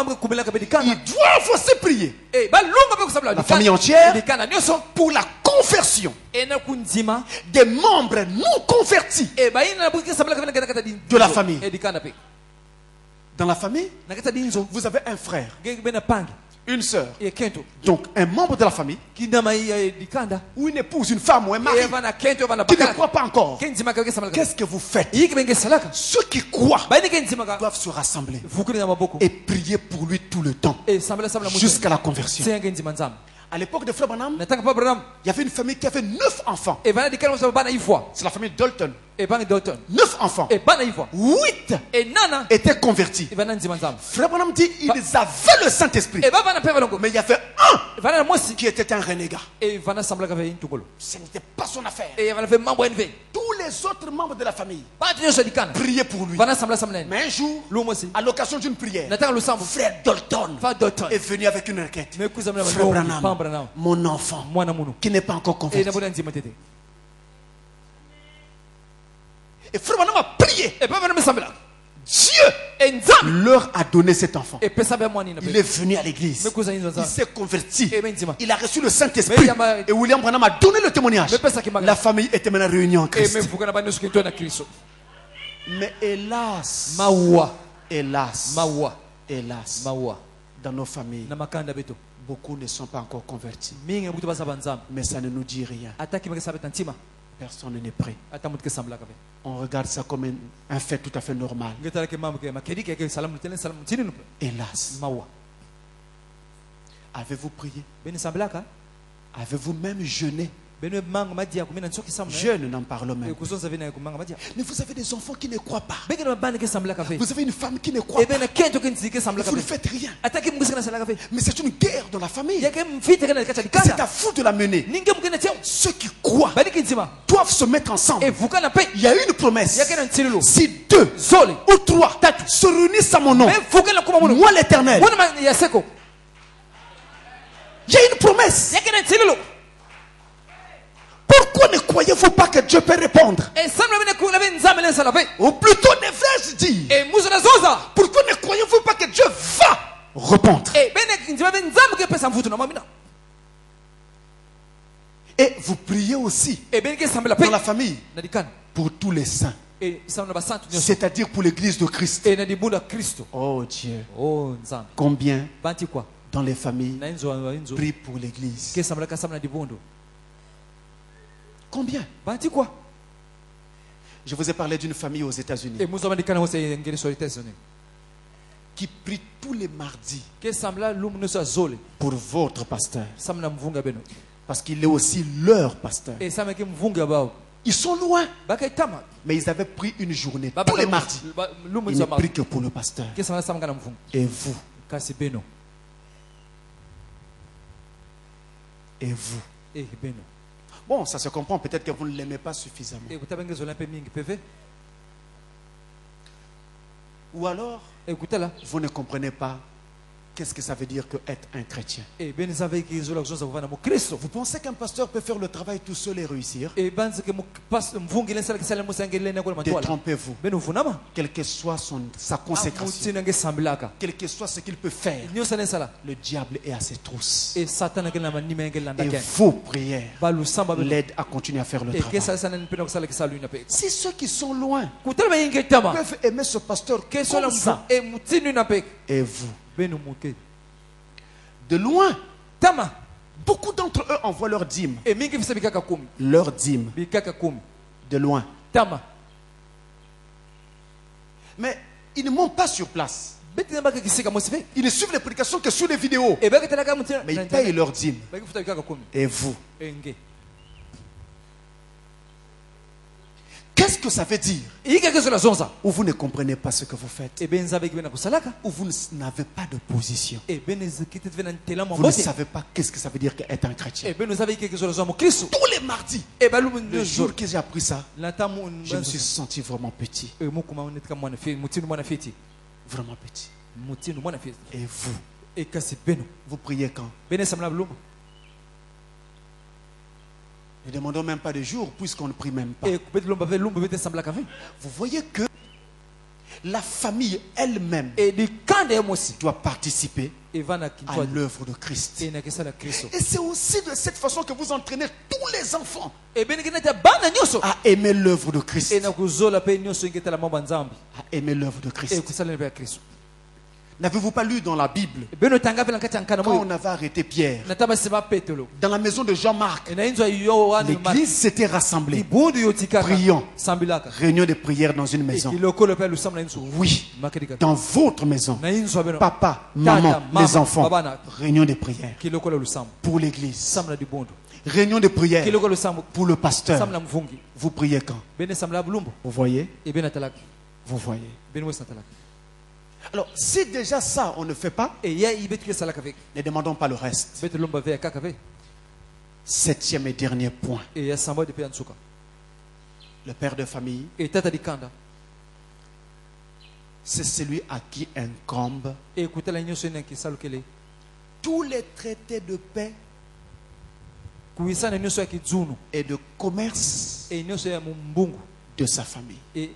aussi prier la famille entière pour la conversion des membres non convertis de la famille. Dans la famille, vous avez un frère, une sœur, donc un membre de la famille, ou une épouse, une femme ou un mari qui ne croit pas encore. Qu'est-ce que vous faites? Ceux qui croient doivent se rassembler et prier pour lui tout le temps jusqu'à la conversion. À l'époque de Frère Branham, il y avait une famille qui avait neuf enfants. C'est la famille Dalton. Neuf enfants. Huit étaient convertis. Frère Branham dit qu'ils avaient le Saint-Esprit. Mais il y avait un qui était un renégat. Ce n'était pas son affaire. Tous les autres membres de la famille priaient pour lui. Mais un jour, à l'occasion d'une prière, Frère Dalton est venu avec une requête. Frère Branham, mon enfant qui n'est pas encore converti. Et Frère Branham a prié. Dieu leur a donné cet enfant. Il est venu à l'église. Il s'est converti. Il a reçu le Saint-Esprit. Et William Branham a donné le témoignage. La famille était maintenant réunie en Christ. Mais hélas, hélas, hélas, dans nos familles, beaucoup ne sont pas encore convertis. Mais ça ne nous dit rien. Personne n'est prêt. On regarde ça comme un, un fait tout à fait normal. Hélas. Avez-vous prié? Avez-vous même jeûné? Jeune, n'en parle même. Mais vous avez des enfants qui ne croient pas. Vous avez une femme qui ne croit pas. Vous ne faites rien. Mais c'est une guerre dans la famille. C'est à vous de la mener. Ceux qui croient doivent se mettre ensemble. Il y a une promesse. Si deux ou trois se réunissent à mon nom, moi l'Éternel. Il y a une promesse. Pourquoi ne croyez-vous pas que Dieu peut répondre? Ou plutôt, devrais-je dire, pourquoi ne croyez-vous pas que Dieu va répondre? Et vous priez aussi dans la famille pour tous les saints, c'est-à-dire pour l'église de Christ. Oh Dieu, combien dans les familles prient pour l'église? Combien? Je vous ai parlé d'une famille aux États-Unis qui prie tous les mardis pour votre pasteur, parce qu'il est aussi leur pasteur. Ils sont loin, mais ils avaient pris une journée tous les mardis. Ils ne prient que pour le pasteur. Et vous? Et vous? Bon, ça se comprend, peut-être que vous ne l'aimez pas suffisamment. Ou alors, vous ne comprenez pas qu'est-ce que ça veut dire que être un chrétien. Vous pensez qu'un pasteur peut faire le travail tout seul et réussir? Détrompez-vous. Quelle que soit son, sa consécration, quel que soit ce qu'il peut faire, le diable est à ses trousses. Et vos prières l'aident à continuer à faire le travail. Si ceux qui sont loin peuvent aimer ce pasteur comme ça, et vous? De loin, beaucoup d'entre eux envoient leur dîme. Leur dîme. De loin. Mais ils ne montent pas sur place. Ils ne suivent les prédications que sur les vidéos. Mais ils payent leur dîme. Et vous? Qu'est-ce que ça veut dire? Ou vous ne comprenez pas ce que vous faites, ou vous n'avez pas de position, vous ne savez pas qu'est-ce que ça veut dire qu'être un chrétien. Tous les mardis, le jour que j'ai appris ça, je me suis senti vraiment petit. Vraiment petit. Et vous? Vous priez quand? Ne demandons même pas de jours puisqu'on ne prie même pas. Vous voyez que la famille elle-même doit participer à l'œuvre de Christ. Et c'est aussi de cette façon que vous entraînez tous les enfants à aimer l'œuvre de Christ. À aimer l'œuvre de Christ. N'avez-vous pas lu dans la Bible quand on avait arrêté Pierre dans la maison de Jean-Marc, l'église s'était rassemblée, priant, réunion de prière dans une maison. Oui, dans votre maison, papa, maman, les enfants, réunion de prière pour l'église, réunion de prière pour le pasteur. Vous priez quand? Vous voyez? Vous voyez? Alors, si déjà ça, on ne fait pas, ne demandons pas le reste. Septième et dernier point. Le père de famille, c'est celui à qui incombe tous les traités de paix et de commerce de sa famille.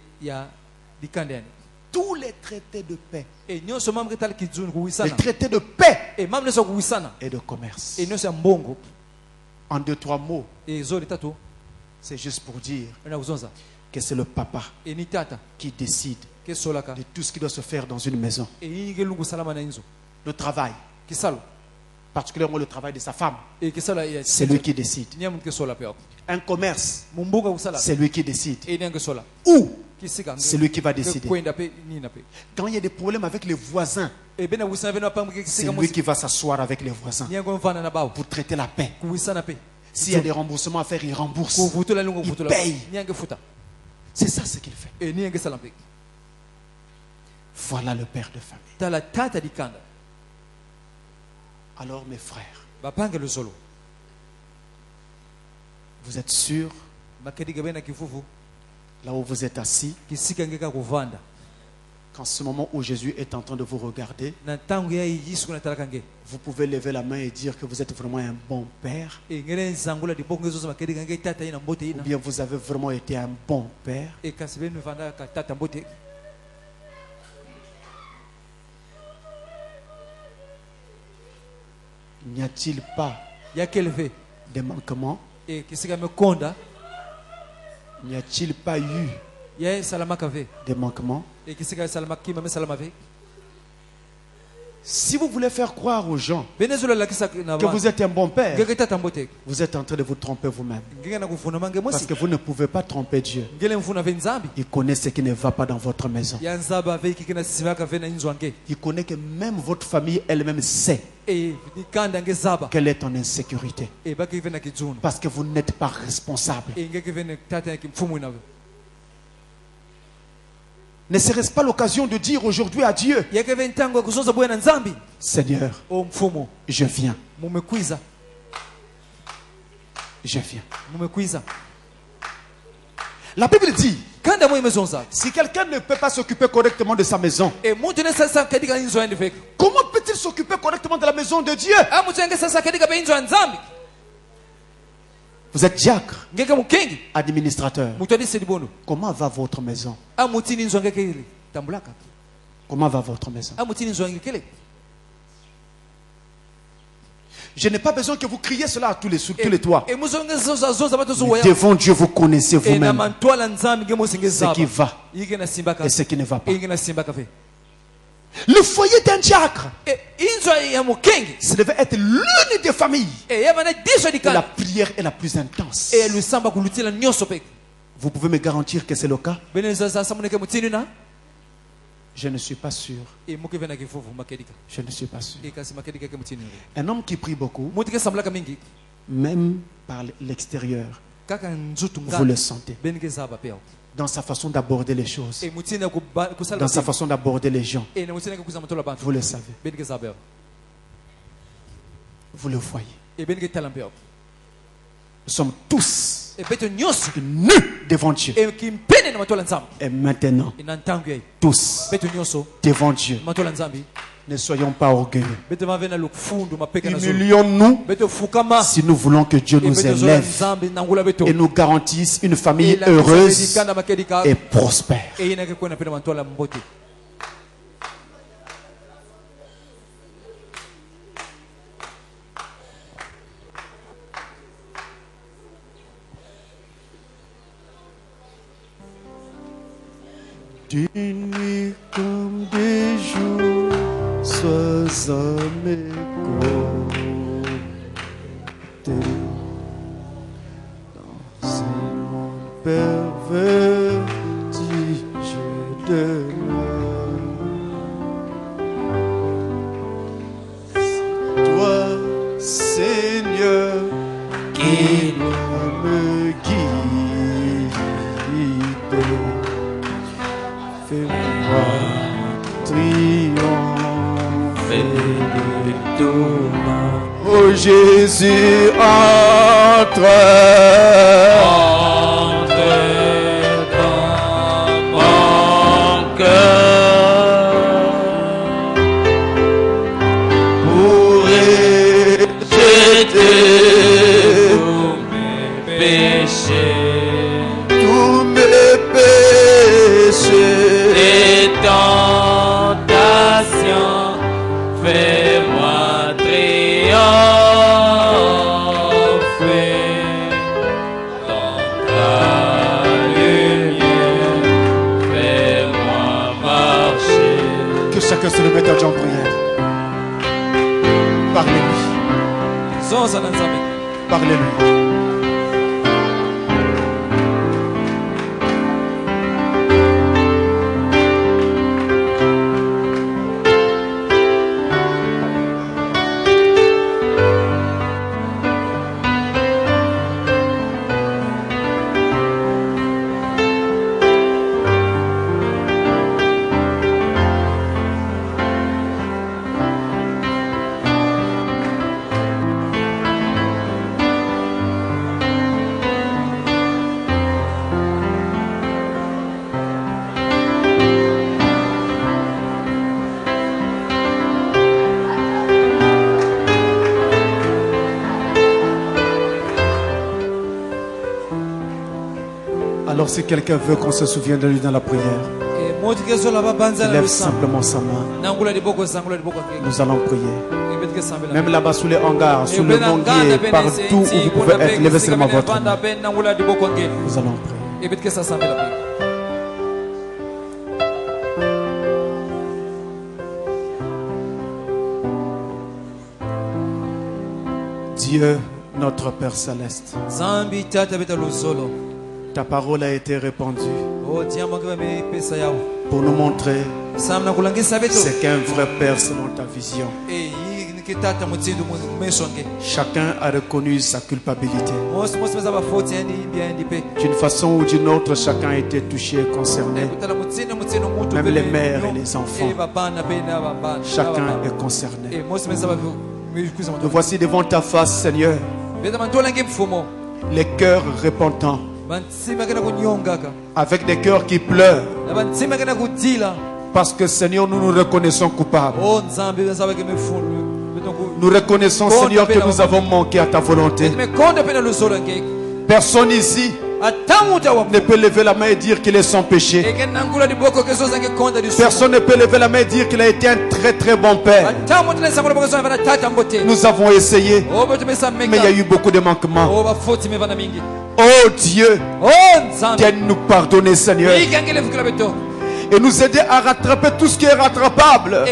Tous les traités de paix, les traités de paix et de commerce. En deux, trois mots, c'est juste pour dire que c'est le papa qui décide de tout ce qui doit se faire dans une maison. Le travail, particulièrement le travail de sa femme, c'est lui qui décide. Un commerce, c'est lui qui décide. Où? C'est lui qui va décider. Quand il y a des problèmes avec les voisins, c'est lui qui va s'asseoir avec les voisins pour traiter la paix. S'il y a des remboursements à faire, il rembourse. Il paye. C'est ça ce qu'il fait. Voilà le père de famille. Alors mes frères, vous êtes sûrs, là où vous êtes assis, qu'en ce moment où Jésus est en train de vous regarder, vous pouvez lever la main et dire que vous êtes vraiment un bon père, ou bien vous avez vraiment été un bon père. N'y a-t-il pas des manquements? N'y a-t-il pas eu des manquements? Si vous voulez faire croire aux gens que vous êtes un bon père, vous êtes en train de vous tromper vous-même. Parce que vous ne pouvez pas tromper Dieu. Il connaît ce qui ne va pas dans votre maison. Il connaît que même votre famille elle-même sait quelle est ton insécurité. Parce que vous n'êtes pas responsable. Ne serait-ce pas l'occasion de dire aujourd'hui à Dieu, Seigneur, je viens. Je viens. La Bible dit, si quelqu'un ne peut pas s'occuper correctement de sa maison, comment peut-il s'occuper correctement de la maison de Dieu? Vous êtes diacre, administrateur. Comment va votre maison? Comment va votre maison? Je n'ai pas besoin que vous criez cela à tous les, sur tous les toits. Mais devant Dieu, vous connaissez vous-même ce qui va et ce qui ne va pas. Le foyer d'un diacre, ça devait être l'une des familles où la prière est la plus intense. Vous pouvez me garantir que c'est le cas? Je ne suis pas sûr. Je ne suis pas sûr. Un homme qui prie beaucoup, même par l'extérieur, vous le sentez. Dans sa façon d'aborder les choses, dans sa façon d'aborder les gens, vous le savez. Vous le voyez. Nous sommes tous nus devant Dieu. Et maintenant, tous devant Dieu. Ne soyons pas orgueilleux. Humilions-nous si nous voulons que Dieu nous élève et nous garantisse une famille heureuse et prospère. Des nuits comme des jours, sois à mes côtés. Dans ce monde perverti, je demeure. C'est toi, Seigneur, qui me guide. Fais-moi triompher de toi. Oh Jésus, entre, entre dans mon cœur pour rejeter tous mes péchés, tous mes péchés. Tentation, fais-moi triompher dans ta lumière, fais-moi marcher. Que chacun se le mette en prière. Parlez-lui. Parlez-lui. Alors si quelqu'un veut qu'on se souvienne de lui dans la prière, il lève simplement sa main. Nous allons prier. Même là-bas sous les hangars, sous le manguier, partout où vous pouvez être, levez seulement votre main. Nous allons prier. Dieu, notre Père Céleste, ta parole a été répandue pour nous montrer c'est qu'un vrai Père selon ta vision. Chacun a reconnu sa culpabilité. D'une façon ou d'une autre, chacun a été touché et concerné. Même les mères et les enfants. Chacun est concerné. Nous voici devant ta face, Seigneur. Les cœurs repentants. Avec des cœurs qui pleurent. Parce que Seigneur, nous nous reconnaissons coupables. Nous reconnaissons, Seigneur, que nous avons manqué à ta volonté. Personne ici ne peut lever la main et dire qu'il est sans péché. Personne ne peut lever la main et dire qu'il a été un très très bon père. Nous avons essayé, mais il y a eu beaucoup de manquements. Oh Dieu, viens nous pardonner, Seigneur. et nous aider à rattraper tout ce qui est rattrapable.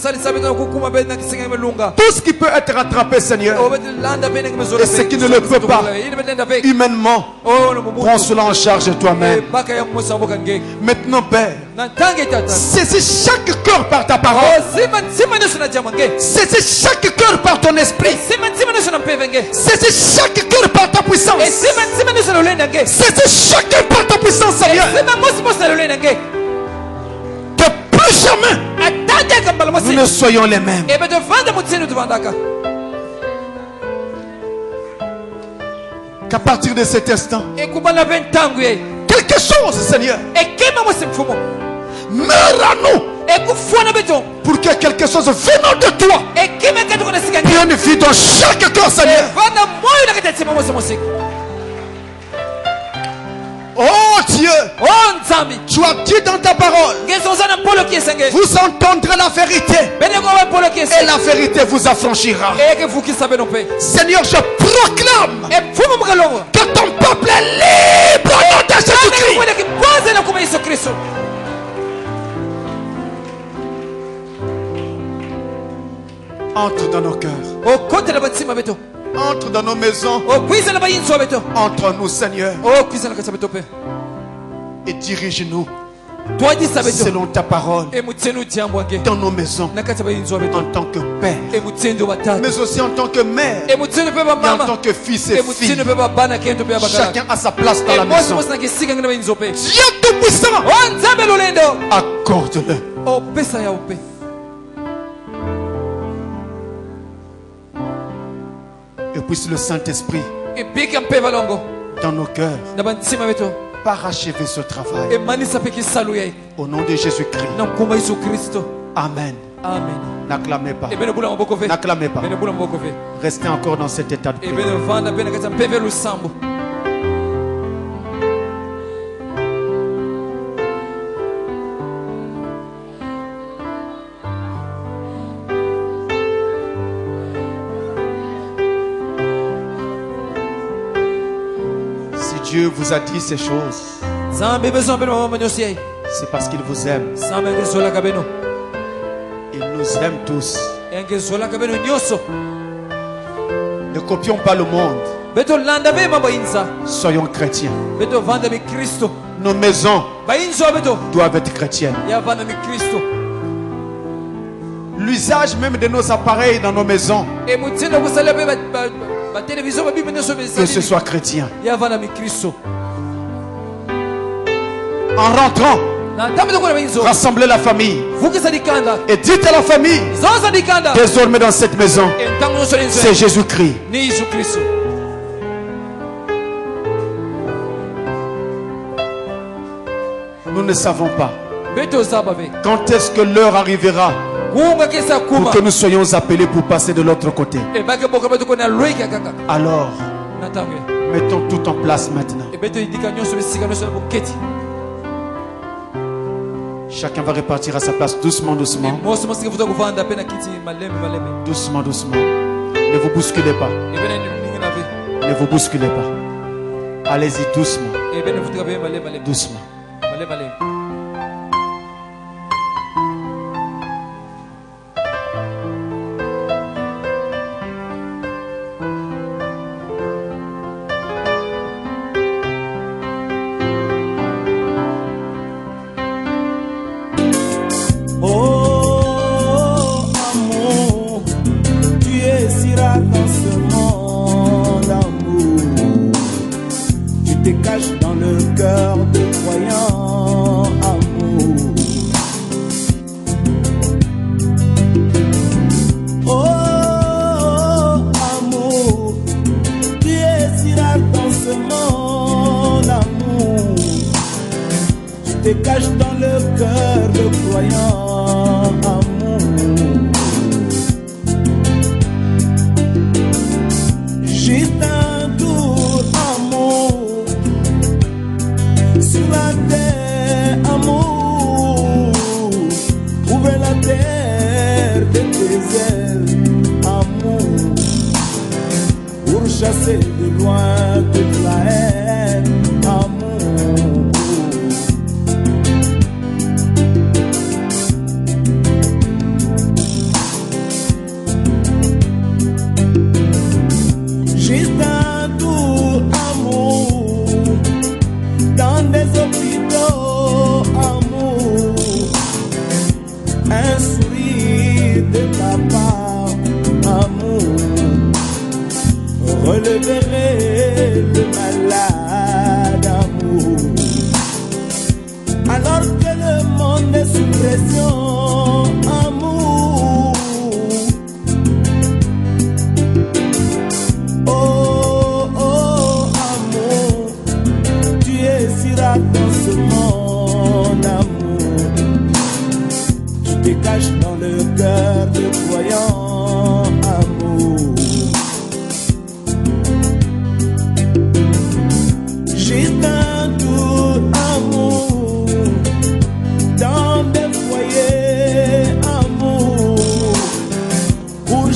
Tout ce qui peut être rattrapé, Seigneur. Et ce qui ne le peut pas, humainement, prends cela en charge toi-même. Maintenant, Père, saisis chaque cœur par ta parole. Saisis chaque cœur par ton esprit. Saisis chaque cœur par ta puissance. Saisis chaque cœur par ta puissance, Seigneur. Que plus jamais nous ne soyons les mêmes. Qu'à partir de cet instant, quelque chose, Seigneur, meurt à nous pour que quelque chose venant de toi prenne vie dans chaque cœur, Seigneur. Oh Dieu, tu as dit dans ta parole, vous entendrez la vérité et la vérité vous affranchira. Seigneur, je proclame que ton peuple est libre au nom de Jésus-Christ. Entre dans nos cœurs. Entre dans nos maisons. Entre nous, Seigneur. Et dirige-nous selon ta parole dans nos maisons en tant que père, mais aussi en tant que mère et en tant que fils et fille. Chacun a sa place dans la maison. Dieu Tout-Puissant, accorde-le. Et puisse le Saint-Esprit dans nos cœurs parachever ce travail. Au nom de Jésus-Christ. Amen. Amen. N'acclamez pas. N'acclamez pas. Restez encore dans cet état de prière. Dieu vous a dit ces choses. C'est parce qu'il vous aime. Il nous aime tous. Ne copions pas le monde. Soyons chrétiens. Nos maisons doivent être chrétiennes. L'usage même de nos appareils dans nos maisons, que ce soit chrétien. En rentrant, rassemblez la famille et dites à la famille, désormais dans cette maison, c'est Jésus-Christ. Nous ne savons pas quand est-ce que l'heure arrivera pour que nous soyons appelés pour passer de l'autre côté. Alors, mettons tout en place maintenant. Chacun va repartir à sa place doucement, doucement. Doucement, doucement. Ne vous bousculez pas. Ne vous bousculez pas. Allez-y doucement. Doucement.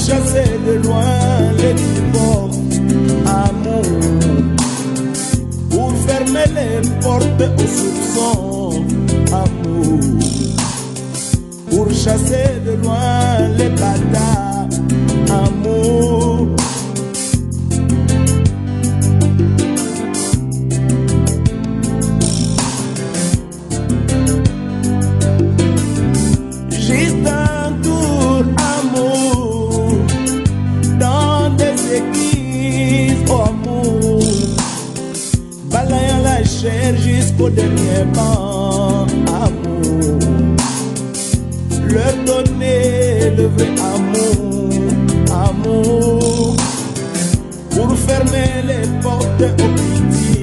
chasser de loin les divorces, amour, pour fermer les portes aux soupçons, amour, pour chasser de loin les bâtards, amour. Juste un tour, amour, dans des églises, oh amour, balayant la chair jusqu'au dernier banc, amour, leur donner le vrai amour, amour, pour fermer les portes aux pitiés.